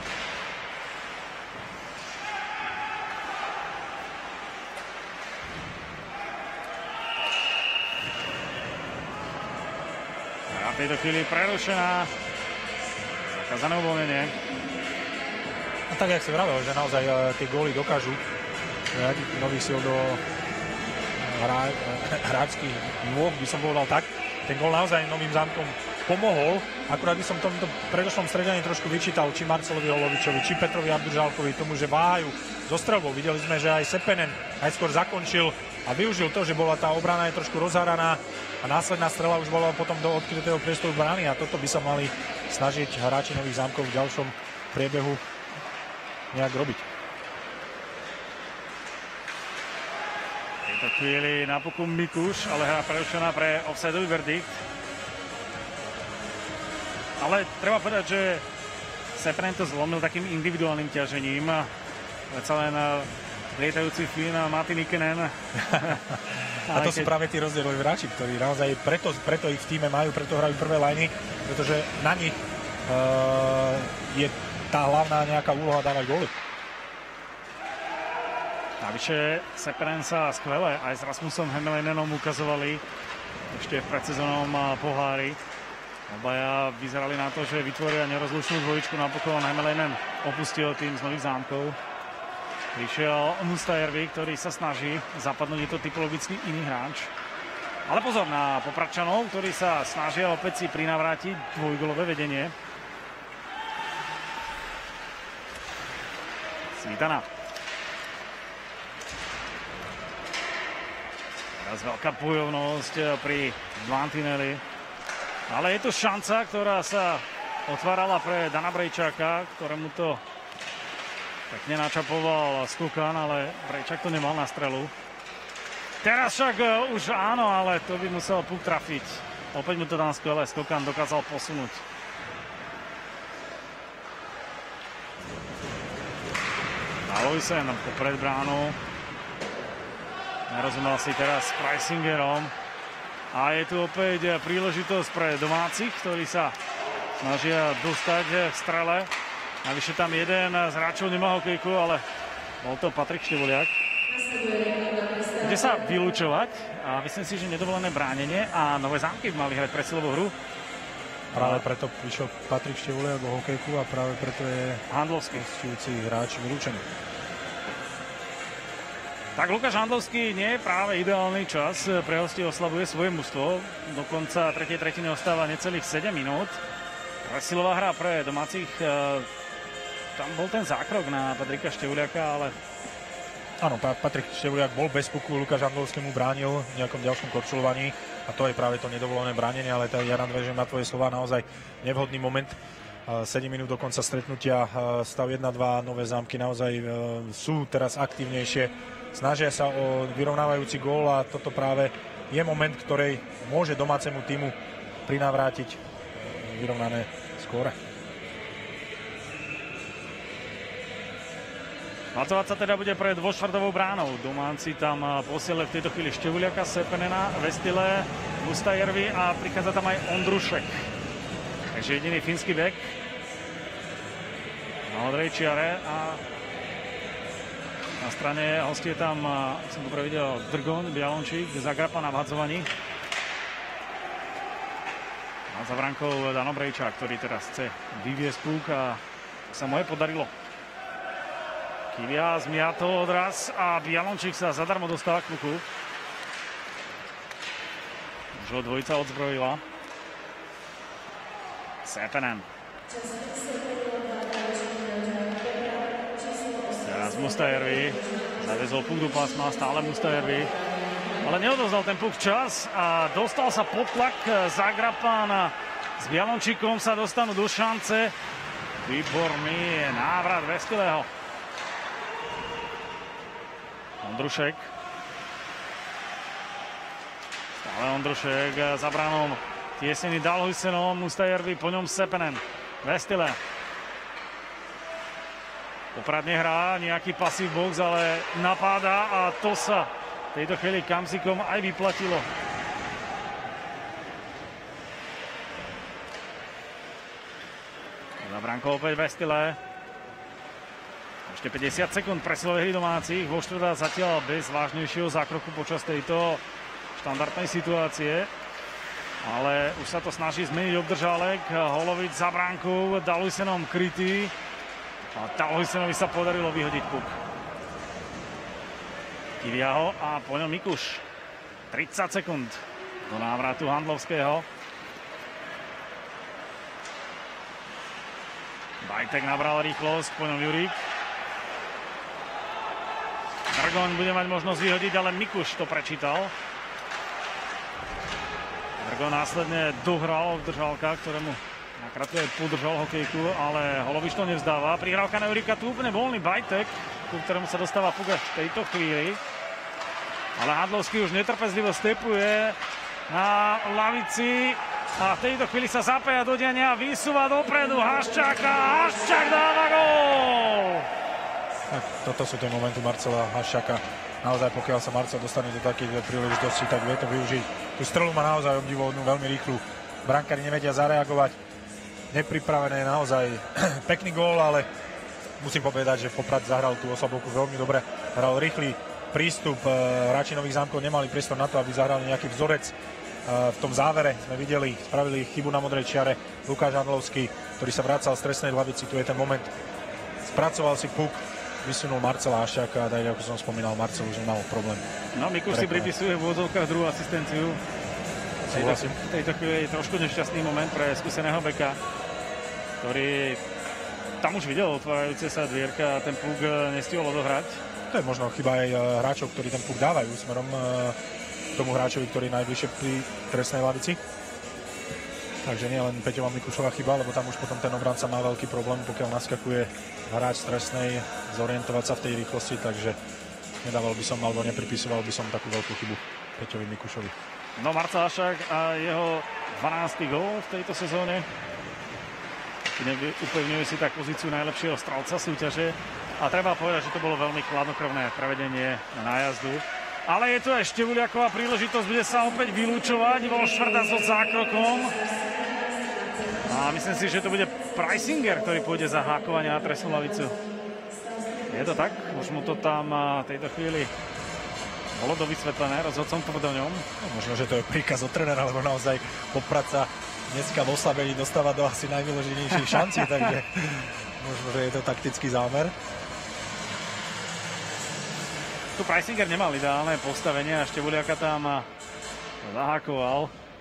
A v tejto chvíli prerušená. Zakázané uvoľnenie. A tak, jak si vravel, že naozaj uh, tie góly dokážu dať nových síl do hrá, hráčských nôh, by som povedal tak. Ten gól naozaj Novým Zámkom pomohol. Akurát by som tomto predošlom stredaní trošku vyčítal či Marcelovi Holovičovi, či Petrovi Abduržálkovi tomu, že váhajú so streľbou. Videli sme, že aj Sepenen najskôr zakončil a využil to, že bola tá obrana je trošku rozháraná a následná strela už bola potom do odkrytého priestoru brány a toto by sa mali snažiť hráči Nových Zámkov v ďalšom priebehu nejak robiť. V tejto chvíli na puku Mikuš, ale hra prerušená pre offsideový verdikt. Ale treba povedať, že Sepenen to zlomil takým individuálnym ťažením. Veď len lietajúci Fín Matti Nikkanen. A to sú práve tí rozdieloví hráči, ktorí naozaj preto, preto ich v tíme majú, preto hrajú prvé lajny, pretože na nich uh, je tá hlavná nejaká úloha dávať góly. Navyše Sepenen sa skvele aj s Rasmusom Hemelenenom ukazovali ešte v predsezónnom pohári. Obaja vyzerali na to, že vytvoria nerozlučnú dvojičku, napokon Hemelenen opustil tým z Nových Zámkov. Prišiel Mustajärvi, ktorý sa snaží zapadnúť, je to typologicky iný hráč. Ale pozor na Popradčanov, ktorí sa snažia opäť si prinavrátiť dvojgólové vedenie. Svitana. Teraz veľká bojovnosť pri Mantinelli. Ale je to šanca, ktorá sa otvárala pre Dana Brejčáka, ktorému to pekne načapoval Skokan, ale Brejčák to nemal na strelu. Teraz však už áno, ale to by musel puk trafiť. Opäť mu to tam skvelé Skokan dokázal posunúť. Aloisen popred bránu. Nerozumel si teraz s Preisingerom. A je tu opäť príležitosť pre domácich, ktorí sa snažia dostať k strele. Navyše tam jeden z hráčov nemá hokejku, ale bol to Patrik Števoliak. Bude sa vylúčovať a myslím si, že nedovolené bránenie a Nové Zámky mali hrať presilovú hru. Práve preto prišiel Patrik Števoliak o hokejku a práve preto je Handlovský hostujúci hráč vylúčený. Tak Lukáš Handlovský nie je práve ideálny čas. Pre hosti oslavuje svoje mužstvo. Do konca tretej tretiny ostáva necelých sedem minút. Presilová hra pre domácich. Tam bol ten zákrok na Patrika Števoliaka, ale... Áno, Patrik Števoliak bol bez puku, Lukáš Handlovskému bránil v nejakom ďalšom korčulovaní a to je práve to nedovolené bránenie, ale tá ja nadväžujem na tvoje slova, naozaj nevhodný moment. sedem minút do konca stretnutia, stav jeden dva, Nové Zámky naozaj sú teraz aktívnejšie. Snažia sa o vyrovnávajúci gól a toto práve je moment, ktorej môže domácemu týmu prinavrátiť vyrovnané skóre. Pracovať sa teda bude pred dvoštvrtovou bránou. Domáci tam posielili v tejto chvíli Števoliaka, Sepenena, Vestile, Mustajärvi a prichádza tam aj Ondrušek. Takže jediný fínsky bek na modrej čiare a na strane hostie tam, ak som dobre videl, Drgon, Bialončík, Zagrapa na vhadzovaní. A za brankou Dano Brejčák, ktorý teraz chce vyviesť púk a sa mu je podarilo. Kivia zmiatol odraz a Bialončík sa zadarmo dostáva k puku. Už ho dvojica odzbrojila. Sepenen. Teraz Mustajärvi zavezol puk do pásma, stále Mustajärvi, ale neodovzdal ten puk čas a dostal sa pod tlak. Zagrapán s Bialončíkom sa dostanú do šance. Výborný je návrat Vestilého. Ondrušek. Stále Ondrušek za bránom. Tiesnený Dalhusenom, Mustajärvi, po ňom Sepenen. Vestilé. Poprad nehrá nejaký pasív box, ale napáda a to sa v tejto chvíli Kamzikom aj vyplatilo. Za bránkou opäť Vestilé. Ešte päťdesiat sekúnd presilovej hry domácich. Vo štvrtá zatiaľ bez vážnejšieho zákroku počas tejto štandardnej situácie. Ale už sa to snaží zmeniť obdržálek. Holovič za bránkou, Dalhusenom krytý. A Dalhusenovi sa podarilo vyhodiť puk. Kiviaho a po ňom Mikuš. tridsať sekúnd do návratu Handlovského. Bajtek nabral rýchlosť, po ňom Jurík. Drgon bude mať možnosť vyhodiť, ale Mikuš to prečítal. Drgon následne dohral v držálka, ktorému nakrátko aj podržal hokejku, ale Holovič to nevzdáva. Prihrávka na Juríka, tu úplne voľný Bajtek, ku ktorému sa dostáva puk až v tejto chvíli. Ale Handlovský už netrpezlivo stepuje na lavici a v tejto chvíli sa zapája do diania, vysúva dopredu Haščáka a Haščák dáva gól! Tak, toto sú tie momenty Marcela Haščáka. Naozaj, pokiaľ sa Marcel dostane do takých príležitostí, tak vie to využiť. Tú strelu má naozaj obdivuhodnú, veľmi rýchlu. Brankári nevedia zareagovať. Nepripravené, naozaj pekný gól, ale musím povedať, že Poprad zahral tú oslabovku veľmi dobre. Hral rýchly prístup. Račinových Zámkov nemali priestor na to, aby zahrali nejaký vzorec. V tom závere sme videli, spravili chybu na modrej čiare. Lukáš Handlovský, ktorý sa vracal z trestnej lavici, tu je ten moment. Spracoval si puk, vysunul Marcela Haščáka a tak, ako som spomínal, Marcel už nemal problém. No, Mikuš si pripisuje v úvodzovkách druhú asistenciu. V tejto chvíli je trošku nešťastný moment pre skúseného beka, ktorý tam už videl otvárajúce sa dvierka a ten puk nestihol odohrať. To je možno chyba aj hráčov, ktorí ten puk dávajú smerom k tomu hráčovi, ktorý je najbližšie pri trestnej lavici. Takže nie len Peťova Mikušová chyba, lebo tam už potom ten obranca má veľký problém, pokiaľ naskakuje hráč z trestnej, zorientovať sa v tej rýchlosti, takže nedával by som, alebo nepripisoval by som takú veľkú chybu Peťovi Mikušovi. No, Marcel Haščák a jeho dvanásty gól v tejto sezóne. Upevňuje si tak pozíciu najlepšieho strelca súťaže. A treba povedať, že to bolo veľmi chladnokrvné prevedenie na jazdu. Ale je tu aj Števuliaková príležitosť, bude sa opäť vylúčovať. Bol štvrtá so zákrokom. A myslím si, že to bude Preisinger, ktorý pôjde za hákovanie na trestnú lavicu. Je to tak? Už mu to tam v tejto chvíli bolo dovysvetlené rozhodcom Tvrdoňom. No, možno, že to je príkaz od trénera, lebo naozaj Poprad sa dneska v oslabení dostáva do asi najvyloženejších šancí, takže možno, že je to taktický zámer. Tu Preisinger nemal ideálne postavenie a Števuliaka tam zahákoval.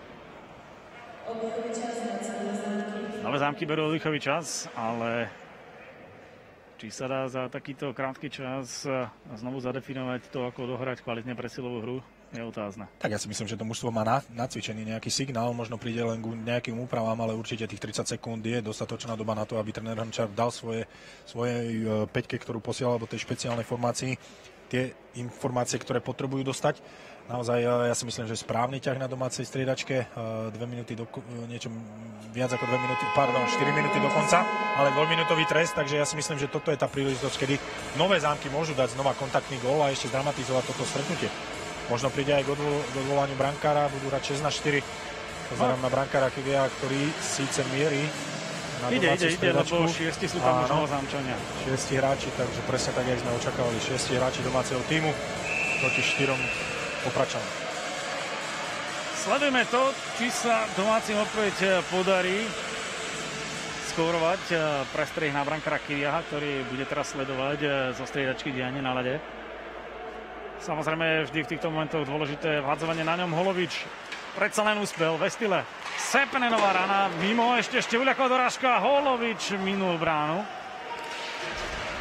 Nové Zámky berú oddychový čas, ale či sa dá za takýto krátky čas znovu zadefinovať to, ako dohrať kvalitne presilovú hru, je otázne. Tak ja si myslím, že to mužstvo má na, nacvičený nejaký signál, možno príde len k nejakým úpravám, ale určite tých tridsať sekúnd je dostatočná doba na to, aby tréner Hrnčar dal svoje, svojej peťke, ktorú posielal do tej špeciálnej formácii, tie informácie, ktoré potrebujú dostať. Naozaj, ja si myslím, že správny ťah na domácej striedačke, dve minúty do, niečo viac ako dve minúty, pardon, štyri minúty do konca, ale dvojminútový trest, takže ja si myslím, že toto je tá príležitosť, kedy Nové Zámky môžu dať znova kontaktný gól a ešte zdramatizovať toto stretnutie. Možno príde aj k odvolaniu brankára, budú hrať šesť na štyri. Pozerám na brankára Kivia, ktorý síce mierí na ide, domácu ide, striedačku. Ide, lebo šiesti sú tam už Novozámčania. Šiesti hráči, takže presne tak, jak sme očakávali. Šiesti hráči domáceho tímu proti štyrom Popračanom. Sledujeme to, či sa domácim opäť podarí skórovať prestrih na brankára Kiviaha, ktorý bude teraz sledovať zo striedačky dianie na ľade. Samozrejme vždy v týchto momentoch dôležité vhadzovanie na ňom. Holovič predsa len úspel, Vestile. Sepenenová rana, mimo ešte Števuliaková dorážka, Holovič minul bránu. A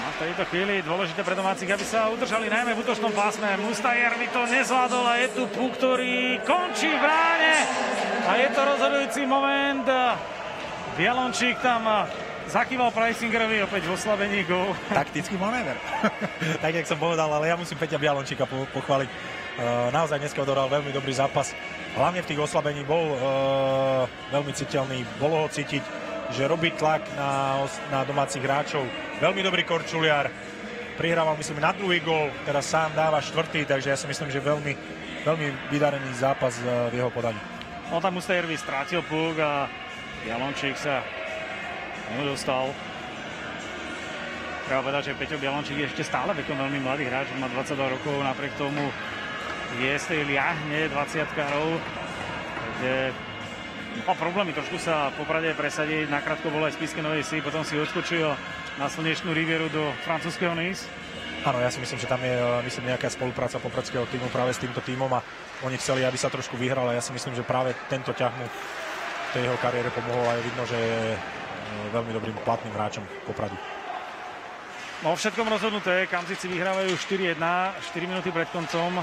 A v tejto chvíli dôležité pre domácich, aby sa udržali najmä v útočnom pásme. Mustajervi to nezvládol a je tu puk, ktorý končí v bráne. A je to rozhodujúci moment. Bialončík tam zakýval Preisingerovi opäť v oslabení gól. Taktický manéver. Tak, jak som povedal, ale ja musím Peťa Bialončíka po, pochváliť. Uh, naozaj dneska odohral veľmi dobrý zápas. Hlavne v tých oslabení bol uh, veľmi citeľný. Bolo ho cítiť, že robí tlak na, na domácich hráčov. Veľmi dobrý korčuliar. Prihrával, myslím, na druhý gól. Teraz sám dáva štvrtý, takže ja si myslím, že veľmi, veľmi vydarený zápas uh, v jeho podaní. On tam Mustajervi strátil puk a Bialončík sa nedostal. Treba povedať, že Peťo Bialončík je ešte stále vekom veľmi mladý hráč, má dvadsaťdva rokov, napriek tomu je z tej liahne dvadsiatkárov, kde mal problémy trošku sa v Poprade presadiť, nakrátko bol aj v Spišskej Novej Vsi, potom si odskočil na slnečnú rivieru do francúzskeho Nice. Áno, ja si myslím, že tam je myslím, nejaká spolupráca popradského týmu práve s týmto týmom a oni chceli, aby sa trošku vyhral a ja si myslím, že práve tento ťah mu v tej jeho kariére pomohol a je vidno, že je veľmi dobrým platným hráčom Popradu. No o všetkom rozhodnuté, Kamzici vyhrávajú štyri jedna, štyri minúty pred koncom.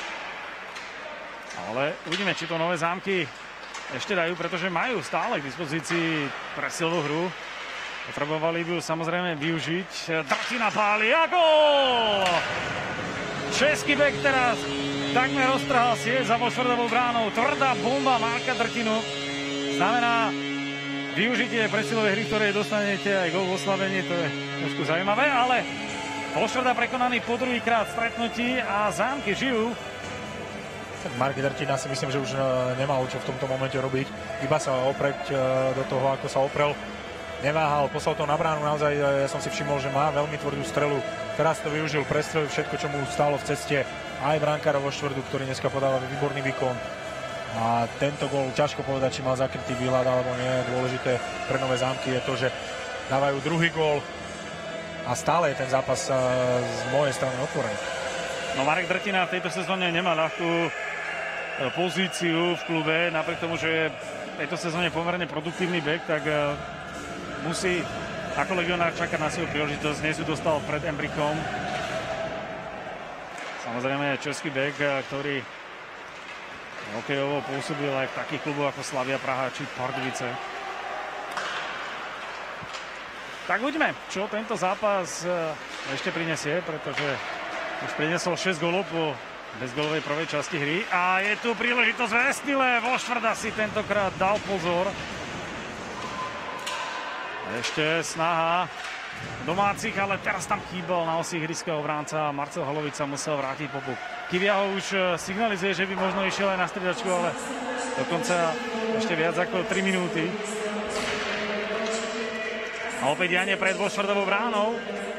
Ale uvidíme, či to Nové Zámky ešte dajú, pretože majú stále k dispozícii presilnú hru. Potrebovali by ju samozrejme využiť. Drtina páli a gól! Český bek teraz takmer roztrhal sieť za voštvrdovou bránou. Tvrdá bomba Marka Drtinu. Znamená využitie presilovej hry, ktorej dostanete aj gól v oslavení. To je trošku zaujímavé, ale Voštvrda prekonaný po druhýkrát v stretnutí a Zámky žijú. Marek Drtina si myslím, že už nemal čo v tomto momente robiť. Iba sa opreť do toho, ako sa oprel. Neváhal, poslal to na bránu. Naozaj ja som si všimol, že má veľmi tvrdú strelu. Teraz to využil, prestrelil všetko, čo mu stálo v ceste. Aj brankára Voštvrdu, ktorý dneska podáva výborný výkon. A tento gól, ťažko povedať, či mal zakrytý výhľad alebo nie. Dôležité pre Nové Zámky je to, že dávajú druhý gól. A stále je ten zápas z mojej strany otvorený. No Marek Drtina v tejto sezóne nemá ľahkú pozíciu v klube, napriek tomu, že je v tejto sezóne pomerne produktívny bek, tak musí ako legionár čakať na svoju príležitosť. Dnes ju dostal pred Embrichom. Samozrejme český bek, ktorý hokejovo pôsobil aj v takých kluboch ako Slavia Praha či Pardubice. Tak uvidíme, čo tento zápas ešte prinesie, pretože už priniesol šesť gólov po bezgólovej prvej časti hry. A je tu príležitosť Vestile. Voštvrda si tentokrát dal pozor. Ešte snaha domácich, ale teraz tam chýbal na osi ihriska obránca. Marcel Holovič sa musel vrátiť po puk. Kivia ho už signalizuje, že by možno išiel aj na striedačku, ale dokonca ešte viac ako tri minúty. A opäť Jane pred Voštvrdovou bránou.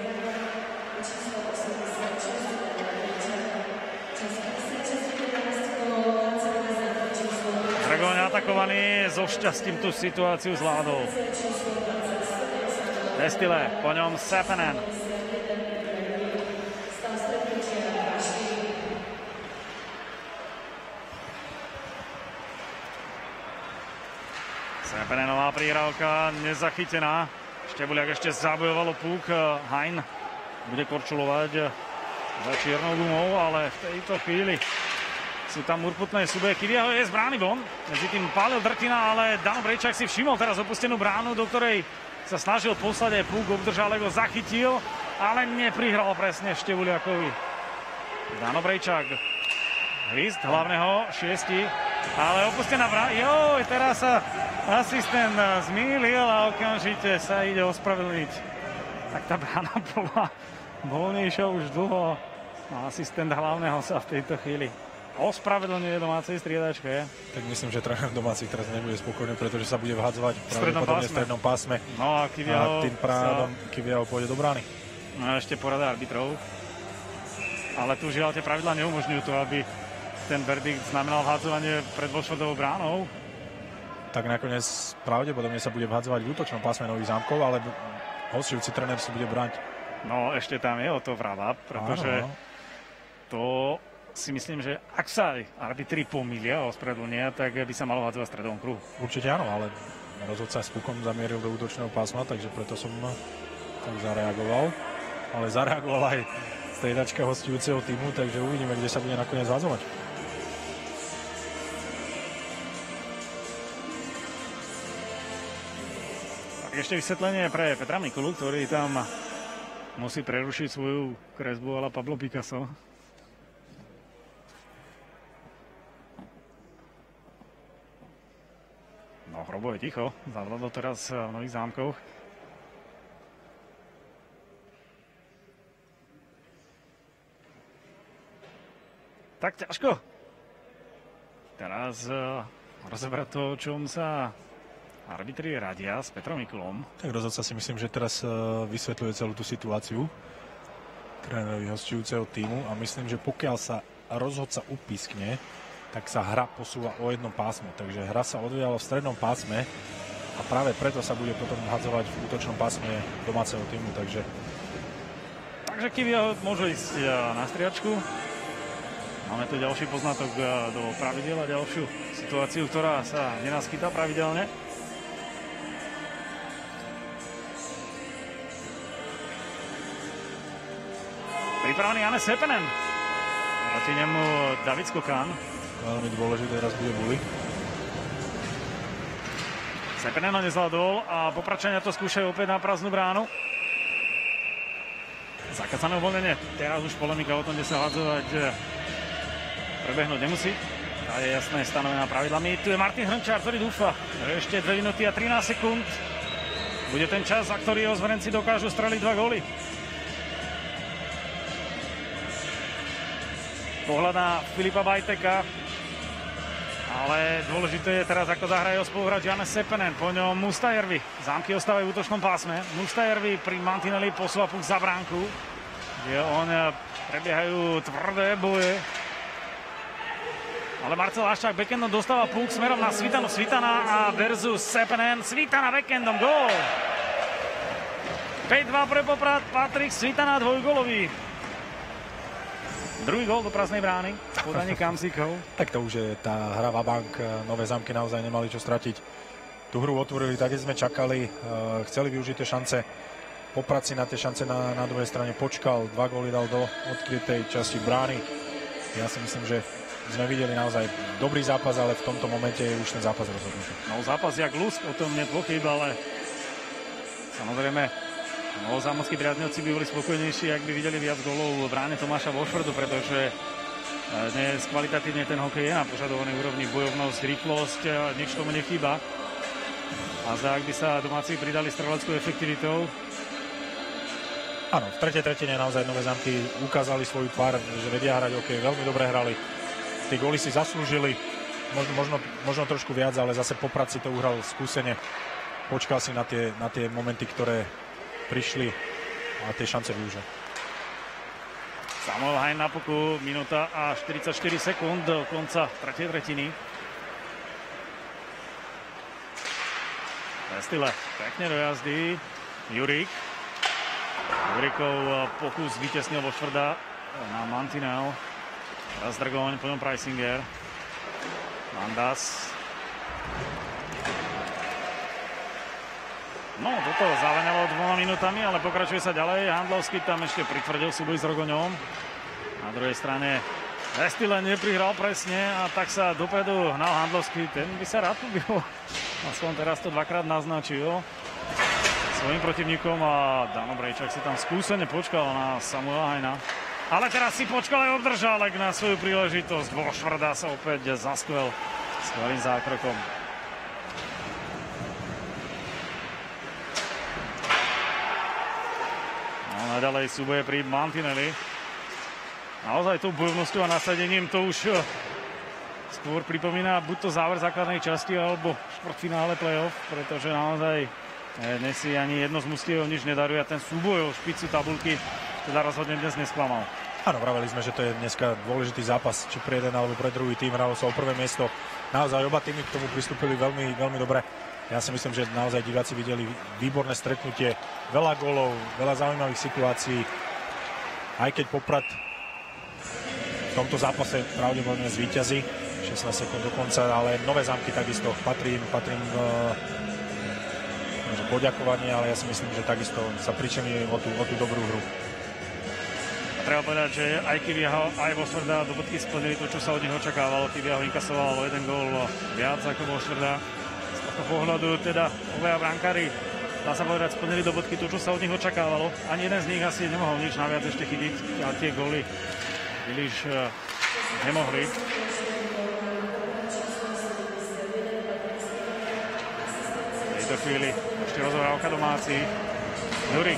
Dragoň atakovaný, so šťastím tú situáciu zvládol. Vestile, po ňom Sepenen. Sepenenová prihrávka nezachytená. Štebuliak ešte zabojovalo púk. Hein bude korčulovať za čiernou gumou, ale v tejto chvíli sú tam urputné súboje. Kivia je z brány von. Medzi tým pálil Drtina, ale Dano Brejčák si všimol teraz opustenú bránu, do ktorej sa snažil poslať aj púk, obdržal, ho zachytil, ale neprihral presne Štebuliakovi. Dano Brejčák. Hvizd hlavného, šiesti, ale opustená brána. Joj, teraz sa asistent zmýlil a okamžite sa ide ospravedlniť. Tak tá brána bola voľnejšia už dlho. A asistent hlavného sa v tejto chvíli ospravedlňuje domácej striedačke. Tak myslím, že tréner domácich teraz nebude spokojný, pretože sa bude vhadzovať pravdepodobne v strednom pásme. No a Kivia tým pádom sa... Kivia pôjde do brány. No a ešte porada arbitrov. Ale tu žiaľ tie pravidlá neumožňujú to, aby ten verdikt znamenal vhadzovanie pred Voštvrdovou bránou. Tak nakoniec pravdepodobne sa bude vhadzovať v útočnom pásme Nových Zámkov, ale hostujúci tréner si bude brániť. No ešte tam je o to vrava, pretože áno. To si myslím, že ak sa aj arbitri pomýlia a ospravedlnia, tak by sa malo vhadzovať v stredovom kruhu. Určite áno, ale rozhodca s pukom zamieril do útočného pásma, takže preto som tak zareagoval. ale zareagoval aj striedačka hostujúceho týmu, takže uvidíme, kde sa bude nakoniec zhadzovať. Ešte vysvetlenie pre Petra Mikulu, ktorý tam musí prerušiť svoju kresbu ala Pablo Picasso. No, Hrobo je ticho, zavládol teraz v Nových Zámkoch. Tak ťažko. Teraz uh, rozebrať to, o čom sa arbitri radia s Petrom Mikulom. Tak rozhodca si myslím, že teraz uh, vysvetľuje celú tú situáciu trénerovi hostujúceho týmu a myslím, že pokiaľ sa rozhodca upiskne, tak sa hra posúva o jedno pásmo. Takže hra sa odvíjala v strednom pásme a práve preto sa bude potom hadzovať v útočnom pásme domáceho týmu. Takže, takže Kivia môže ísť na striačku. Máme tu ďalší poznatok do pravidel a ďalšiu situáciu, ktorá sa nenaskytá pravidelne. Pripravený Janne Seppänen. Proti nemu David Skokan. Veľmi dôležité, teraz bude Bully. Seppänen ho nezvládol a Popračania to skúšajú opäť na prázdnu bránu. Zakacané uvoľnenie. Teraz už polemika o tom, kde sa hľadzovať prebehnúť nemusí. Tá je jasné stanovená pravidlami. Tu je Martin Hrnčár, ktorý dúfa, že ešte dve minúty a trinásť sekúnd bude ten čas, za ktorý ozverenci dokážu streliť dva góly. Pohľad na Filipa Bajteka, ale dôležité je teraz, ako zahraje ho spoluhráč Janne Seppänen, po ňom Mustajärvi. Zámky ostávajú v útočnom pásme. Mustajärvi pri mantineli posúva puk za bránku, kde on prebiehajú tvrdé boje. Ale Marcel Haščák backendom dostáva puk smerom na Svitanu. Svitana a versus Seppänen. Svitana backendom, gól! päť dva pre Poprad, Patrik Svitana dvojgólový. Druhý gól do prázdnej brány, podanie Kamzíkov. Tak to už je tá hra vabank. Nové Zámky naozaj nemali čo stratiť. Tú hru otvorili tak, keď sme čakali. Chceli využiť tie šance. Poprad si na tie šance na, na druhej strane počkal. Dva góly dal do odkrytej časti brány. Ja si myslím, že sme videli naozaj dobrý zápas, ale v tomto momente je už ten zápas rozhodnutý. No zápas jak lusk, o tom nepochyb, ale samozrejme novozámodskí priaznivci by boli spokojnejší, ak by videli viac gólov v bráne Tomáša Vošvrdu, pretože dnes kvalitatívne ten hokej je na požadovanej úrovni, bojovnosť, rýchlosť, nič tomu nechýba. A za ak by sa domáci pridali streleckou efektivitou. Áno, v tretej tretine naozaj Nové Zámky ukázali svoju tvár, že vedia hrať hokej, veľmi dobre hrali. Tie góly si zaslúžili, možno, možno, možno trošku viac, ale zase Poprad si to uhral skúsene. Počkal si na tie, na tie momenty, ktoré prišli a tie šance využil. Samuel Hein na puku, minúta a štyridsaťštyri sekúnd do konca tretej tretiny. Vestile pekne do jazdy. Jurík. Juríkov pokus vytesnil Vošvrda na mantinel. Teraz Drgoň, po ňom Preisinger. Mandas. No, toto zavenalo dvoma minútami, ale pokračuje sa ďalej. Handlovský tam ešte pritvrdil súboj s Rogoňom. Na druhej strane Vestile neprihral presne a tak sa dopredu hnal Handlovský. Ten by sa rád pobil. Aspoň teraz to dvakrát naznačil svojim protivníkom a Dano Brejčák si tam skúsene počkal na Samuela Heina. Ale teraz si počkal aj obdržálek na svoju príležitosť. Vošvrda sa opäť zaskvel skvelým zákrokom. No, naďalej súboje pri mantineli. Naozaj tou bojovnosťou a nasadením to už skôr pripomína buď to záver základnej časti alebo štvrťfinále play-off, pretože naozaj dnes si ani jedno z mužstiev nič nedaruje a ten súboj o špicu tabulky teda rozhodne dnes nesklamal. Áno, vraveli sme, že to je dneska dôležitý zápas, či pre jeden alebo pre druhý tým. Hralo sa o prvé miesto. Naozaj oba týmy k tomu pristúpili veľmi, veľmi dobre. Ja si myslím, že naozaj diváci videli výborné stretnutie, veľa gólov, veľa zaujímavých situácií. Aj keď Poprad v tomto zápase pravdepodobne zvíťazí, šestnásť sekúnd do konca, ale Nové Zámky takisto patrí im, patrí im poďakovanie, ale ja si myslím, že takisto sa pričinili o tú, o tú dobrú hru. Treba povedať, že aj Kivieho, aj Vošvrda do bodky splnili to, čo sa od nich očakávalo. Kivieho inkasoval jeden gól viac ako Vošvrda. Z tohto pohľadu teda obaja brankári, dá sa povedať, splnili do bodky to, čo sa od nich očakávalo. Ani jeden z nich asi nemohol nič naviac ešte chytiť, a tie góly Iliš nemohli. V tejto chvíli ešte rozohrávka domáci. Jurik.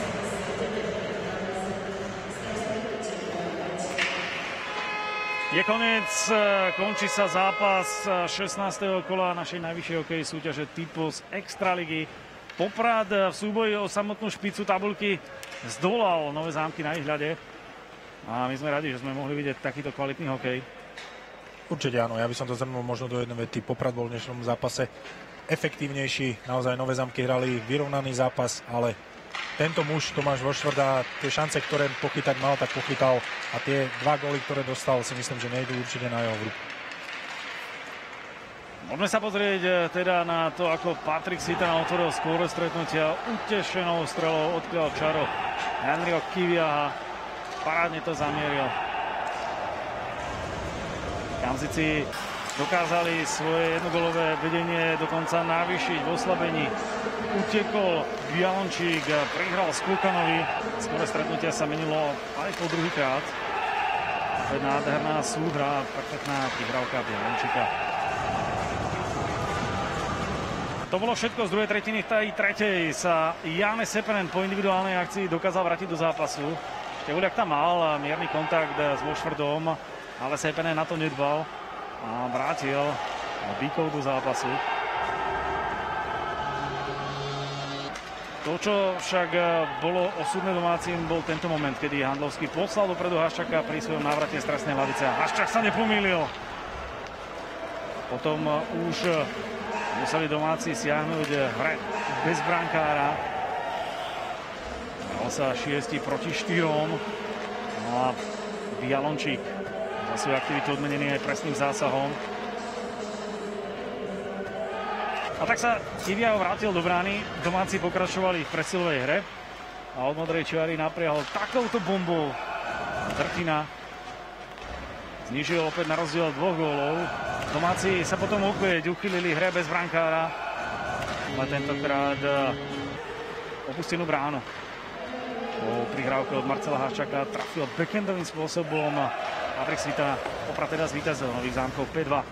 Je koniec, končí sa zápas šestnásteho kola našej najvyššej hokej súťaže Typos Extraligy. Poprad v súboji o samotnú špicu tabuľky zdolal Nové Zámky na ihľade. A my sme radi, že sme mohli vidieť takýto kvalitný hokej. Určite áno, ja by som to zhrnul možno do jednej vety. Poprad bol v dnešnom zápase efektívnejší. Naozaj Nové Zámky hrali vyrovnaný zápas, ale tento muž, Tomáš Vošvrda, tie šance, ktoré pochytať mal, tak pochytal. A tie dva góly, ktoré dostal, si myslím, že nejdú určite na jeho hru. Môžeme sa pozrieť teda na to, ako Patrik Svitan otvoril skôr stretnutia utešenou strelou, odkryl čaro Henryho Kivieha. Parádne to zamieril. Kamzici dokázali svoje jednogolové vedenie dokonca navýšiť v oslabení. Utekol Bialončík, prihral Skúkanovi. Skôr stretnutia sa menilo aj po druhýkrát. To je nádherná súhra, perfektná prihrávka Bialončíka. To bolo všetko z druhej tretiny. V tej tretej sa Jane Sepenen po individuálnej akcii dokázal vrátiť do zápasu. Števuliak tam mal mierny kontakt s Vošvrdom, ale Sepenen na to nedbal a vrátil Bíkov do zápasu. To, čo však bolo osudné domácim, bol tento moment, kedy Handlovský poslal dopredu Haščaka pri svojom návrate z trestnej lavice. Haščak sa nepomýlil. Potom už museli domáci siahnuť hre bez brankára. Dal sa šiesti proti štyrom. No a Bialončík za svoju aktivitu odmenený aj presným zásahom. A tak sa Kivieho vrátil do brány. Domáci pokračovali v presilovej hre. A od modrej čiary napriahol takouto bombou Drtina. Znížil opäť na rozdiel dvoch gólov. Domáci sa potom opäť uchylili hre bez brankára. Ale tentokrát opustenú bránu. Po prihrávke od Marcela Haščaka trafil backendovým spôsobom. Patrik Svitan Poprad teda zvíťazil Nových Zámkov päť dva.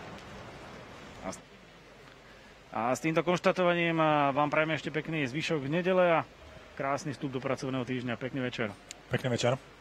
A s týmto konštatovaním vám prajeme ešte pekný zvyšok nedele a krásny vstup do pracovného týždňa. Pekný večer. Pekný večer.